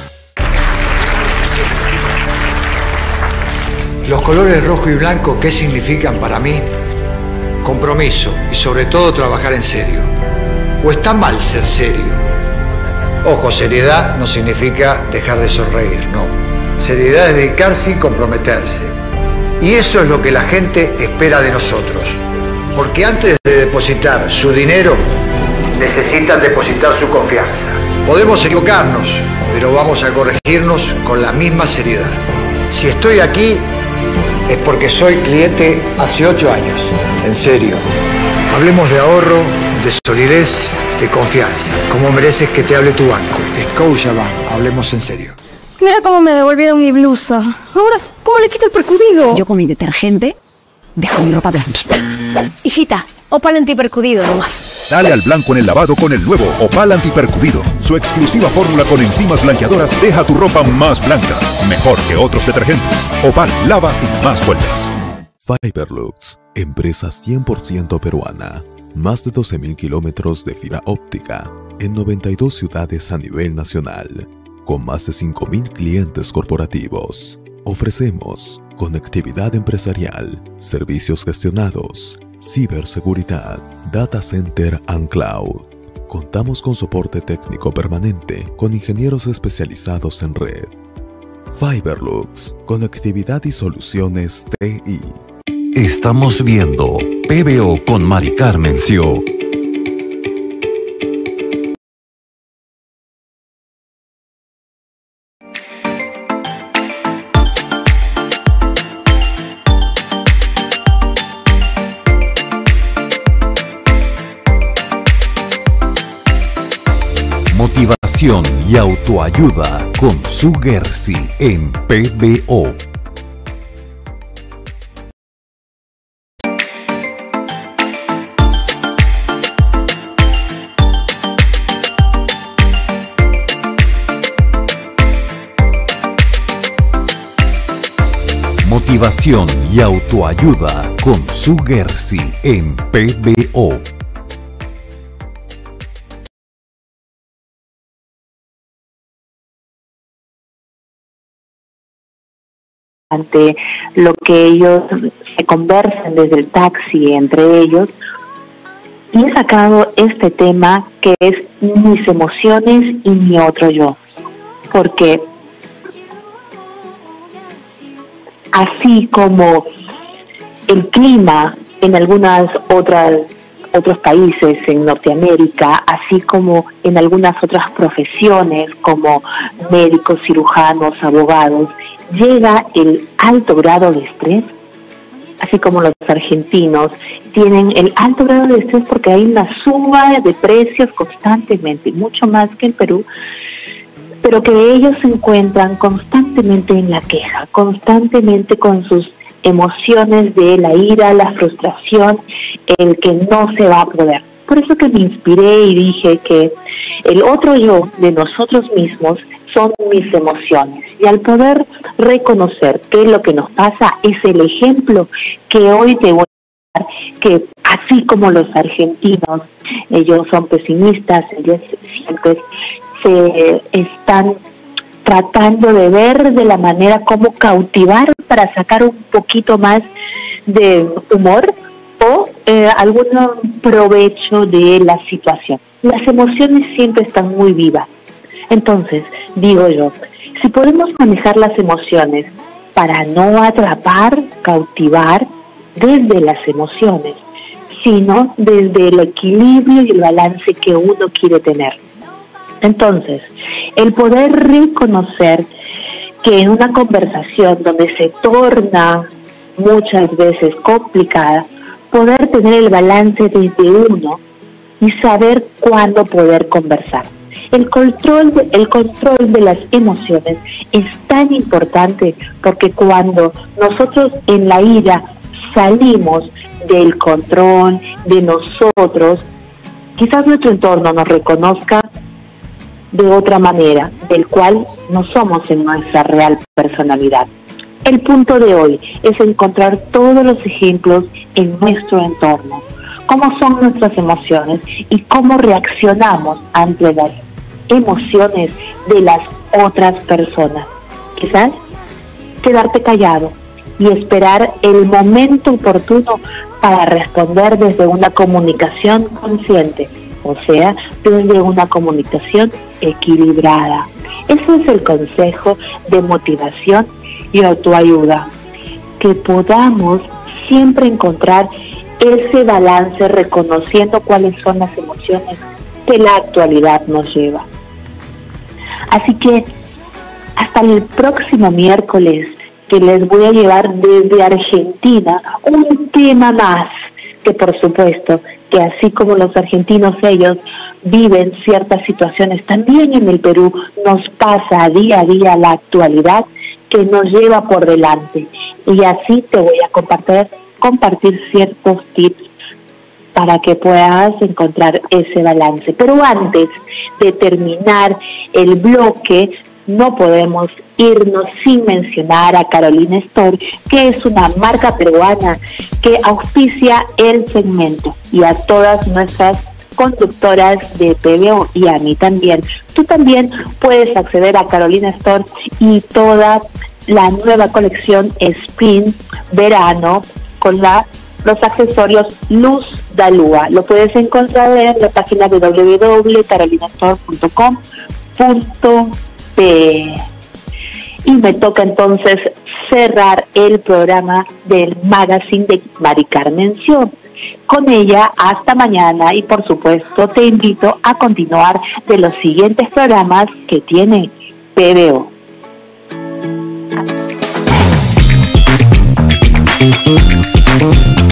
Speaker 22: Los colores rojo y blanco, ¿qué significan para mí? Compromiso y sobre todo trabajar en serio. ¿O está mal ser serio? Ojo, seriedad no significa dejar de sonreír, no. Seriedad es dedicarse y comprometerse. Y eso es lo que la gente espera de nosotros. Porque antes de depositar su dinero, necesitan depositar su confianza. Podemos equivocarnos, pero vamos a corregirnos con la misma seriedad. Si estoy aquí, es porque soy cliente hace 8 años. En serio. Hablemos de ahorro, de solidez, de confianza. Como mereces que te hable tu banco. Scotiabank, hablemos en serio.
Speaker 11: Mira cómo me devolvieron mi blusa. Ahora, ¿cómo le quito el percudido?
Speaker 15: Yo con mi detergente dejo mi ropa blanca.
Speaker 11: Hijita, Opal antipercudido nomás.
Speaker 23: Dale al blanco en el lavado con el nuevo Opal antipercudido. Su exclusiva fórmula con enzimas blanqueadoras deja tu ropa más blanca. Mejor que otros detergentes. Opal lava sin más vueltas.
Speaker 24: Fiberlux, empresa 100% peruana. Más de 12.000 kilómetros de fibra óptica en 92 ciudades a nivel nacional. Con más de 5.000 clientes corporativos. Ofrecemos conectividad empresarial, servicios gestionados, ciberseguridad, data center and cloud. Contamos con soporte técnico permanente con ingenieros especializados en red. Fiberlux, conectividad y soluciones TI.
Speaker 1: Estamos viendo PBO con Mari Carmen Sió. Motivación y autoayuda con Su Gersi en PBO. Motivación y autoayuda con Su Gersi en PBO.
Speaker 25: Ante lo que ellos se conversan desde el taxi entre ellos, y he sacado este tema que es mis emociones y mi otro yo, porque así como el clima en algunas otros países en Norteamérica, así como en algunas otras profesiones como médicos, cirujanos, abogados, llega el alto grado de estrés, así como los argentinos tienen el alto grado de estrés porque hay una suba de precios constantemente, mucho más que en Perú, pero que ellos se encuentran constantemente en la queja, constantemente con sus emociones de la ira, la frustración, el que no se va a poder. Por eso que me inspiré y dije que el otro yo de nosotros mismos son mis emociones. Y al poder reconocer qué es lo que nos pasa, es el ejemplo que hoy te voy a dar, que así como los argentinos, ellos son pesimistas, ellos siempre se están tratando de ver de la manera cómo cautivar para sacar un poquito más de humor o algún provecho de la situación. Las emociones siempre están muy vivas. Entonces, digo yo, si podemos manejar las emociones para no atrapar, cautivar desde las emociones, sino desde el equilibrio y el balance que uno quiere tener. Entonces, el poder reconocer que en una conversación donde se torna muchas veces complicada, poder tener el balance desde uno y saber cuándo poder conversar. El control de las emociones es tan importante porque cuando nosotros en la ira salimos del control de nosotros, quizás nuestro entorno nos reconozca de otra manera, del cual no somos en nuestra real personalidad. El punto de hoy es encontrar todos los ejemplos en nuestro entorno, cómo son nuestras emociones y cómo reaccionamos ante las emociones de las otras personas. Quizás quedarte callado y esperar el momento oportuno para responder desde una comunicación consciente, o sea, desde una comunicación equilibrada. Ese es el consejo de motivación y autoayuda, que podamos siempre encontrar ese balance reconociendo cuáles son las emociones que la actualidad nos lleva. Así que hasta el próximo miércoles, que les voy a llevar desde Argentina un tema más, que por supuesto que así como los argentinos ellos viven ciertas situaciones, también en el Perú nos pasa día a día la actualidad que nos lleva por delante, y así te voy a compartir ciertos tips para que puedas encontrar ese balance. Pero antes de terminar el bloque, no podemos irnos sin mencionar a Carolina Store, que es una marca peruana que auspicia el segmento, y a todas nuestras conductoras de PBO y a mí también. Tú también puedes acceder a Carolina Store y toda la nueva colección Spring Verano con los accesorios Luz Dalúa. Lo puedes encontrar en la página de www.carolinastore.com.pe. Y me toca entonces cerrar el programa del magazine de Mari Carmen Sion. Con ella, hasta mañana, y por supuesto te invito a continuar de los siguientes programas que tiene PBO.